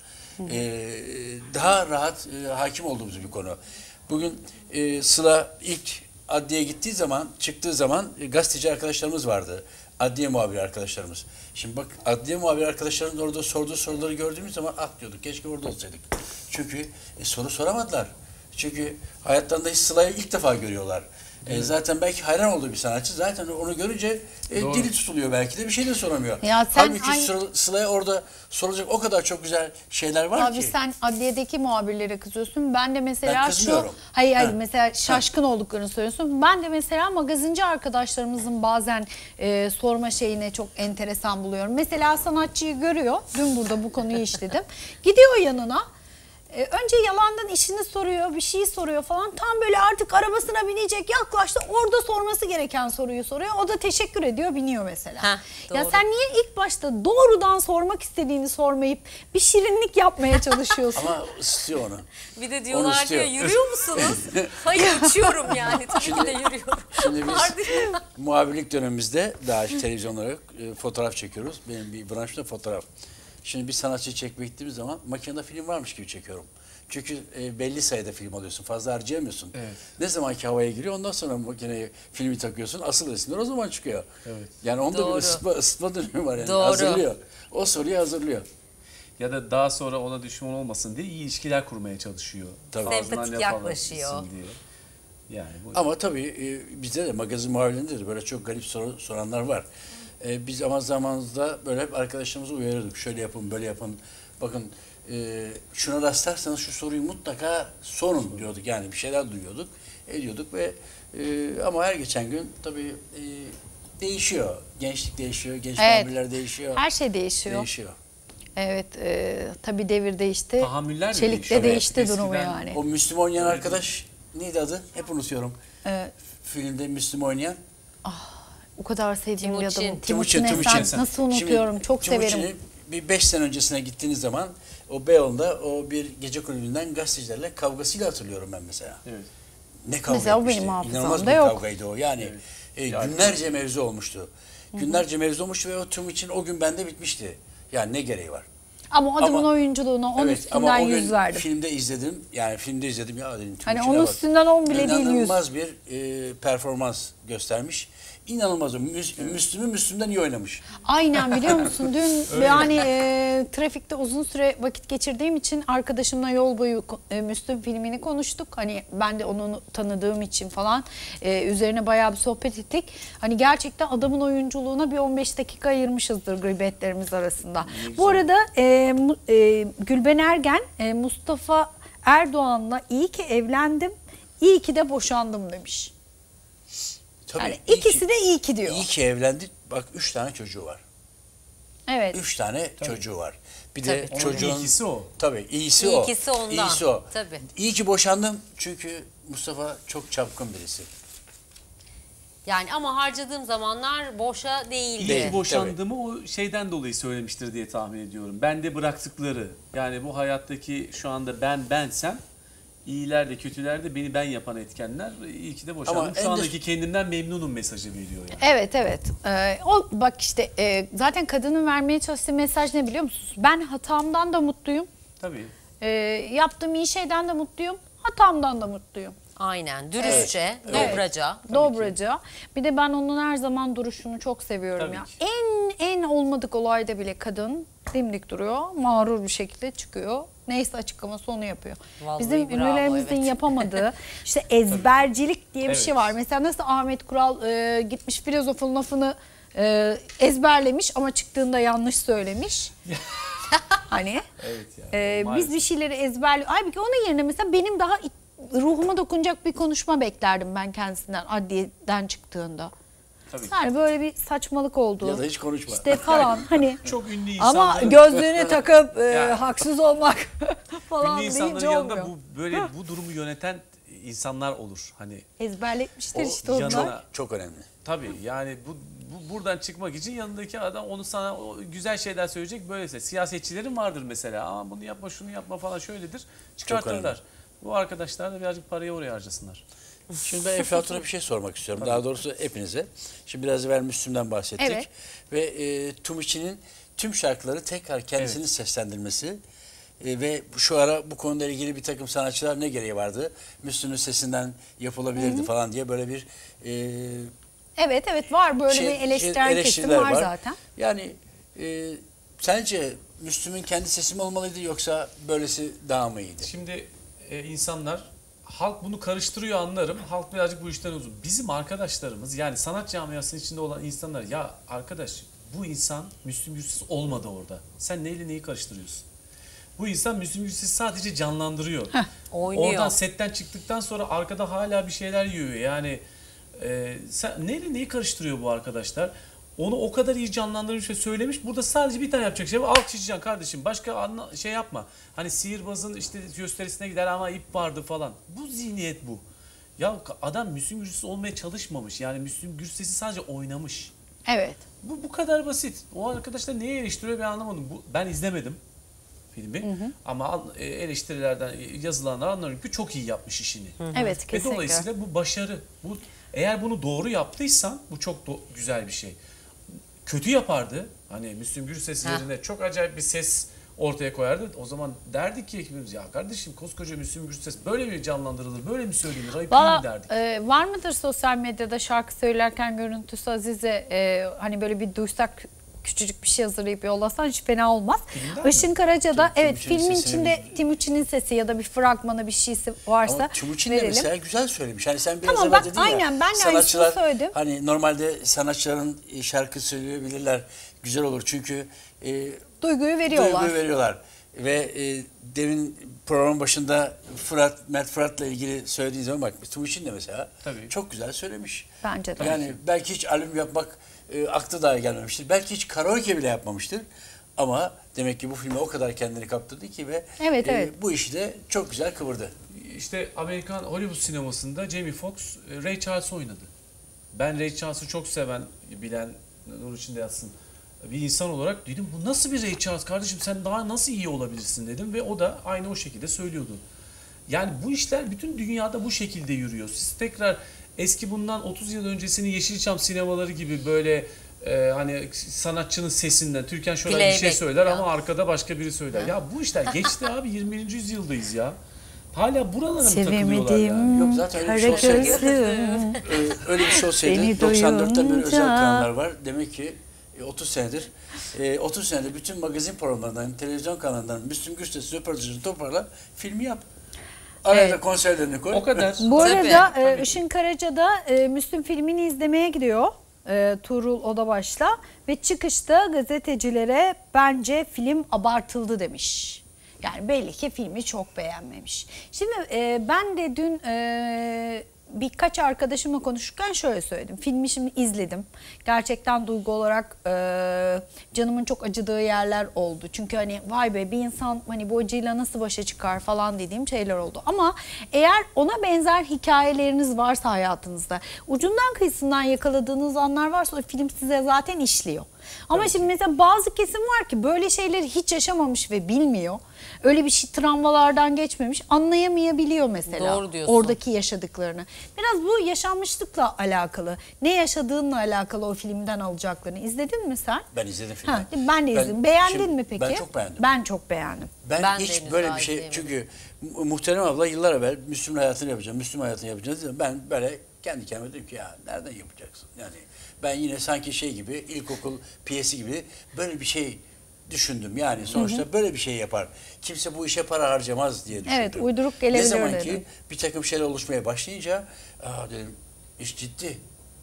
e, daha rahat e, hakim olduğumuz bir konu. Bugün e, Sıla ilk adliyeye gittiği zaman, çıktığı zaman e, gazeteci arkadaşlarımız vardı. Adliye muhabiri arkadaşlarımız. Şimdi bak adliye muhabiri arkadaşlarımız orada sorduğu soruları gördüğümüz zaman ah diyorduk keşke orada olsaydık. Çünkü e, soru soramadılar. Çünkü hayatlarında hiç Sıla'yı ilk defa görüyorlar. E, zaten belki hayran olduğu bir sanatçı. Zaten onu görünce e, Doğru. dili tutuluyor belki de bir şey de soramıyor. Ya sen Halbuki aynı- Sıla- Sıla'ya orada sorulacak o kadar çok güzel şeyler var Abi ki. sen adliyedeki muhabirlere kızıyorsun. Ben de Ben mesela şu kızmıyorum. hayır hayır Ha. mesela şaşkın olduklarını söylüyorsun. Ben de mesela magazinci arkadaşlarımızın bazen e, sorma şeyine çok enteresan buluyorum. Mesela sanatçıyı görüyor. Dün burada bu konuyu işledim. Gidiyor yanına. E, önce yalandan işini soruyor, bir şeyi soruyor falan. Tam böyle artık arabasına binecek yaklaştı. Orada sorması gereken soruyu soruyor. O da teşekkür ediyor, biniyor mesela. Heh, ya doğru. sen niye ilk başta doğrudan sormak istediğini sormayıp bir şirinlik yapmaya çalışıyorsun? Ama istiyor onu. Bir de diyorlar diyor istiyor. yürüyor musunuz? Hayır uçuyorum yani tabii ki de yürüyorum. Şimdi biz Var diyor. muhabirlik dönemimizde daha işte televizyonlara e, fotoğraf çekiyoruz. Benim bir branşta fotoğraf. Şimdi bir sanatçıyı çekmeye gittiğimiz zaman makinede film varmış gibi çekiyorum. Çünkü e, belli sayıda film alıyorsun. Fazla harcayamıyorsun. Evet. Ne zamanki havaya giriyor ondan sonra makineye filmi takıyorsun. Asıl resimler o zaman çıkıyor. Evet. Yani onda Doğru. bir ısıtma, ısıtma dönemi var. Yani. Doğru. Hazırlıyor. O soruyu hazırlıyor. Ya da daha sonra ona düşman olmasın diye iyi ilişkiler kurmaya çalışıyor. Tabii. Ağzından Sempatik laf yaklaşıyor. alabilsin diye. Yani bu Ama tabii e, bizde de magazin muhabirinde de böyle çok garip soru soranlar var. E, biz ama zamanında böyle hep arkadaşlarımızı uyarıyorduk. Şöyle yapın, böyle yapın. Bakın e, şuna rastlarsanız şu soruyu mutlaka sorun diyorduk. Yani bir şeyler duyuyorduk, ediyorduk ve e, ama her geçen gün tabii e, değişiyor. Gençlik değişiyor, genç Evet. muhabirler değişiyor. Her şey değişiyor. Değişiyor. Evet, e, tabii devir değişti. Tahammüller de Çelik değişiyor. de değişti Evet, durumu eskiden yani. O Müslüm oynayan arkadaş neydi adı? Hep unutuyorum. Evet. Filmde Müslüm oynayan. O kadar sevdiğim bir Timuçin. adamım. Timuçin, Timuçin Timuçin. Esen. Nasıl unutuyorum? Şimdi Çok Timuçin'i severim. bir beş sene öncesine gittiğiniz zaman o Beyoğlu'nda o bir gece kulübünden gazetecilerle kavgasıyla hatırlıyorum ben mesela. Evet. Ne kavga Mesela o etmişti. benim hafızamda İnanılmaz bir yok. kavgaydı o. Yani e, Yani- günlerce mevzu olmuştu. Günlerce mevzu olmuştu ve o Timuçin o gün bende bitmişti. Yani ne gereği var? Ama adamın Ama- oyunculuğuna on Evet ama üstünden o gün yüz verdim. filmde izledim. Yani filmde izledim ya dedim Hani Timuçin'e onun bak. üstünden on bile değil yüz. İnanılmaz bir e, performans göstermiş. İnanılmaz. Müs- Müslüm'ü Müslüm'den iyi oynamış. Aynen, biliyor musun? Dün yani e, trafikte uzun süre vakit geçirdiğim için arkadaşımla yol boyu e, Müslüm filmini konuştuk. Hani ben de onu tanıdığım için falan e, üzerine bayağı bir sohbet ettik. Hani gerçekten adamın oyunculuğuna bir on beş dakika ayırmışızdır gıybetlerimiz arasında. Bu arada e, Mu- e, Gülben Ergen e, Mustafa Erdoğan'la iyi ki evlendim, iyi ki de boşandım demiş. Tabii, Yani iyi ikisi ki- de iyi ki diyor. İyi ki evlendi. Bak üç tane çocuğu var. Evet. Üç tane çocuğu var. Bir Tabii. de Onun çocuğun... iyisi o. Tabii iyisi o. İyisi ondan. İyisi o. Tabii. İyi ki boşandım çünkü Mustafa çok çapkın birisi. Yani ama harcadığım zamanlar boşa değildi. İyi Değil, ki boşandığımı o şeyden dolayı söylemiştir diye tahmin ediyorum. Bende bıraktıkları, yani bu hayattaki şu anda ben bensem, iyiler de kötüler de beni ben yapan etkenler, iyi ki de boşandım. Ama Şu en de- andaki kendimden memnunum mesajı veriyor yani. Evet, evet. Ee, o bak işte e, zaten kadının vermeye çalıştığı mesaj ne biliyor musunuz? Ben hatamdan da mutluyum. Tabii. Ee, yaptığım iyi şeyden de mutluyum. Hatamdan da mutluyum. Aynen. Dürüstçe, Evet. dobraca. Dobraca. Bir de ben onun her zaman duruşunu çok seviyorum Tabii ya. ki. En en olmadık olayda bile kadın dimdik duruyor. Mağrur bir şekilde çıkıyor. Neyse açıklaması onu yapıyor. Vallahi Bizim bravo, ünlülerimizin evet. yapamadığı işte ezbercilik diye bir Evet. şey var. Mesela nasıl Ahmet Kural e, gitmiş filozofun lafını e, ezberlemiş ama çıktığında yanlış söylemiş. Hani Evet yani. e, biz maalesef. bir şeyleri ezberliyoruz. Halbuki onun yerine mesela benim daha it- ruhuma dokunacak bir konuşma beklerdim ben kendisinden adliyeden çıktığında. Tabii. Yani böyle bir saçmalık oldu. Ya da hiç konuşma. İşte falan hani Çok ünlü ama insanların, gözlüğünü takıp e, Yani. haksız olmak falan ünlü insanların deyince yanında olmuyor. bu böyle bu durumu yöneten insanlar olur. Hani Ezberletmişler o işte onlar. yanına- Çok önemli. tabii yani bu, bu buradan çıkmak için yanındaki adam onu sana o güzel şeyler söyleyecek, böylese siyasetçilerin vardır mesela, ama bunu yapma şunu yapma falan şöyledir, çıkartırlar. Bu arkadaşlar da birazcık parayı oraya harcasınlar. Şimdi ben Eflatun'a bir şey sormak istiyorum. Daha doğrusu hepinize. Şimdi biraz evvel Müslüm'den bahsettik. Evet. Ve e, Timuçin'in tüm şarkıları tekrar kendisinin seslendirmesi e, ve şu ara bu konuyla ilgili bir takım sanatçılar ne gereği vardı? Müslüm'ün sesinden yapılabilirdi falan diye böyle bir e, Evet evet var böyle şey- bir eleştiren şey- kesim eleştiriler var, zaten. Yani e, sence Müslüm'ün kendi sesi mi olmalıydı yoksa böylesi daha mı iyiydi? Şimdi e, insanlar, halk bunu karıştırıyor anlarım. Halk birazcık bu işten uzun. Bizim arkadaşlarımız, yani sanat camiasının içinde olan insanlar, ya arkadaş bu insan Müslüm Gürses olmadı orada. Sen neyle neyi karıştırıyorsun? Bu insan Müslüm Gürses'i sadece canlandırıyor. Oynuyor. Oradan setten çıktıktan sonra arkada hala bir şeyler yiyor. Yani e, sen neyle neyi karıştırıyor bu arkadaşlar? Onu o kadar iyi canlandırmış ve söylemiş. Burada sadece bir tane yapacak şey var. Alkışlayacaksın kardeşim. Başka anla, şey yapma. Hani sihirbazın işte gösterisine gider ama ip vardı falan. Bu zihniyet bu. Ya adam Müslüm Gürses olmaya çalışmamış. Yani Müslüm Gürses'i sadece oynamış. Evet. Bu bu kadar basit. O arkadaşlar neyi eleştiriyor ben anlamadım. Bu, ben izlemedim filmi. Hı hı. Ama e, eleştirilerden, yazılanlar anlıyorum ki çok iyi yapmış işini. Hı hı. Evet, Ve kesinlikle. dolayısıyla bu başarı. Bu eğer bunu doğru yaptıysan bu çok do- güzel bir şey. Kötü yapardı. Hani Müslüm Gürses Heh. yerine çok acayip bir ses ortaya koyardı. O zaman derdik ki ekibimiz ya kardeşim koskoca Müslüm Gürses böyle mi canlandırılır, böyle mi söylenir, ayıp değil mi derdik. E, var mıdır sosyal medyada şarkı söylerken görüntüsü Azize e, hani böyle bir duysak küçücük bir şey hazırlayıp yollasan hiç fena olmaz. Filmden Işın mi? Karaca'da Tim- evet Timuçin'in filmin sesini içinde mi? Timuçin'in sesi ya da bir fragmanı bir şeysi varsa Ama Timuçin de verelim. mesela güzel söylemiş. Hani sen biraz Tamam, evvel ben- dedin ya. aynen, ben de aynısını sanatçılar, söyledim. Hani normalde sanatçıların şarkı söyleyebilirler. Güzel olur çünkü e, Duyguyu veriyorlar. duyguyu veriyorlar. Ve e, demin programın başında Fırat, Mert Fırat'la ilgili söylediği zaman bak Timuçin de mesela Tabii. çok güzel söylemiş. Bence de. Yani belki hiç albüm yapmak e, aklı dahi gelmemiştir. Belki hiç karaoke bile yapmamıştır. Ama demek ki bu filme o kadar kendini kaptırdı ki ve Evet, evet. bu işi de çok güzel kıvırdı. İşte Amerikan Hollywood sinemasında Jamie Foxx e, Ray Charles oynadı. Ben Ray Charles'ı çok seven, bilen, nur içinde yatsın bir insan olarak dedim bu nasıl bir Ray Charles kardeşim, sen daha nasıl iyi olabilirsin dedim ve o da aynı o şekilde söylüyordu. Yani bu işler bütün dünyada bu şekilde yürüyor. Siz tekrar eski bundan otuz yıl öncesinin Yeşilçam sinemaları gibi böyle e, hani sanatçının sesinden Türkan Şoray bir şey Playback söyler ya. ama arkada başka biri söyler. Ya bu işler geçti abi, yirmi birinci yüzyıldayız ya. Hala buralara mı takılıyorlar yani? Yok zaten öyle bir şey olsaydı, Ee, öyle bir şey olsaydı Seni doksan dörtten beri duyunca. özel kanallar var. Demek ki e, otuz senedir e, otuz senedir bütün magazin programlarından, televizyon kanallarından Müslüm Gürses'i röportajını toparla, filmi yap. Araya Evet. da konserlerini koy. O kadar. Bu Tabii, arada e, Işın Karaca'da e, Müslüm filmini izlemeye gidiyor. E, Tuğrul Odabaş'la ve çıkışta gazetecilere bence film abartıldı demiş. Yani belli ki filmi çok beğenmemiş. Şimdi e, ben de dün e, birkaç arkadaşımla konuşurken şöyle söyledim. Filmi şimdi izledim. Gerçekten duygu olarak e, canımın çok acıdığı yerler oldu. Çünkü hani vay be bir insan hani bu acıyla nasıl başa çıkar falan dediğim şeyler oldu. Ama eğer ona benzer hikayeleriniz varsa hayatınızda, ucundan kıyısından yakaladığınız anlar varsa o film size zaten işliyor. Ama şimdi mesela bazı kesim var ki böyle şeyleri hiç yaşamamış ve bilmiyor. Öyle bir şey, travmalardan geçmemiş, anlayamayabiliyor mesela. Doğru diyorsun. Oradaki yaşadıklarını. Biraz bu yaşanmışlıkla alakalı. Ne yaşadığınla alakalı o filmden alacaklarını. İzledin mi sen? Ben izledim filmi. Ha, ben de izledim. Beğendin şimdi, mi peki? Ben çok beğendim. Ben çok beğendim. Ben, Ben de hiç henüz böyle daha bir şey, izleyemedim. çünkü Mu- Muhterem abla yıllar evvel Müslüm hayatını yapacağım, Müslüm hayatını yapacağız dedim. Ben böyle kendi kendime dedim ki ya nereden yapacaksın? Yani ben yine sanki şey gibi, ilkokul piyesi gibi böyle bir şey düşündüm. Yani sonuçta hı hı. böyle bir şey yapar. Kimse bu işe para harcamaz diye düşündüm. Evet, uyduruk gelebilir Ne zaman dedim. ki bir takım şeyler oluşmaya başlayınca aa dedim iş ciddi. İş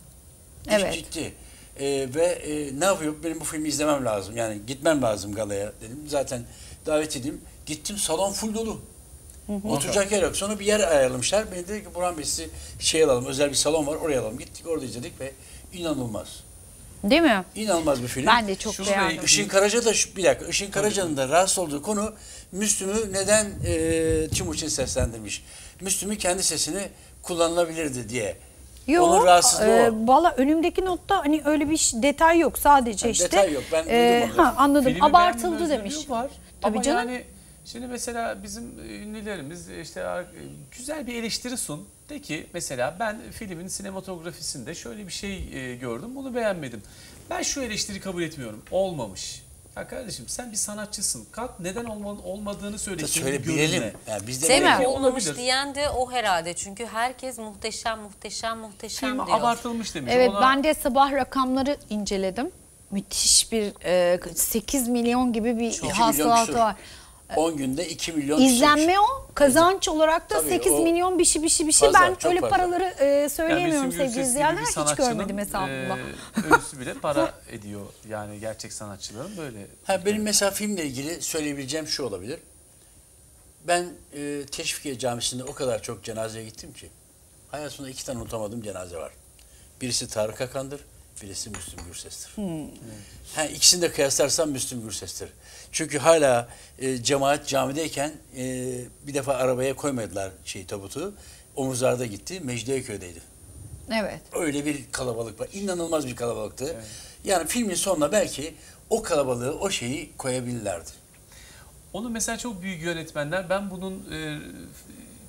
Evet. ciddi. Ee, ve e, ne yapıyor? Benim bu filmi izlemem lazım. Yani gitmem lazım galaya dedim. Zaten davet edeyim. Gittim, salon full dolu. Hı hı. Oturacak yer yok. Sonra bir yer ayarlamışlar. Beni dedi ki Burhan Bey sizi şey alalım. Özel bir salon var. Oraya alalım. Gittik orada izledik ve inanılmaz. Değil mi? İnanılmaz bir film. Ben de çok Şurada beğendim. Işın Karaca da şu, bir dakika. Işın Karaca'nın da rahatsız olduğu konu Müslüm'ü neden e, Timuçin seslendirmiş. Müslüm'ün kendi sesini kullanılabilirdi diye. Yok, Onun rahatsızlığı e, o. valla önümdeki notta hani öyle bir şey- detay yok sadece Ha, işte. detay yok, ben e, duydum onu. ha, anladım. Filmi Abartıldı beğenmeyen demiş. özgürlüğü var. Tabii Ama canım. yani şimdi mesela bizim ünlülerimiz işte güzel bir eleştiri sun. De ki mesela ben filmin sinematografisinde şöyle bir şey e, gördüm, bunu beğenmedim. Ben şu eleştiri kabul etmiyorum. Olmamış. Ya kardeşim sen bir sanatçısın. Kalk neden olma, olmadığını söyle. Söyle bilelim. Yani biz de Değil mi? belki Olmamış olabilir. diyen de o herhalde. Çünkü herkes muhteşem, muhteşem, muhteşem Film diyor. abartılmış demiş. Evet, Ona- ben de sabah rakamları inceledim. Müthiş bir e, sekiz milyon gibi bir iki milyon hasılatı küsur. var. on günde iki milyon küsur. İzlenme o. Kazanç olarak da Tabii, sekiz o milyon bir şey bir şey bir şey. fazla, Ben çok öyle fazla. paraları e, söyleyemiyorum Müslüm sevgili Gürses gibi izleyenler. bir Hiç sanatçının, görmedim hesabımda. e, ölüsü bile para ediyor. Yani gerçek sanatçıların böyle. Ha, benim mesela filmle ilgili söyleyebileceğim şu olabilir. Ben e, Teşvikiye Camisi'nde o kadar çok cenazeye gittim ki hayatımda iki tane unutamadığım cenaze var. Birisi Tarık Akan'dır, birisi Müslüm Gürses'tir. Hmm. Ha, ikisini de kıyaslarsam Müslüm Gürses'tir. Çünkü hala e, cemaat camideyken e, bir defa arabaya koymadılar şey tabutu. Omuzlarda gitti, Mecidiyeköy'deydi. Evet. Öyle bir kalabalık var. İnanılmaz bir kalabalıktı. Evet. Yani filmin sonuna belki o kalabalığı, o şeyi koyabilirlerdi. Onu mesela çok büyük yönetmenler, ben bunun e,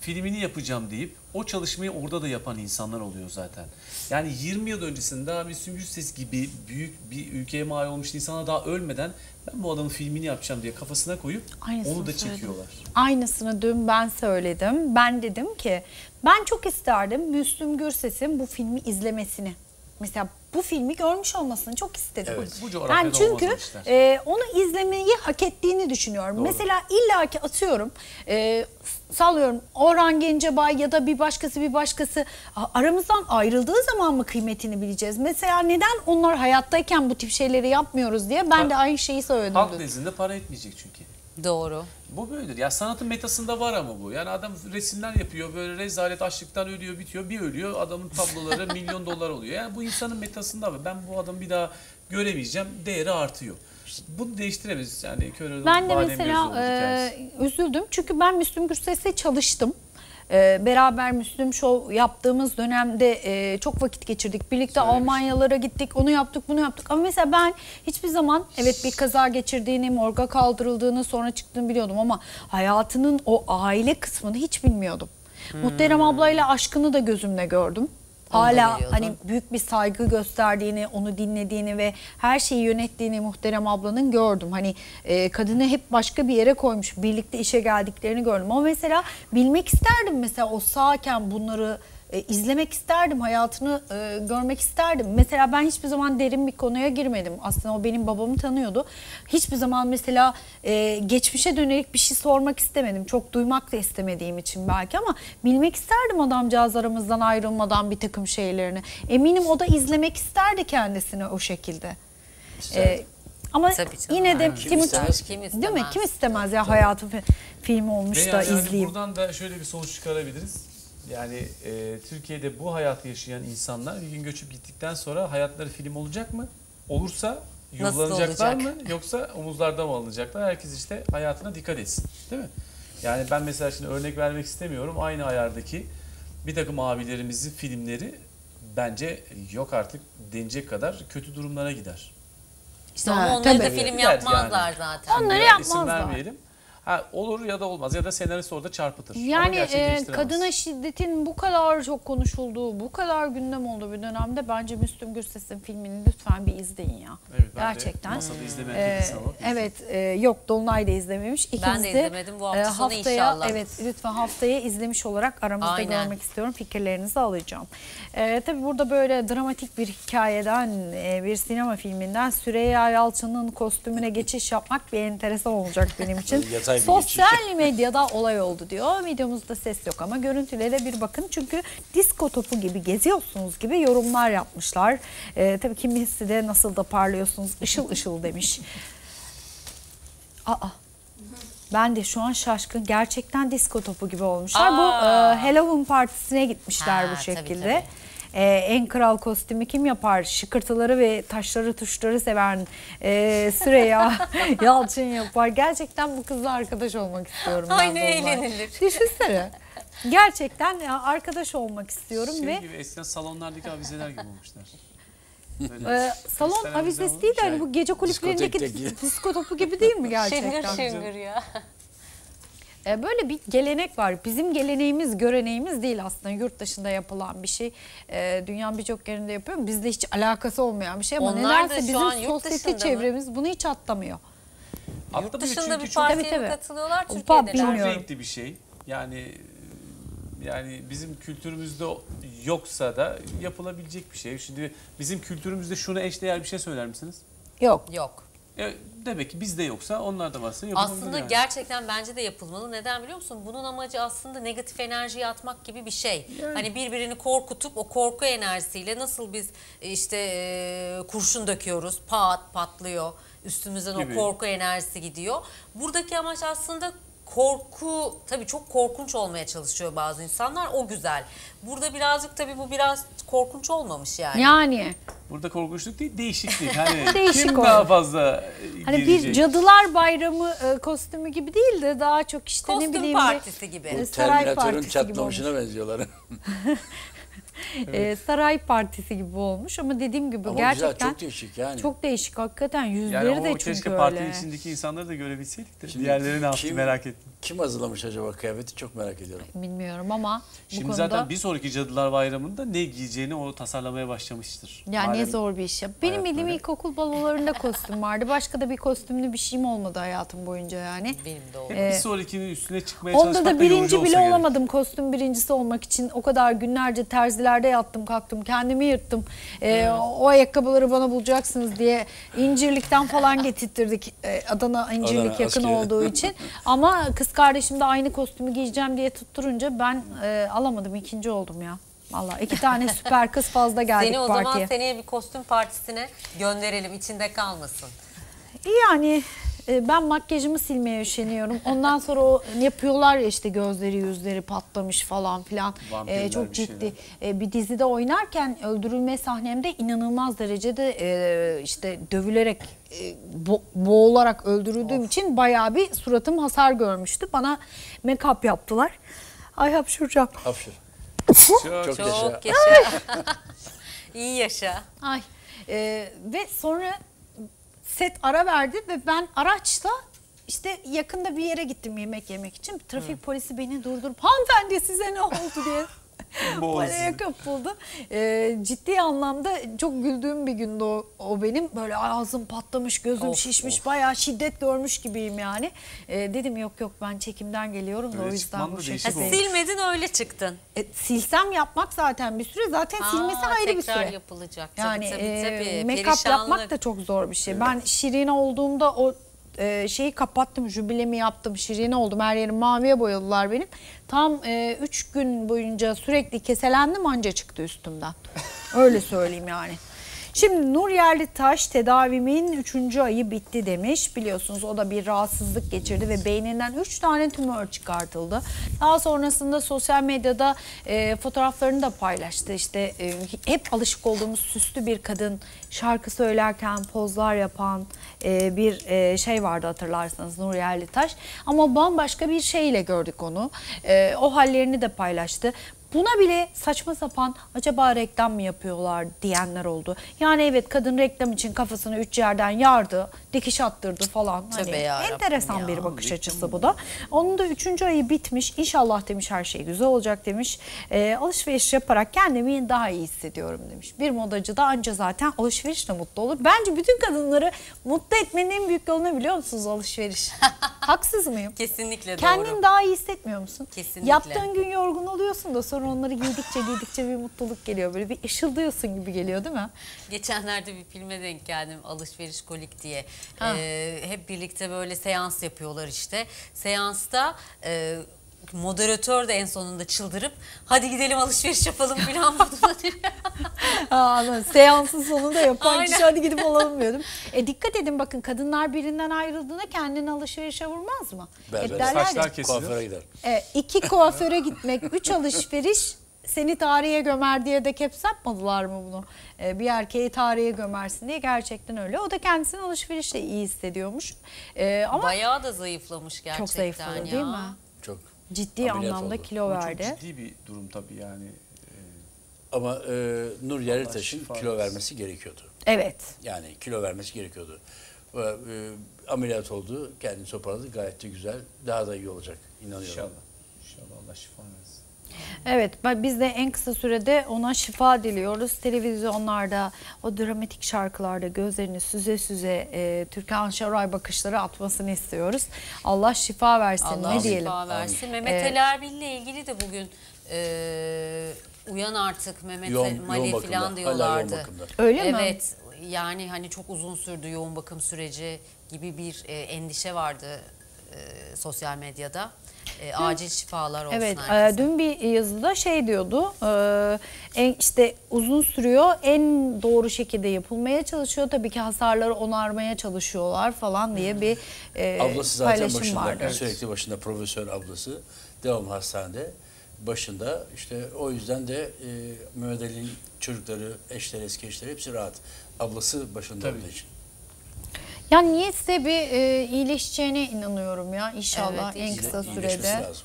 filmini yapacağım deyip o çalışmayı orada da yapan insanlar oluyor zaten. Yani yirmi yıl öncesinde daha Müslüm Gürses gibi büyük bir ülkeye mal olmuş insanlar daha ölmeden ben bu adamın filmini yapacağım diye kafasına koyup Aynısını onu da söyledim. çekiyorlar. Aynısını dün ben söyledim. Ben dedim ki ben çok isterdim Müslüm Gürses'in bu filmi izlemesini. Mesela bu filmi görmüş olmasını çok istedim. Evet, bu coğrafyada yani çünkü olmaz o işler. e, onu izlemeyi hak ettiğini düşünüyorum. Doğru. Mesela illaki atıyorum e, sallıyorum Orhan Gencebay ya da bir başkası bir başkası a- aramızdan ayrıldığı zaman mı kıymetini bileceğiz? Mesela neden onlar hayattayken bu tip şeyleri yapmıyoruz diye ben Ha- de aynı şeyi söyledim. Halk dün. nezdinde para etmeyecek çünkü. Doğru. Bu böyledir. Ya sanatın metasında var ama bu. Yani adam resimler yapıyor, böyle rezalet açlıktan ölüyor, bitiyor. Bir ölüyor, adamın tabloları milyon dolar oluyor. Yani bu insanın metasında var. Ben bu adamı bir daha göremeyeceğim, değeri artıyor. Bunu değiştiremeyiz. Yani kör Ben de badem gözü mesela oldu hikayesi. e, üzüldüm çünkü ben Müslüm Gürses'le çalıştım. E, beraber Müslüm Show yaptığımız dönemde e, çok vakit geçirdik. Birlikte Söylemiş. Almanyalara gittik, onu yaptık, bunu yaptık. Ama mesela ben hiçbir zaman evet bir kaza geçirdiğini, morga kaldırıldığını, sonra çıktığını biliyordum ama hayatının o aile kısmını hiç bilmiyordum. Hmm. Muhterem ablayla aşkını da gözümle gördüm. Onu da Hala biliyordun. hani büyük bir saygı gösterdiğini, onu dinlediğini ve her şeyi yönettiğini Muhterem ablanın gördüm. Hani e, kadını hep başka bir yere koymuş, birlikte işe geldiklerini gördüm. Ama mesela bilmek isterdim mesela o sağken bunları e, izlemek isterdim, hayatını e, görmek isterdim. Mesela ben hiçbir zaman derin bir konuya girmedim. Aslında o benim babamı tanıyordu. Hiçbir zaman mesela e, geçmişe dönelik bir şey sormak istemedim. Çok duymak da istemediğim için belki ama bilmek isterdim adamcağız aramızdan ayrılmadan bir takım şeylerini. Eminim o da izlemek isterdi kendisini o şekilde. E, ama Tabii canım. yine de Yani kim, kim istemez ki? Kim değil mi? istemez? Kim istemez ya hayatı fi- filmi olmuş Ve da yani hani izleyeyim. buradan da şöyle bir sonuç çıkarabiliriz. Yani e, Türkiye'de bu hayatı yaşayan insanlar bir gün göçüp gittikten sonra hayatları film olacak mı? Olursa Nasıl yuvarlanacaklar olacak? mı? Yoksa omuzlarda mı alınacaklar? Herkes işte hayatına dikkat etsin. Değil mi? Yani ben mesela şimdi örnek vermek istemiyorum. Aynı ayardaki bir takım abilerimizin filmleri bence yok artık denecek kadar kötü durumlara gider. İşte Ha, ama onları da tabii. film Gider yapmazlar yani. zaten. Onları Ya, isim yapmazlar. vermeyelim. Ha, olur ya da olmaz ya da senarist orada çarpıtır. Ama Yani gerçeği e, değiştiremez. kadına şiddetin bu kadar çok konuşulduğu, bu kadar gündem olduğu bir dönemde bence Müslüm Gürses'in filmini lütfen bir izleyin ya. Evet, ben de Gerçekten. masada izlemeyen Ee, tek insan olarak izledim. evet, e, yok Dolunay da izlememiş. İkimiz Ben de de, izlemedim. Bu hafta e, sonu haftaya, inşallah. Evet, lütfen haftaya izlemiş olarak aramızda Aynen. görmek istiyorum. Fikirlerinizi alacağım. E, tabii burada böyle dramatik bir hikayeden, e, bir sinema filminden Süreyya Yalçın'ın kostümüne geçiş yapmak bir enteresan olacak benim için. Yatay bir Sosyal medyada olay oldu diyor. Videomuzda ses yok ama görüntülere bir bakın. Çünkü disko topu gibi geziyorsunuz gibi yorumlar yapmışlar. Ee, tabii kimisi de nasıl da parlıyorsunuz ışıl ışıl demiş. Aa. Ben de şu an şaşkın. Gerçekten disko topu gibi olmuşlar. Bu Aa. e, Halloween partisine gitmişler Ha, bu tabii, şekilde. tabii. Ee, en kral kostümü kim yapar? Şıkırtıları ve taşları tuşları seven e, Süreyya Yalçın yapar. Gerçekten bu kızla arkadaş olmak istiyorum. Ay, ben ne de onunla. eğlenilir. Düşünsene. Gerçekten ya, arkadaş olmak istiyorum Şey ve gibi eskiden salonlardaki avizeler gibi olmuşlar. e, salon Kristal avize avizesi olur. değil de hani Şey, bu gece kulüplerindeki diskotekteki. disko topu gibi değil mi gerçekten? Şıngır şıngır ya. E, Böyle bir gelenek var. Bizim geleneğimiz, göreneğimiz değil aslında. Yurt dışında yapılan bir şey. E, dünyanın birçok yerinde yapıyor. Bizde hiç alakası olmayan bir şey ama Onlar da nedense şu an bizim yurt sosyete dışında mı? çevremiz bunu hiç atlamıyor. Yurt Atlamıyor dışında çünkü bir çok- partiye Tabii, tabii. katılıyorlar. Pub Türkiye'de Çok bilmiyorum. renkli bir şey. Yani yani bizim kültürümüzde yoksa da yapılabilecek bir şey. Şimdi bizim kültürümüzde şuna eşdeğer bir şey söyler misiniz? Yok. Yok. E, demek ki bizde yoksa onlarda varsa yapılabilir Aslında yani. gerçekten bence de yapılmalı. Neden biliyor musun? Bunun amacı aslında negatif enerjiyi atmak gibi bir şey. Hani birbirini korkutup o korku enerjisiyle nasıl biz işte e, kurşun döküyoruz, pat patlıyor. Üstümüzden Gibi. o korku enerjisi gidiyor. Buradaki amaç aslında korku, tabii çok korkunç olmaya çalışıyor bazı insanlar. O güzel. Burada birazcık tabii bu biraz korkunç olmamış yani. Yani Burada korkunçluk değil, değişiklik. Hani Değişik kim oldu. daha fazla hani gelecek? bir cadılar bayramı e, kostümü gibi değil de daha çok işte ne Kostüm bileyim partisi bir gibi. e, saray Terminatörün partisi gibi olmuş. çatlamışına benziyorlar. e, saray partisi gibi olmuş ama dediğim gibi Ama gerçekten güzel, çok değişik yani. Çok değişik hakikaten yüzleri Yani de o çünkü keşke öyle. partinin içindeki insanları da görebilseydik de Şimdi diğerleri ne yaptı kim- merak ettim. Kim hazırlamış acaba kıyafeti çok merak ediyorum. Bilmiyorum ama bu Şimdi konuda zaten bir sonraki Cadılar Bayramı'nda ne giyeceğini o tasarlamaya başlamıştır. yani ne Malum zor bir iş ya. Benim hayat bildiğim böyle. ilkokul balolarında kostüm vardı. Başka da bir kostümlü bir şeyim olmadı hayatım boyunca yani. Benim de oldu. Hep bir sonrakinin üstüne çıkmaya çalışmak Onda da yorucu birinci olsa bile gerek. olamadım kostüm birincisi olmak için. O kadar günlerce terzilerde yattım kalktım. Kendimi yırttım. Ee, o ayakkabıları bana bulacaksınız diye İncirlik'ten falan getirttirdik. Ee, Adana İncirlik Adana, yakın askeri. olduğu için. Ama kız kardeşim de aynı kostümü giyeceğim diye tutturunca ben e, alamadım. İkinci oldum ya. Vallahi iki tane süper kız fazla geldik Seni o partiye. zaman seneye bir kostüm partisine gönderelim. İçinde kalmasın. Yani e, ben makyajımı silmeye üşeniyorum. Ondan sonra o yapıyorlar ya işte gözleri yüzleri patlamış falan filan. Vampirler, E, çok bir ciddi. E, bir dizide oynarken öldürülme sahnemde inanılmaz derecede e, işte dövülerek e, bo- boğularak öldürüldüğüm için bayağı bir suratım hasar görmüştü. Bana make-up yaptılar. Ay hapşuracağım. Hapşır. Çok, Çok Çok yaşa. yaşa. İyi yaşa. Ay e, ve sonra set ara verdi ve ben araçla işte yakında bir yere gittim yemek yemek için. Trafik polisi beni durdurup hanımefendi size ne oldu diye paraya kapıldı. E, ciddi anlamda çok güldüğüm bir gündü o, o benim. Böyle ağzım patlamış, gözüm Of, şişmiş, bayağı şiddet görmüş gibiyim yani. E, dedim yok yok ben çekimden geliyorum da Öyle o yüzden çıkman bu da şekilde. değişik Ha, olmuş. silmedin öyle çıktın. E, silsem yapmak zaten bir süre. Zaten silmesi Aa, ayrı bir tekrar süre. yapılacak. Tabii, Yani tabii, e, tabii. make-up Perişanlık. yapmak da çok zor bir şey. Ben Şirine olduğumda o e, şeyi kapattım, jübilemi yaptım, Şirine oldum. Her yerim maviye boyadılar benim. Tam e, üç gün boyunca sürekli keselendim anca çıktı üstümden. Öyle söyleyeyim yani. Şimdi Nur Yerlitaş tedavimin üçüncü ayı bitti demiş. Biliyorsunuz o da bir rahatsızlık geçirdi ve beyninden üç tane tümör çıkartıldı. Daha sonrasında sosyal medyada e, fotoğraflarını da paylaştı. İşte e, hep alışık olduğumuz süslü bir kadın şarkı söylerken pozlar yapan e, bir e, şey vardı hatırlarsanız Nur Yerlitaş. Ama bambaşka bir şeyle gördük onu. E, o hallerini de paylaştı. Buna bile saçma sapan acaba reklam mı yapıyorlar diyenler oldu. Yani evet kadın reklam için kafasını üç yerden yardı, dikiş attırdı falan. Tövbe Hani yarabbim enteresan ya. bir bakış açısı bu da. Onun da üçüncü ayı bitmiş. İnşallah demiş her şey güzel olacak demiş. Ee, alışveriş yaparak kendimi daha iyi hissediyorum demiş. Bir modacı da anca zaten alışverişle mutlu olur. Bence bütün kadınları mutlu etmenin en büyük yolu ne biliyor musunuz? Alışveriş. Haksız mıyım? Kesinlikle doğru. Kendini daha iyi hissetmiyor musun? Kesinlikle. Yaptığın gün yorgun oluyorsun da sonra onları giydikçe giydikçe bir mutluluk geliyor. Böyle bir ışıldıyorsun gibi geliyor değil mi? Geçenlerde bir filme denk geldim, Alışveriş Kolik diye. Ha. Ee, hep birlikte böyle seans yapıyorlar işte. Seansta e, moderatör de en sonunda çıldırıp hadi gidelim alışveriş yapalım falan moduna diyor. Aa, seansın sonunda yapan kişi Aynen. hadi gidip alalım diyordum. E dikkat edin bakın kadınlar birinden ayrıldığında kendini alışverişe vurmaz mı? Ben- Hep ben- derler ya, Saçlar kesilir. Kuaföre gider. e, iki kuaföre gitmek, üç alışveriş seni tarihe gömer diye de hep yapmadılar mı bunu? E, bir erkeği tarihe gömersin diye gerçekten öyle. O da kendisini alışverişle iyi hissediyormuş. E, ama Bayağı da zayıflamış gerçekten çok zayıfladı ya. değil mi? Çok. Ciddi Ameliyat anlamda oldu. kilo Bu verdi. çok ciddi bir durum tabii yani. Ama e, Nur Yerlitaş'ın şifa kilo versin. vermesi gerekiyordu. Evet. Yani kilo vermesi gerekiyordu. Ve, e, ameliyat oldu, kendini toparladı, gayet de güzel. Daha da iyi olacak, inanıyorum. İnşallah. İnşallah Allah şifa versin. Evet, ben- biz de en kısa sürede ona şifa diliyoruz. Televizyonlarda, o dramatik şarkılarda gözlerini süze süze e, Türkan Şoray bakışları atmasını istiyoruz. Allah şifa versin, Allah ne diyelim. şifa versin. Mehmet Ee, Ali Erbil'le ilgili de bugün e, uyan artık Mehmet Yoğun- Ali yoğun bakımda, falan hala diyorlardı. yoğun bakımda. Öyle mi? Evet. Yani hani çok uzun sürdü yoğun bakım süreci gibi bir e, endişe vardı e, sosyal medyada. E, acil şifalar olsun Evet, herkese. e, dün bir yazıda şey diyordu, e, en, işte uzun sürüyor, en doğru şekilde yapılmaya çalışıyor. Tabii ki hasarları onarmaya çalışıyorlar falan diye bir e, Ablası zaten paylaşım başında, vardı. sürekli başında profesör ablası. Devamlı hastanede. Başında işte o yüzden de e, Mehmet Ali'nin çocukları, eşleri, eski eşleri hepsi rahat. Ablası başında olduğu için. Ya niyeyse bir e, iyileşeceğine inanıyorum ya inşallah Evet, en iyileş- kısa İyileşmesi sürede. lazım.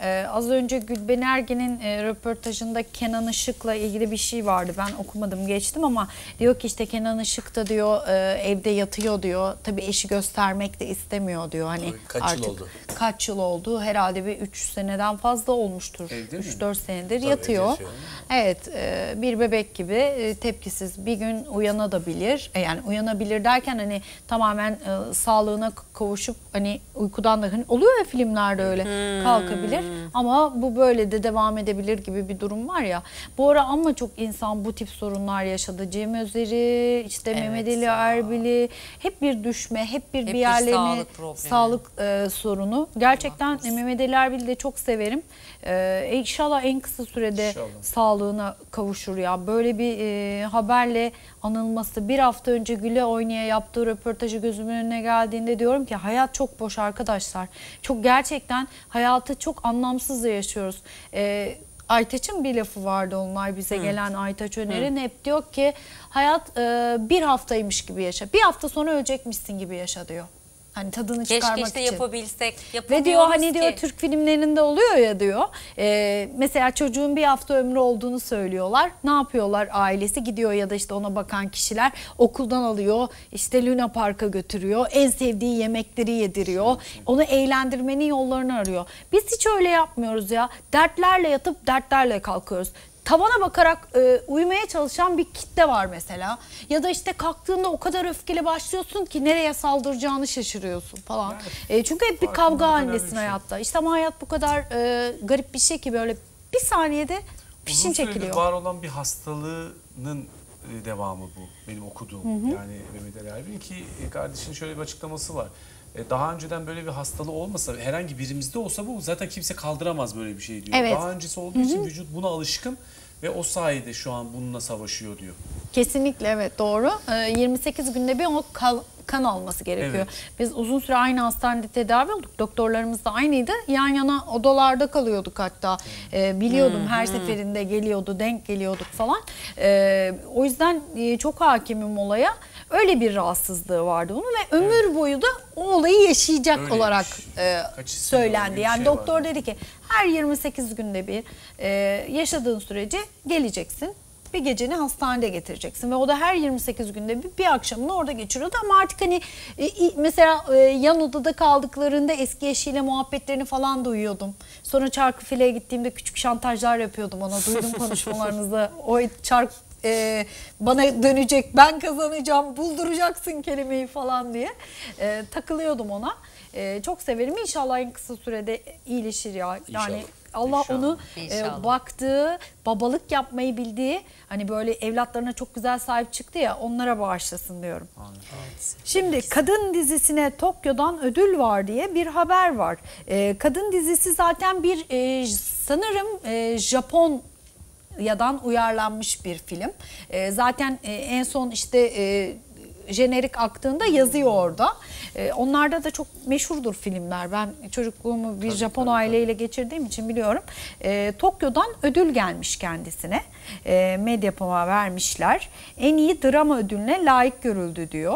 Ee, az önce Gülben Ergen'in e, röportajında Kenan Işık'la ilgili bir şey vardı. Ben okumadım, geçtim ama diyor ki işte Kenan Işık da diyor e, evde yatıyor diyor. Tabii eşi göstermek de istemiyor diyor. Hani Tabii, kaç artık yıl oldu? Kaç yıl oldu? Herhalde bir üç seneden fazla olmuştur. üç dört senedir Tabii, yatıyor. evde yatıyor. Evet, e, bir bebek gibi e, tepkisiz. Bir gün uyanabilir. E, yani uyanabilir derken hani tamamen e, sağlığına kavuşup hani uykudan da hani oluyor ya filmlerde öyle kalkabilir. Ama bu böyle de devam edebilir gibi bir durum var ya. Bu ara ama çok insan bu tip sorunlar yaşadı. Cem Özer'i, işte Evet Mehmet Ali ya. Erbil'i, hep bir düşme, hep bir Hep bir bir yerlerini sağlık problemi. sağlık e, sorunu. Gerçekten Mehmet Ali Erbil'i de çok severim. E, inşallah en kısa sürede İnşallah. sağlığına kavuşur ya. Böyle bir e, haberle anılması. Bir hafta önce Güle Oynaya yaptığı röportajı gözümün önüne geldiğinde diyorum ki hayat çok boş arkadaşlar. Çok gerçekten hayatı çok anlamsız yaşıyoruz. E, Aytaç'ın bir lafı vardı, onlar bize gelen Aytaç Öner'in hep diyor ki hayat e, bir haftaymış gibi yaşa. Bir hafta sonra ölecekmişsin gibi yaşa diyor. Hani tadını çıkarmak Keşke işte için. yapabilsek. Ve Yapamıyoruz diyor hani ki. diyor Türk filmlerinde oluyor ya diyor. E, mesela çocuğun bir hafta ömrü olduğunu söylüyorlar. Ne yapıyorlar ailesi? Gidiyor ya da işte ona bakan kişiler okuldan alıyor. İşte Luna Park'a götürüyor. En sevdiği yemekleri yediriyor. Onu eğlendirmenin yollarını arıyor. Biz hiç öyle yapmıyoruz ya. Dertlerle yatıp dertlerle kalkıyoruz. Tavana bakarak e, uyumaya çalışan bir kitle var mesela. Ya da işte kalktığında o kadar öfkeli başlıyorsun ki nereye saldıracağını şaşırıyorsun falan. E, çünkü hep bir kavga farkındalık önemli halindesin bir şey. hayatta. İşte ama hayat bu kadar e, garip bir şey ki böyle bir saniyede pişin Uzun süredir çekiliyor. var olan bir hastalığının e, devamı bu. Benim okuduğum yani Mehmet Ali Erbil'in ki e, kardeşinin şöyle bir açıklaması var. E, Daha önceden böyle bir hastalığı olmasa, herhangi birimizde olsa bu zaten kimse kaldıramaz böyle bir şey diyor. Evet. Daha öncesi olduğu için vücut buna alışkın ve o sayede şu an bununla savaşıyor diyor. Kesinlikle evet, doğru. E, yirmi sekiz günde bir o kal- kan alması gerekiyor. Evet. Biz uzun süre aynı hastanede tedavi olduk. Doktorlarımız da aynıydı. Yan yana odalarda kalıyorduk hatta. Ee, biliyordum her seferinde geliyordu, denk geliyorduk falan. Ee, o yüzden e, çok hakimim olaya. Öyle bir rahatsızlığı vardı onun ve ömür boyu da o olayı yaşayacak Öyleymiş. olarak e, Kaçısı söylendi. öyle bir Yani şey doktor vardı. dedi ki her yirmi sekiz günde bir e, yaşadığın sürece geleceksin. Bir geceni hastanede getireceksin ve o da her yirmi sekiz günde bir, bir akşamını orada geçiriyordu ama artık hani e, i- mesela e, yan odada kaldıklarında eski eşiyle muhabbetlerini falan duyuyordum. Sonra Çarkıfelek'e gittiğimde küçük şantajlar yapıyordum ona, duydum konuşmalarınızı. O çark e, bana dönecek, ben kazanacağım, bulduracaksın kelimeyi falan diye e, takılıyordum ona. E, çok severim, inşallah en kısa sürede iyileşir ya. Yani İnşallah. Allah İnşallah. onu İnşallah. e, baktığı, babalık yapmayı bildiği, hani böyle evlatlarına çok güzel sahip çıktı ya, onlara bağışlasın diyorum. Şimdi kadın dizisine Tokyo'dan ödül var diye bir haber var. E, kadın dizisi zaten bir e, sanırım e, Japon yadan uyarlanmış bir film. E, zaten e, en son işte e, jenerik aktığında yazıyor orada. E, onlarda da çok meşhurdur filmler. Ben çocukluğumu bir Tabii, Japon tabii, aileyle geçirdiğim için biliyorum. E, Tokyo'dan ödül gelmiş kendisine. E, Medyapım'a vermişler. En iyi drama ödülüne layık görüldü diyor.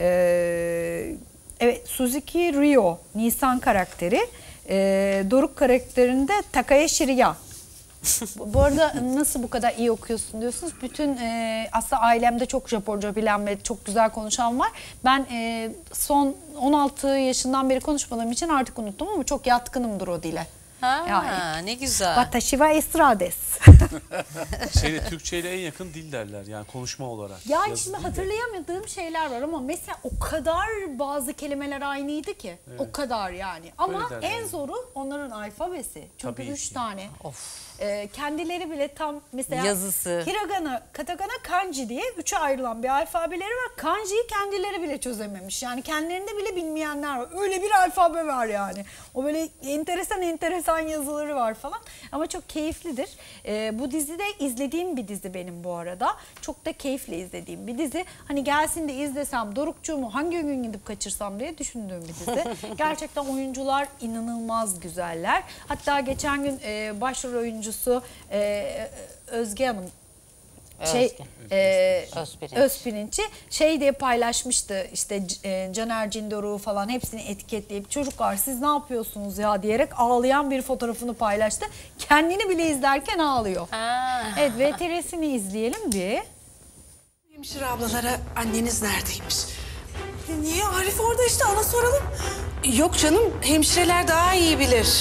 E, evet, Suzuki Ryo, Nisan karakteri. E, Doruk karakterinde Takayashi Riya. Bu bu arada nasıl bu kadar iyi okuyorsun diyorsunuz. Bütün e, aslında ailemde çok Japonca bilen ve çok güzel konuşan var. Ben e, son on altı yaşından beri konuşmadığım için artık unuttum ama çok yatkınımdır o dile. Ha, Yani. ne güzel. Watashi wa esra desu. Şeyle Türkçeyle en yakın dil derler yani konuşma olarak. Ya Yazı şimdi değil de. hatırlayamadığım şeyler var ama mesela o kadar bazı kelimeler aynıydı ki. O kadar yani. Ama Öyle derler en yani. zoru onların alfabesi. Çünkü Tabii üç ki. tane. Of. Ee, kendileri bile tam mesela Yazısı. hiragana, katakana, kanji diye üçe ayrılan bir alfabeleri var. Kanjiyi kendileri bile çözememiş. Yani kendilerinde bile bilmeyenler var. Öyle bir alfabe var yani. O böyle enteresan enteresan yazıları var falan. Ama çok keyiflidir. Ee, bu dizi de izlediğim bir dizi benim bu arada. Çok da keyifle izlediğim bir dizi. Hani gelsin de izlesem, Dorukçuğumu hangi gün gidip kaçırsam diye düşündüğüm bir dizi. Gerçekten oyuncular inanılmaz güzeller. Hatta geçen gün e, başrol oyuncusu e, Özge Hanım şey Özge. e, Özpirinç. Özpirinç'i şey diye paylaşmıştı işte e, Caner Cindoruk'u falan hepsini etiketleyip çocuklar siz ne yapıyorsunuz ya diyerek ağlayan bir fotoğrafını paylaştı. Kendini bile izlerken ağlıyor. Ha. Evet V T R'sini izleyelim bir. Hemşire ablalara anneniz neredeymiş? Niye? Arif orada işte, ona soralım. Yok canım, hemşireler daha iyi bilir.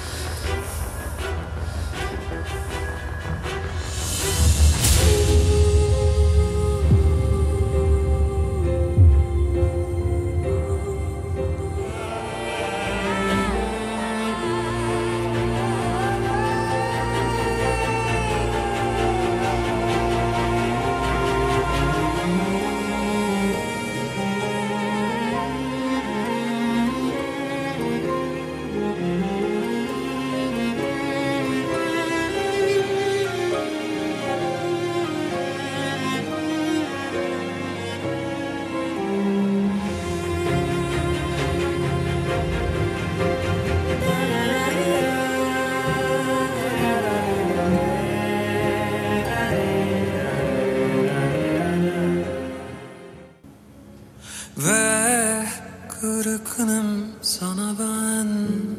Ve kırgınım sana ben,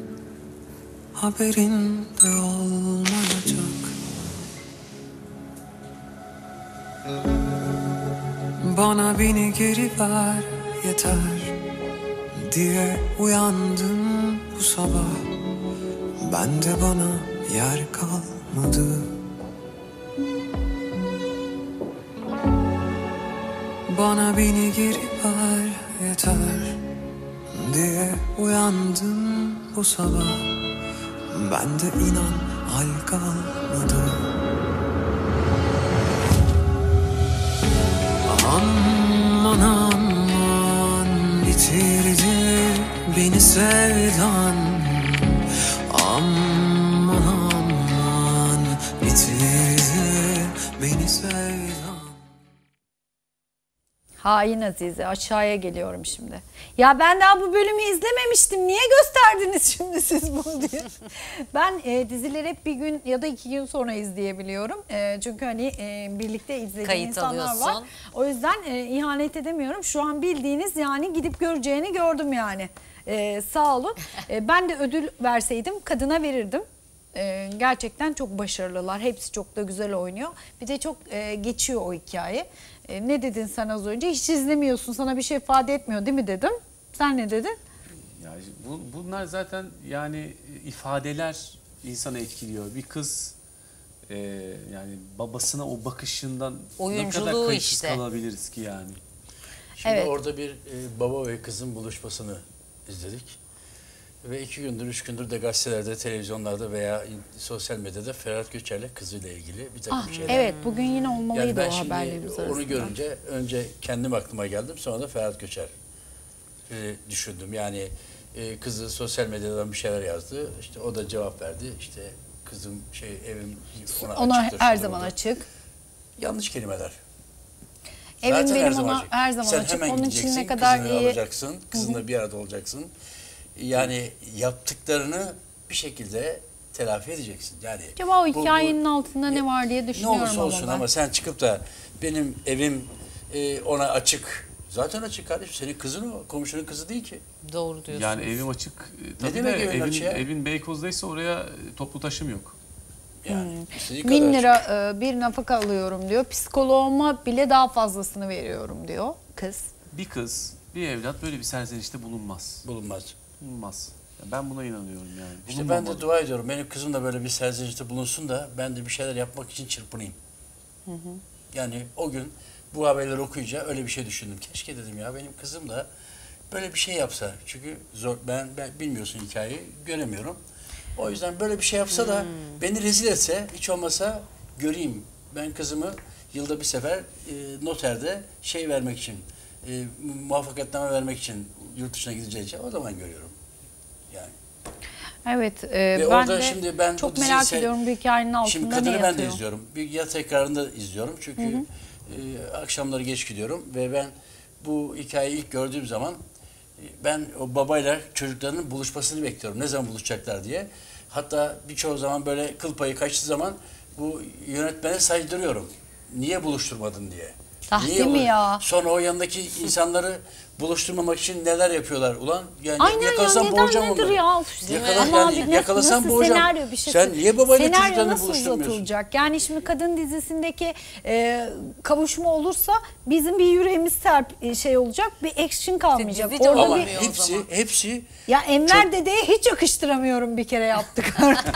haberin de olmayacak. Bana beni geri ver yeter diye uyandım bu sabah. Bende bana yer kalmadı. Bana beni geri ver yeter diye uyandım bu sabah. Bende inan hal kalmadı. Aman aman bitirdi beni sevdan. Aman aman bitirdi beni sevdan. Hain Azize, aşağıya geliyorum şimdi. Ya ben daha bu bölümü izlememiştim. Niye gösterdiniz şimdi siz bunu diye. Ben e, dizileri hep bir gün ya da iki gün sonra izleyebiliyorum. E, çünkü hani e, birlikte izlediğim Kayıt insanlar alıyorsun. var. O yüzden e, ihanet edemiyorum. Şu an bildiğiniz yani gidip göreceğini gördüm yani. E, sağ olun. E, ben de ödül verseydim kadına verirdim. E, gerçekten çok başarılılar. Hepsi çok da güzel oynuyor. Bir de çok e, geçiyor o hikaye. E, ne dedin sen az önce? Hiç izlemiyorsun. Sana bir şey ifade etmiyor değil mi dedim. Sen ne dedin? Yani bu, bunlar zaten yani ifadeler insanı etkiliyor. Bir kız e, yani babasına o bakışından ne kadar Oyunculuğu kayıtsız işte. kalabiliriz ki yani. Şimdi Evet. orada bir e, baba ve kızın buluşmasını izledik. Ve iki gündür, üç gündür de gazetelerde, televizyonlarda veya sosyal medyada Ferhat Göçer'le kızıyla ilgili bir takım Ah, şeyler. evet bugün yine olmalıydı Yani ben o şimdi haberlerimiz arasında. onu görünce önce kendim aklıma geldim, sonra da Ferhat Göçer e, düşündüm. Yani e, kızı sosyal medyadan bir şeyler yazdı, işte o da cevap verdi. İşte kızım şey evim ona, Ona açıktır, her şudur, zaman budur. açık. Yanlış kelimeler. Evim Zaten benim her zaman ona açık. her zaman Sen açık. hemen Onun için gideceksin, ne kadar kızını iyi. alacaksın, kızınla bir arada olacaksın. Yani yaptıklarını bir şekilde telafi edeceksin. Yani Acaba o bu- bu- hikayenin altında ne var diye ne düşünüyorum olursa olsun ama ben. ama sen çıkıp da benim evim e, ona açık. Zaten açık kardeşim. Senin kızın o. Komşunun kızı değil ki. Doğru diyorsun. Yani evim açık. e, Tabii demek de evin evin, açık ya? evin Beykoz'daysa oraya e, toplu taşım yok. Yani istediği kadar Bin açık. lira e, bir nafaka alıyorum diyor. Psikoloğuma bile daha fazlasını veriyorum diyor kız. Bir kız, bir evlat böyle bir serzenişte bulunmaz. Bulunmaz. Bulunmaz. Ya ben buna inanıyorum yani. İşte ben Bulunmamalı. de dua ediyorum. Benim kızım da böyle bir serzenişte bulunsun da ben de bir şeyler yapmak için çırpınayım. Hı hı. Yani o gün bu haberleri okuyunca öyle bir şey düşündüm. Keşke dedim ya benim kızım da böyle bir şey yapsa. Çünkü zor, ben, ben bilmiyorsun hikayeyi, göremiyorum. O yüzden böyle bir şey yapsa da beni rezil etse, hiç olmasa göreyim. Ben kızımı yılda bir sefer e, noterde şey vermek için, e, muvaffakatname vermek için yurt dışına gideceği o zaman görüyorum. Yani. Evet, e, Ve ben orada de şimdi ben çok bu merak diziyi se- ediyorum bu hikayenin altında Şimdi ne kadını yatıyor. ben de izliyorum. Bir ya tekrarında izliyorum çünkü Hı hı. e, akşamları geç gidiyorum ve ben bu hikayeyi ilk gördüğüm zaman e, ben o babayla çocuklarının buluşmasını bekliyorum. Ne zaman buluşacaklar diye. Hatta birçoğu zaman böyle kıl payı kaçtığı zaman bu yönetmene saydırıyorum. niye buluşturmadın diye. Ah, Niye değil mi bu- ya? Sonra o yanındaki insanları buluşturmamak için neler yapıyorlar ulan? Yani Aynen ya, yakalasam neden boğacağım nedir onları. ya? Yakala, Ama yani abi nasıl, yakalasam nasıl boğacağım. senaryo bir şey Sen söyleyeyim. niye babayla Senaryo çocuklarını nasıl buluşturmuyorsun? uzatılacak? Yani şimdi kadın dizisindeki e, kavuşma olursa bizim bir yüreğimiz serp şey olacak, bir action kalmayacak. dizi de Orada Ama bir, olmuyor o hepsi zaman. hepsi ya Enver dedeye hiç yakıştıramıyorum, bir kere yaptık.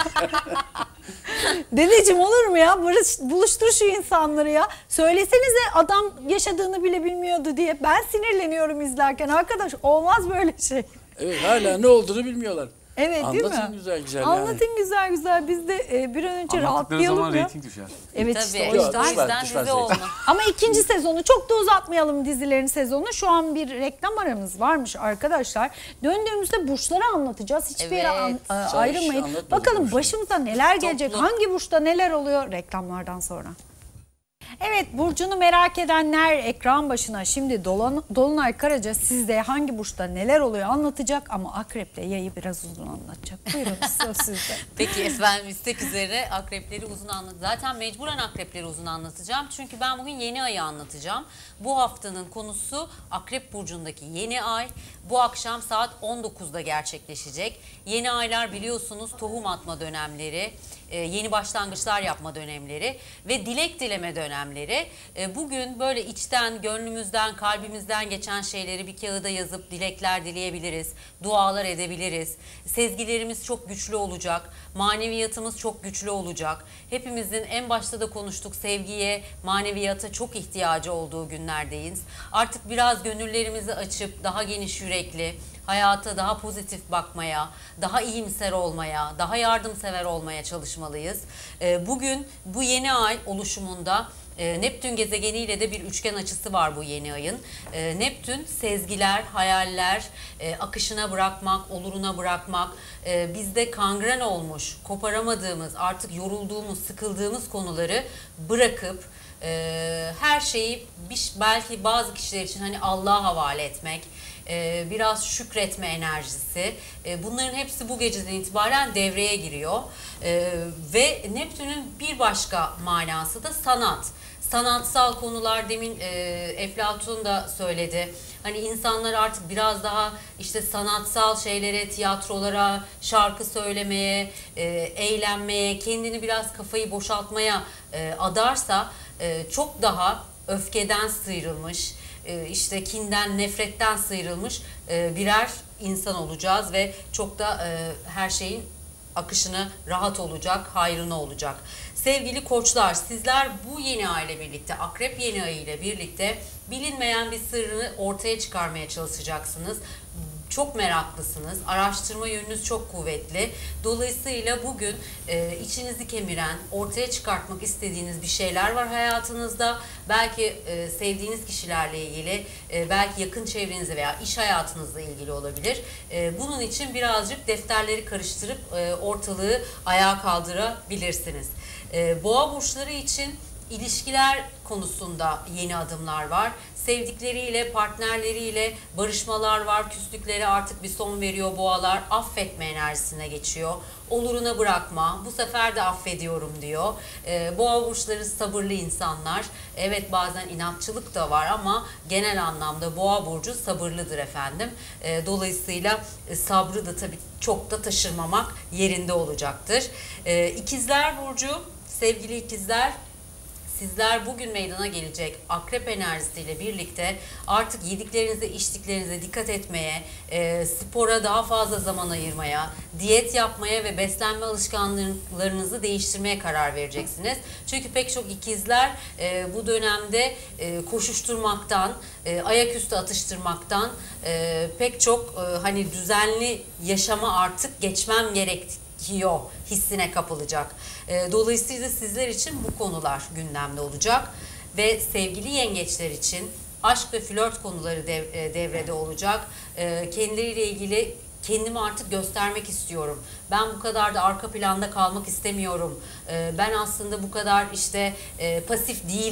Dedeciğim olur mu ya? Barış, buluştur şu insanları ya. Söylesenize adam yaşadığını bile bilmiyordu diye. Ben sinirleniyorum izlerken. Arkadaş olmaz böyle şey. evet, hala ne olduğunu bilmiyorlar. Evet, değil mi? Anlatın güzel güzel yani. Anlatın güzel güzel. Biz de e, bir an önce Anlattıkları rahatlayalım zaman ya. reyting düşer. Evet Tabii. işte o Yok, yüzden. O düşmez, yüzden düşmez dizi zaten. olmaz. Ama ikinci sezonu çok da uzatmayalım, dizilerin sezonunu. Şu an bir reklam aramız varmış arkadaşlar. Döndüğümüzde burçları anlatacağız. Hiçbir yere Evet. an- e, Sen ayrılmayın. hiç anlatmadın Bakalım burçları. başımıza neler gelecek, Toplu. hangi burçta neler oluyor reklamlardan sonra. Evet, burcunu merak edenler ekran başına. Şimdi Dolan, Dolunay Karaca sizde hangi burçta neler oluyor anlatacak ama Akrep'le Yay'ı biraz uzun anlatacak. Buyurun, söz sizde. Peki efendim, istek üzere akrepleri uzun anlat. Zaten mecburen akrepleri uzun anlatacağım. Çünkü ben bugün yeni ayı anlatacağım. Bu haftanın konusu Akrep Burcu'ndaki yeni ay. Bu akşam saat on dokuzda gerçekleşecek. Yeni aylar biliyorsunuz tohum atma dönemleri, yeni başlangıçlar yapma dönemleri ve dilek dileme dönemleri. Bugün böyle içten, gönlümüzden, kalbimizden geçen şeyleri bir kağıda yazıp dilekler dileyebiliriz, dualar edebiliriz. Sezgilerimiz çok güçlü olacak, maneviyatımız çok güçlü olacak. Hepimizin en başta da konuştuk, sevgiye, maneviyata çok ihtiyacı olduğu günlerdeyiz. Artık biraz gönüllerimizi açıp daha geniş yürekli, hayata daha pozitif bakmaya, daha iyimser olmaya, daha yardımsever olmaya çalışmalıyız. Bugün bu yeni ay oluşumunda Neptün gezegeniyle de bir üçgen açısı var bu yeni ayın. Neptün sezgiler, hayaller, akışına bırakmak, oluruna bırakmak, bizde kangren olmuş, koparamadığımız, artık yorulduğumuz, sıkıldığımız konuları bırakıp her şeyi belki bazı kişiler için hani Allah'a havale etmek, biraz şükretme enerjisi, bunların hepsi bu geceden itibaren devreye giriyor. Ve Neptün'ün bir başka manası da sanat. Sanatsal konular, demin e, Eflatun da söyledi. Hani insanlar artık biraz daha işte sanatsal şeylere, tiyatrolara, şarkı söylemeye, e, eğlenmeye, kendini biraz kafayı boşaltmaya e, adarsa e, çok daha öfkeden sıyrılmış, e, işte kinden, nefretten sıyrılmış e, birer insan olacağız ve çok da e, her şeyin akışını rahat olacak, hayrına olacak. Sevgili koçlar, sizler bu yeni ay ile birlikte, Akrep yeni ayı ile birlikte bilinmeyen bir sırrını ortaya çıkarmaya çalışacaksınız. Çok meraklısınız, araştırma yönünüz çok kuvvetli. Dolayısıyla bugün e, içinizi kemiren, ortaya çıkartmak istediğiniz bir şeyler var hayatınızda. Belki e, sevdiğiniz kişilerle ilgili, e, belki yakın çevrenizle veya iş hayatınızla ilgili olabilir. E, bunun için birazcık defterleri karıştırıp e, ortalığı ayağa kaldırabilirsiniz. E, Boğa burçları için ilişkiler konusunda yeni adımlar var. Sevdikleriyle, partnerleriyle barışmalar var. Küslükleri artık bir son veriyor boğalar. Affetme enerjisine geçiyor. Oluruna bırakma. Bu sefer de affediyorum diyor. Ee, boğa burçları sabırlı insanlar. Evet, bazen inatçılık da var ama genel anlamda boğa burcu sabırlıdır efendim. Ee, dolayısıyla e, sabrı da tabii çok da taşırmamak yerinde olacaktır. Ee, İkizler burcu, sevgili ikizler, sizler bugün meydana gelecek Akrep enerjisiyle birlikte artık yediklerinize, içtiklerinize dikkat etmeye, e, spora daha fazla zaman ayırmaya, diyet yapmaya ve beslenme alışkanlıklarınızı değiştirmeye karar vereceksiniz. Çünkü pek çok ikizler e, bu dönemde e, koşuşturmaktan, e, ayaküstü atıştırmaktan, e, pek çok e, hani düzenli yaşama artık geçmem gerektiği hissine kapılacak. Dolayısıyla sizler için bu konular gündemde olacak ve sevgili yengeçler için aşk ve flört konuları devrede olacak. Kendileriyle ilgili kendimi artık göstermek istiyorum. Ben bu kadar da arka planda kalmak istemiyorum. Ben aslında bu kadar işte pasif değilim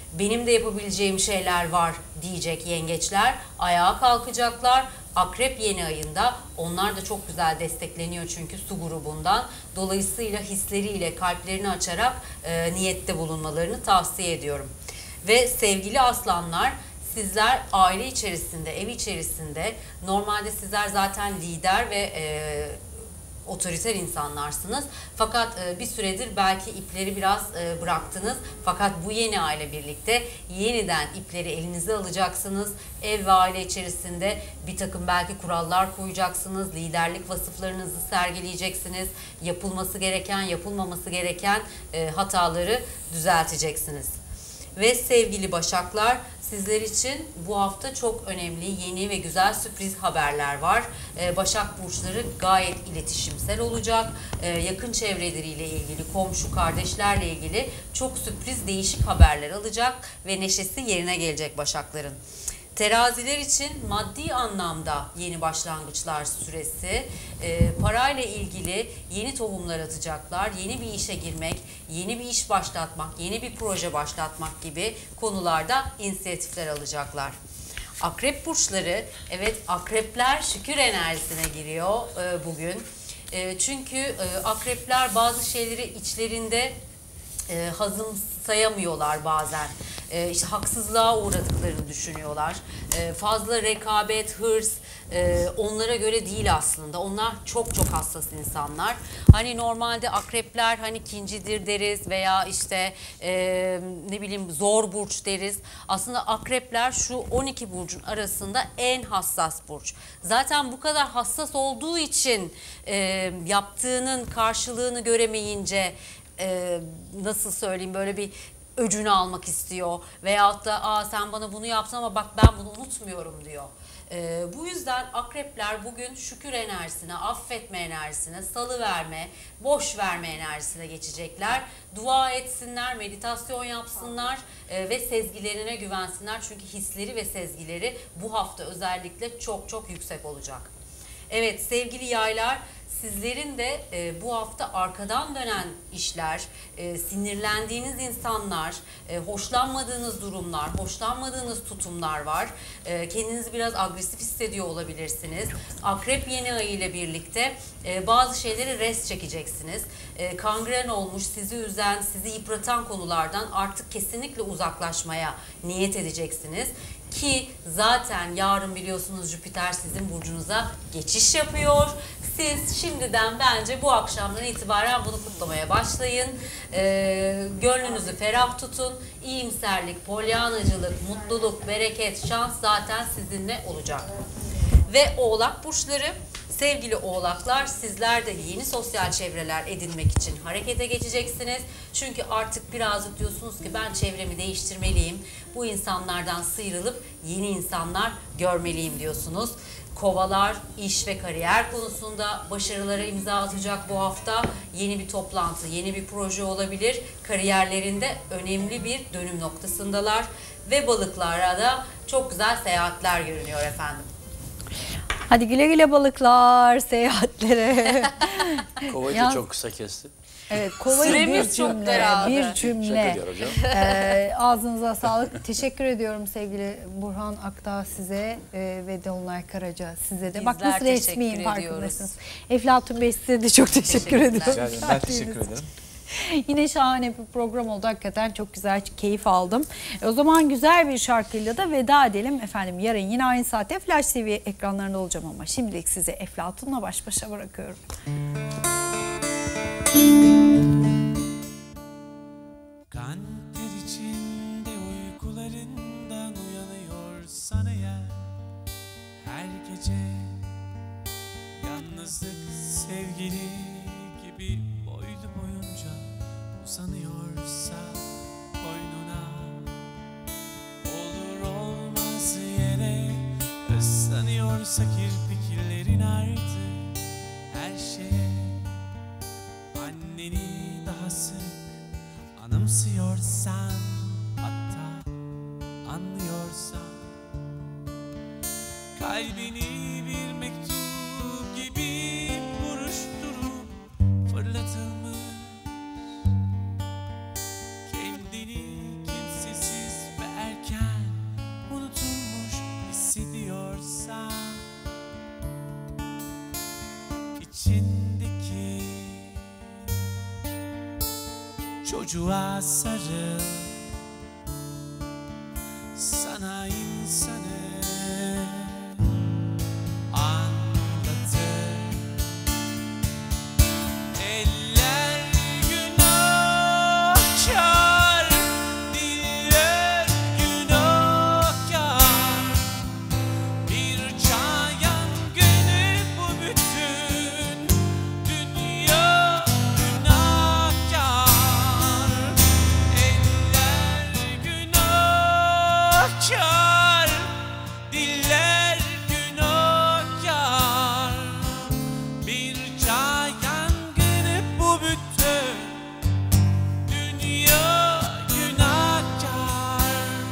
benim de yapabileceğim şeyler var diyecek yengeçler. Ayağa kalkacaklar. Akrep yeni ayında onlar da çok güzel destekleniyor çünkü su grubundan. Dolayısıyla hisleriyle kalplerini açarak e, niyette bulunmalarını tavsiye ediyorum. Ve sevgili aslanlar, sizler aile içerisinde, ev içerisinde normalde sizler zaten lider ve e, otoriter insanlarsınız. Fakat e, bir süredir belki ipleri biraz e, bıraktınız. Fakat bu yeni aile birlikte yeniden ipleri elinize alacaksınız. Ev ve aile içerisinde bir takım belki kurallar koyacaksınız. Liderlik vasıflarınızı sergileyeceksiniz. Yapılması gereken, yapılmaması gereken e, hataları düzelteceksiniz. Ve sevgili Başaklar, sizler için bu hafta çok önemli, yeni ve güzel sürpriz haberler var. Ee, Başak burçları gayet iletişimsel olacak. Ee, yakın çevreleriyle ilgili, komşu, kardeşlerle ilgili çok sürpriz, değişik haberler alacak ve neşesi yerine gelecek Başakların. Teraziler için maddi anlamda yeni başlangıçlar süresi, e, parayla ilgili yeni tohumlar atacaklar, yeni bir işe girmek, yeni bir iş başlatmak, yeni bir proje başlatmak gibi konularda inisiyatifler alacaklar. Akrep burçları, evet akrepler şükür enerjisine giriyor e, bugün. E, çünkü e, akrepler bazı şeyleri içlerinde e, hazımsayamıyorlar bazen. E, işte haksızlığa uğradıklarını düşünüyorlar. E, fazla rekabet, hırs e, onlara göre değil aslında. Onlar çok çok hassas insanlar. Hani normalde akrepler hani kincidir deriz veya işte e, ne bileyim zor burç deriz. Aslında akrepler şu on iki burcun arasında en hassas burç. Zaten bu kadar hassas olduğu için e, yaptığının karşılığını göremeyince e, nasıl söyleyeyim böyle bir öcünü almak istiyor veyahut da aa sen bana bunu yaptın ama bak ben bunu unutmuyorum diyor. Ee, bu yüzden akrepler bugün şükür enerjisine, affetme enerjisine, salıverme, boş verme enerjisine geçecekler. Dua etsinler, meditasyon yapsınlar e, ve sezgilerine güvensinler. Çünkü hisleri ve sezgileri bu hafta özellikle çok çok yüksek olacak. Evet sevgili yaylar, sizlerin de e, bu hafta arkadan dönen işler, e, sinirlendiğiniz insanlar, e, hoşlanmadığınız durumlar, hoşlanmadığınız tutumlar var. E, kendinizi biraz agresif hissediyor olabilirsiniz. Akrep yeni ayı ile birlikte e, bazı şeyleri rest çekeceksiniz. E, kangren olmuş, sizi üzen, sizi yıpratan konulardan artık kesinlikle uzaklaşmaya niyet edeceksiniz. Ki zaten yarın biliyorsunuz Jüpiter sizin burcunuza geçiş yapıyor. Siz şimdiden bence bu akşamdan itibaren bunu kutlamaya başlayın. Ee, gönlünüzü ferah tutun. İyimserlik, polyanacılık, mutluluk, bereket, şans zaten sizinle olacak. Ve Oğlak burçları, sevgili Oğlaklar, sizler de yeni sosyal çevreler edinmek için harekete geçeceksiniz. Çünkü artık birazcık diyorsunuz ki ben çevremi değiştirmeliyim. Bu insanlardan sıyrılıp yeni insanlar görmeliyim diyorsunuz. Kovalar, iş ve kariyer konusunda başarılara imza atacak bu hafta. Yeni bir toplantı, yeni bir proje olabilir. Kariyerlerinde önemli bir dönüm noktasındalar. Ve balıklara da çok güzel seyahatler görünüyor efendim. Hadi güle güle balıklar, seyahatlere. Kovayı da Yalnız- çok kısa kesti. Evet, kovayı Süremiz bir çok cümle, daraldı. bir Şaka cümle. diyor hocam. Ee, ağzınıza sağlık. Teşekkür ediyorum sevgili Burhan Akdağ size e, ve Dolunay Karaca size de. Bak Bizler nasıl teşekkür resmiyim ediyoruz. farkındasınız. Eflatun Bey size de çok teşekkür Teşekkürler. ediyorum. Yani ben teşekkür ederim. Yine şahane bir program oldu. Hakikaten çok güzel, keyif aldım. E, o zaman güzel bir şarkıyla da veda edelim. Efendim yarın yine aynı saatte Flash T V ekranlarında olacağım ama şimdilik sizi Eflatun'la baş başa bırakıyorum. Kanter içinde uykularından uyanıyorsan eğer, her gece yalnızlık sevgili gibi boylu boyunca uzanıyorsa boynuna, olur olmaz yere ıslanıyorsa kirpiklerin ardı, her şeye anneni daha sık anımsıyorsan, hatta anlıyorsan, kalbini bir mektup gibi buruşturup fırlatılmış, kendini kimsesiz içindeki çocuğa sarıl, sana insanı anlatır. Eller günahkar, diller günahkar, bir çağ yangını bu bütün dünya günahkar. Eller günahkar, diller günahkar, bir çağ yangını bu bütün dünya günahkar.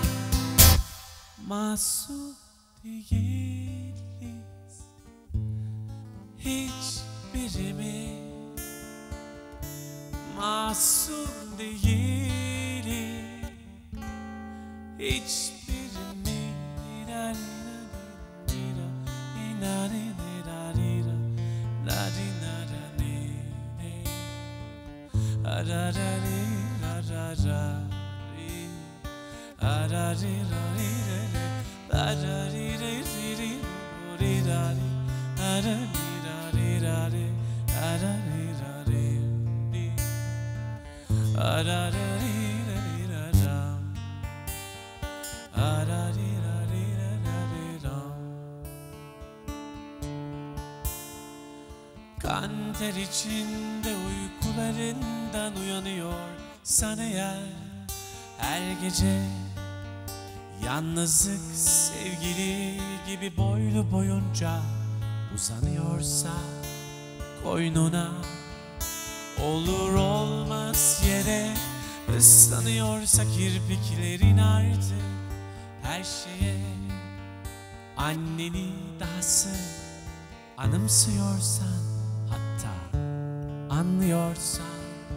Masum değiliz hiçbirimiz, masum değiliz hiçbirimiz. Kan ter içinde uykularından uyanıyorsan eğer, her gece yalnızlık sevgili gibi boylu boyunca uzanıyorsa koynuna, olur olmaz yere ıslanıyorsa kirpiklerin artık her şeye, anneni dahası anımsıyorsan, hatta anlıyorsan,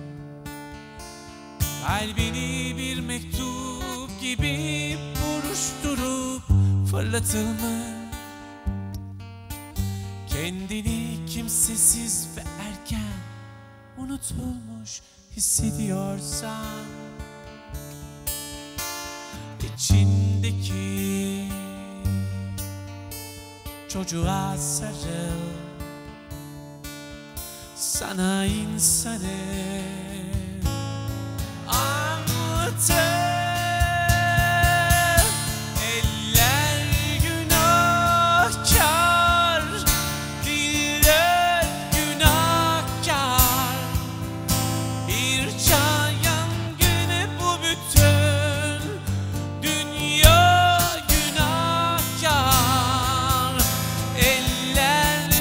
kalbini bir mektup gibi buruşturup fırlatılmış, kendini kimsesiz ve erken unutulmuş hissediyorsan, içindeki çocuğa sarıl, sana insanı anlatır. Eller günahkar, diller günahkar, bir çağ yangını bu bütün dünya günahkar. Eller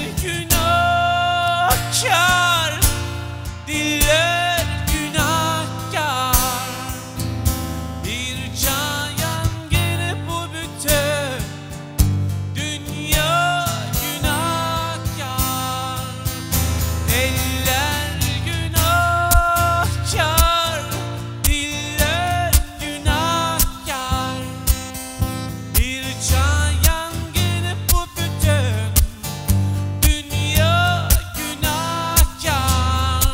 günahkar, diller günahkar, bir çağ yangını bu bütün dünya günahkar. Eller günahkar, diller günahkar, bir çağ yangını bu bütün dünya günahkar.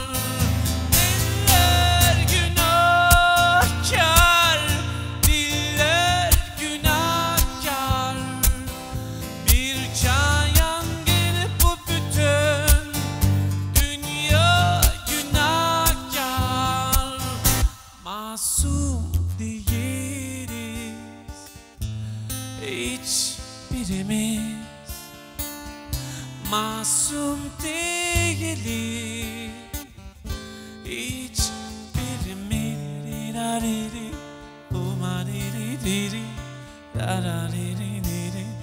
Eller günahkar, diller günahkar, bir çağ yangını bu bütün dünya günahkar. Masum değiliz hiçbirimiz, masum değiliz hiçbirimiz. Umariri diri, darariri diri,